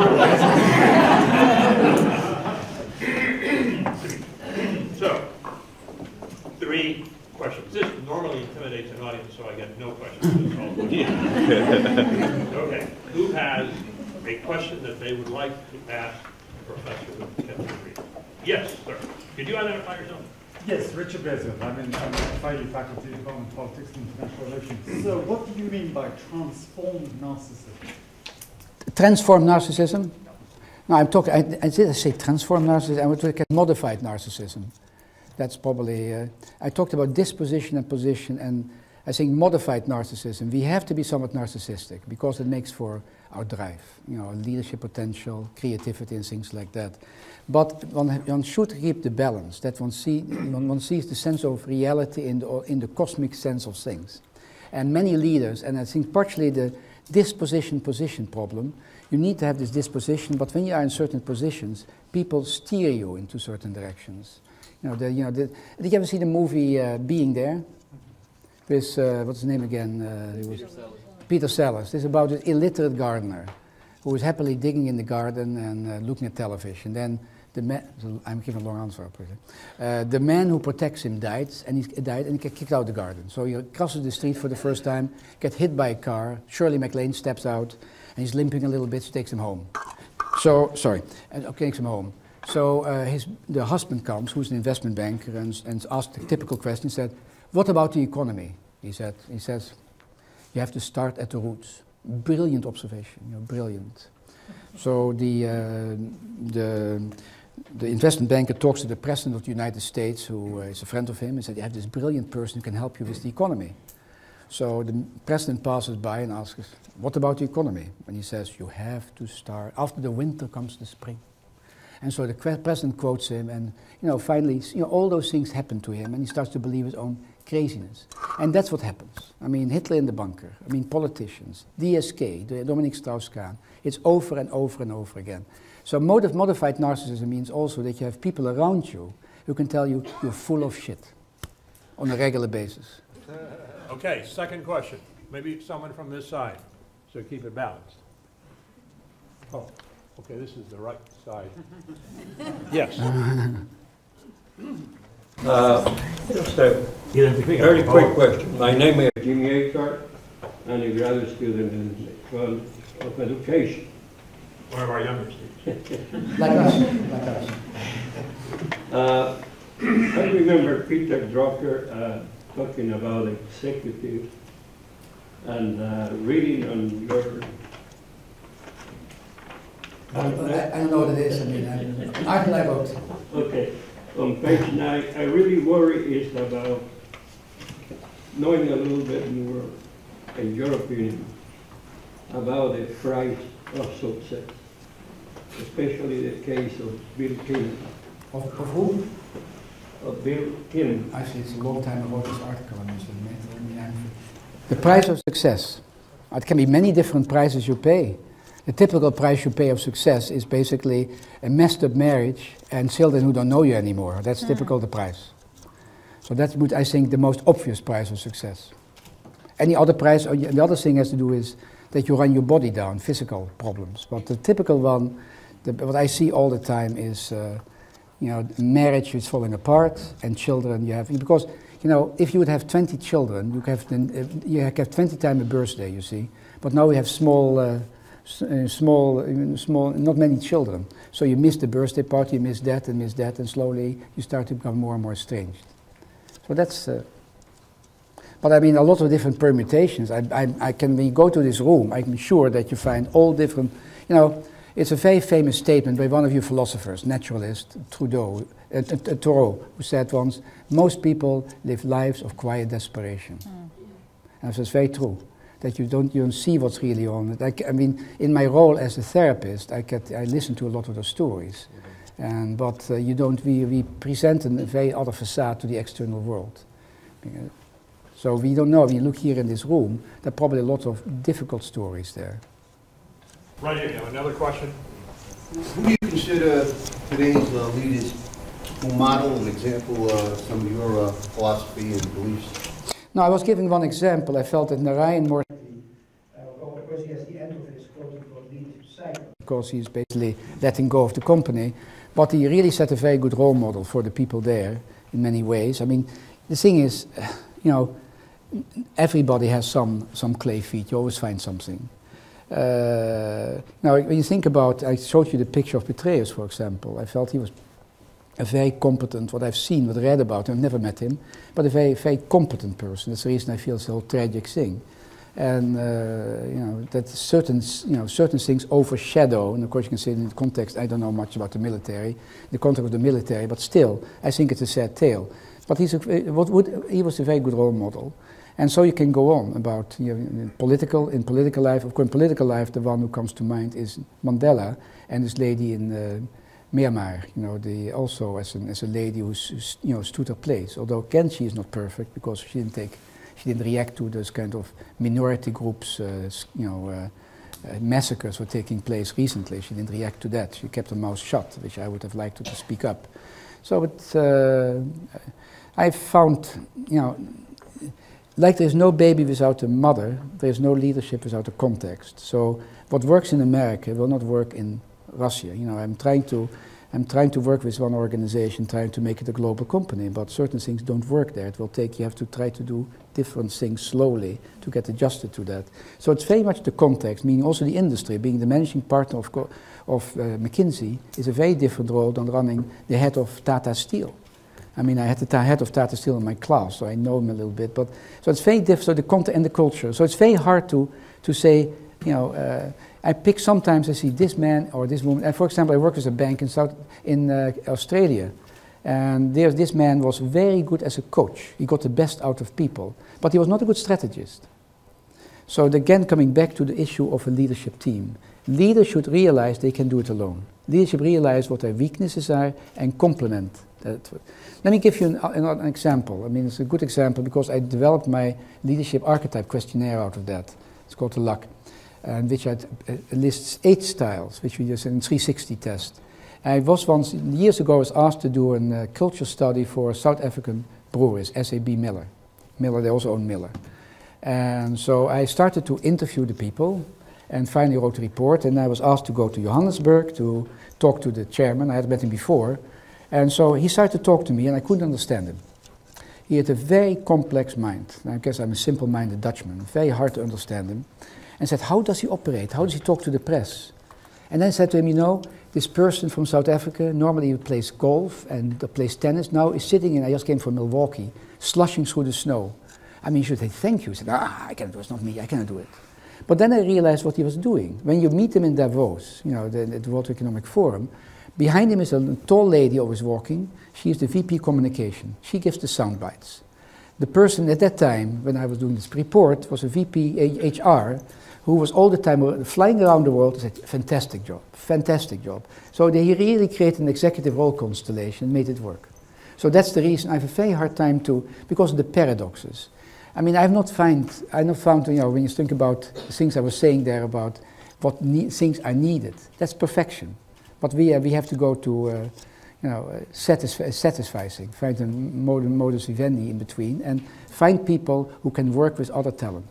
So, 3 questions. This normally intimidates an audience, so I get no questions. Okay. Who has a question that they would like to ask Professor Kevin Reed? Yes, sir. Could you identify yourself? Yes, Richard Bezel. I'm in the faculty of Government Politics and International Relations. So what do you mean by transformed narcissism? Transformed narcissism? No, I'm talking, I did say transformed narcissism, I would look at modified narcissism. That's probably, I talked about disposition and position, and I think modified narcissism. We have to be somewhat narcissistic because it makes for our drive, you know, leadership potential, creativity and things like that. But one should keep the balance, that one sees the sense of reality in the cosmic sense of things. And many leaders, and I think partially the disposition-position problem, you need to have this disposition, but when you are in certain positions, people steer you into certain directions. Did you ever see the movie Being There? With, what's his name again? Peter Sellers. It's about an illiterate gardener who is happily digging in the garden and looking at television. Then the man, I'm giving a long answer. The man who protects him died, and he got kicked out of the garden. So he crosses the street for the first time, gets hit by a car. Shirley MacLaine steps out, and he's limping a little bit. She takes him home. So takes him home. So the husband comes, who's an investment banker, and asks the typical question. He said, "What about the economy?" He says, "You have to start at the roots." Brilliant observation, brilliant. So the investment banker talks to the president of the United States, who is a friend of him, and said, "You have this brilliant person who can help you with the economy." So the president passes by and asks, "What about the economy?" And he says, "You have to start, after the winter comes the spring." And so the president quotes him, and finally, all those things happen to him, and he starts to believe his own craziness. And that's what happens. I mean, Hitler in the bunker, politicians, DSK, Dominique Strauss-Kahn, it's over and over and over again. So modified narcissism means also that you have people around you who can tell you you're full of shit on a regular basis. Okay, second question. Maybe someone from this side, so keep it balanced. Oh, okay, this is the right side. Yes. Just a very quick question. My name is Jimmy Akart. I'm a graduate student in the world of education. One of our younger students. Like us. I remember Peter Drucker talking about executive and reading on your... I don't know what it is. I wrote. Okay. On page 9, I really worry is about knowing a little bit more, in your opinion, about the price of success, especially the case of Bill Clinton. Of who? Of Bill Clinton. Actually, it's a long time I wrote this article on this. The price of success. It can be many different prices you pay. The typical price you pay of success is basically a messed up marriage and children who don't know you anymore. That's typical the price. So that's, I think, the most obvious price of success. Any other price, or the other thing has to do is that you run your body down, physical problems. But the typical one, what I see all the time is, marriage is falling apart and children you have, because, if you would have 20 children, you have 20 times a birthday, you see. But now we have small, not many children. So you miss the birthday party, you miss that, and slowly you start to become more and more estranged. So that's, but I mean, a lot of different permutations. when you go to this room, I'm sure that you find all different, it's a very famous statement by one of you philosophers, naturalist, Thoreau, who said once, most people live lives of quiet desperation. And that's very true, that you don't see what's really on. I mean, in my role as a therapist, I listen to a lot of those stories. But we present a very other facade to the external world. So we don't know, when you look here in this room, there are probably lots of difficult stories there. Right here, another question. Who do you consider today's leaders who model and example some of your philosophy and beliefs? No, I was giving one example. I felt that Narayan more... Because he has the end of his quote-unquote leadership cycle. Because he's basically letting go of the company. But he really set a very good role model for the people there in many ways. I mean, the thing is, everybody has some clay feet. You always find something. Now, when you think about, I showed you the picture of Petraeus, for example. I felt he was a very competent, what I've seen, what I read about him, I've never met him, but a very, very competent person. That's the reason I feel it's a whole tragic thing. And, that certain things overshadow, and of course you can say in the context, I don't know much about the military, the context of the military, but still, I think it's a sad tale. But he was a very good role model. And so you can go on about in political life. Of course, in political life, the one who comes to mind is Mandela and this lady in Myanmar. Also as a lady who stood her place. Although again, she is not perfect because she didn't react to those kind of minority groups. Massacres were taking place recently. She didn't react to that. She kept her mouth shut, which I would have liked her to speak up. So, I found, like there's no baby without a mother, there's no leadership without a context. So what works in America will not work in Russia. I'm trying to work with one organization, trying to make it a global company, but certain things don't work there. You have to try to do different things slowly to get adjusted to that. So it's very much the context, meaning also the industry, being the managing partner of McKinsey is a very different role than running the head of Tata Steel. I mean, I had the head of Tata Steel in my class, so I know him a little bit. But so it's very different. So the content and the culture. So it's very hard to say. I pick sometimes. I see this man or this woman. And for example, I work with a bank in Australia, and this man was very good as a coach. He got the best out of people, but he was not a good strategist. So again, coming back to the issue of a leadership team, leaders should realize they can do it alone. Leaders should realize what their weaknesses are and complement that. Let me give you an example. I mean, it's a good example because I developed my leadership archetype questionnaire out of that. It's called the LUC, which lists 8 styles, which we use in 360 test. I was once, years ago, asked to do a culture study for South African breweries, SAB Miller. They also own Miller. And so I started to interview the people and finally wrote a report, and I was asked to go to Johannesburg to talk to the chairman. I had met him before. And so he started to talk to me, and I couldn't understand him. He had a very complex mind. I guess I'm a simple-minded Dutchman, very hard to understand him. And said, how does he operate? How does he talk to the press? And then I said to him, this person from South Africa, normally he plays golf and plays tennis, now is sitting in, I just came from Milwaukee, slushing through the snow. I mean, you should say thank you. He said, I cannot do it, it's not me, I cannot do it. But then I realized what he was doing. When you meet him in Davos, the World Economic Forum, behind him is a tall lady always walking. She is the VP Communication. She gives the sound bites. The person at that time, when I was doing this report, was a VP HR who was all the time flying around the world and said, fantastic job, fantastic job. So he really created an executive role constellation and made it work. So that's the reason I have a very hard time because of the paradoxes. I mean, I've not found, you know, when you think about the things I was saying there about what things are needed, that's perfection. But we have to go to, you know, satisfying, find a modus vivendi in between, and find people who can work with other talent.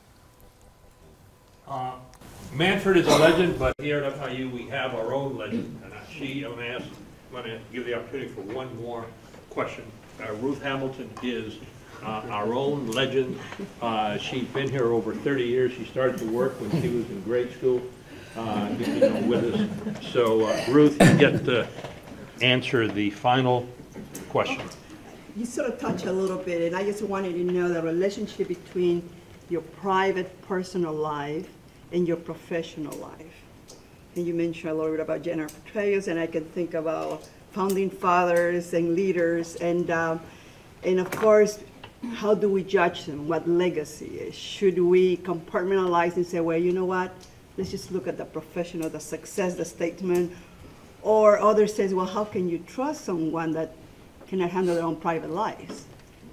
Manfred is a legend, but here at FIU we have our own legend, and I'm going to give the opportunity for one more question. Ruth Hamilton is our own legend. She's been here over 30 years. She started to work when she was in grade school, with us. So Ruth, you get to answer the final question. You sort of touched a little bit, and I just wanted to know the relationship between your private, personal life and your professional life. And you mentioned a little bit about gender portrayals, and I can think about founding fathers and leaders, and of course, how do we judge them? What legacy is? Should we compartmentalize and say, well, you know what? Let's just look at the professional, the success, the statement. Or others says, well, how can you trust someone that cannot handle their own private lives?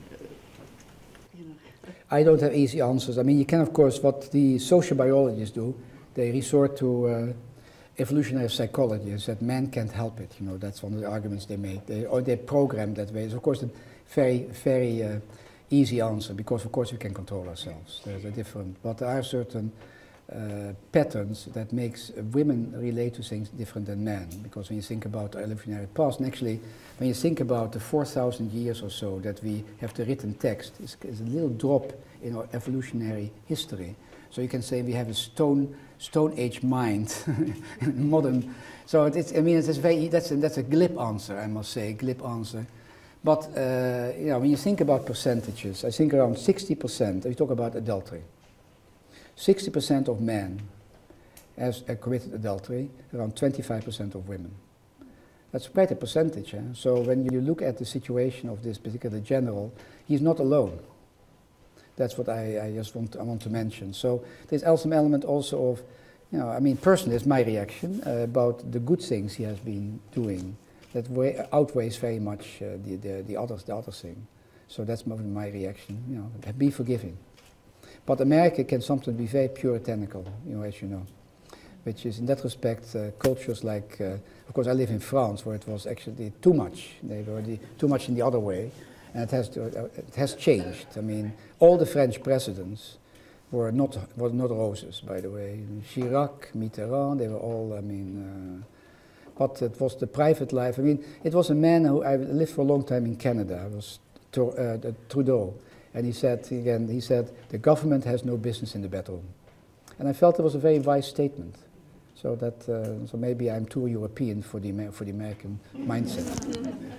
I don't have easy answers. I mean, you can, of course, what the social biologists do, they resort to evolutionary psychology, that man can't help it. You know, that's one of the arguments they make. They're programmed that way. It's, of course, a very, very easy answer, because, of course, we can control ourselves. There's a different, but there are certain patterns that makes women relate to things different than men. Because when you think about the evolutionary past, and actually when you think about the 4,000 years or so that we have the written text, it's a little drop in our evolutionary history. So you can say we have a stone age mind, modern. So it's, I mean, it's very, that's a glib answer, I must say, glib answer. But you know, when you think about percentages, I think around 60%. We talk about adultery. 60% of men have committed adultery, around 25% of women. That's quite a percentage. Eh? So when you look at the situation of this particular general, he's not alone. That's what I want to mention. So there's some element also of, you know, I mean, personally, it's my reaction about the good things he has been doing that outweighs very much the other thing. So that's my reaction. You know, be forgiving. But America can sometimes be very puritanical, you know, as you know, which is in that respect cultures like, of course, I live in France, where it was actually too much. They were too much in the other way, and it has changed. I mean, all the French presidents were not roses, by the way. Chirac, Mitterrand, they were all. I mean, but it was the private life. I mean, it was a man who I lived for a long time in Canada. It was Trudeau. And he said, the government has no business in the bedroom. And I felt it was a very wise statement. So that, so maybe I'm too European for the American mindset.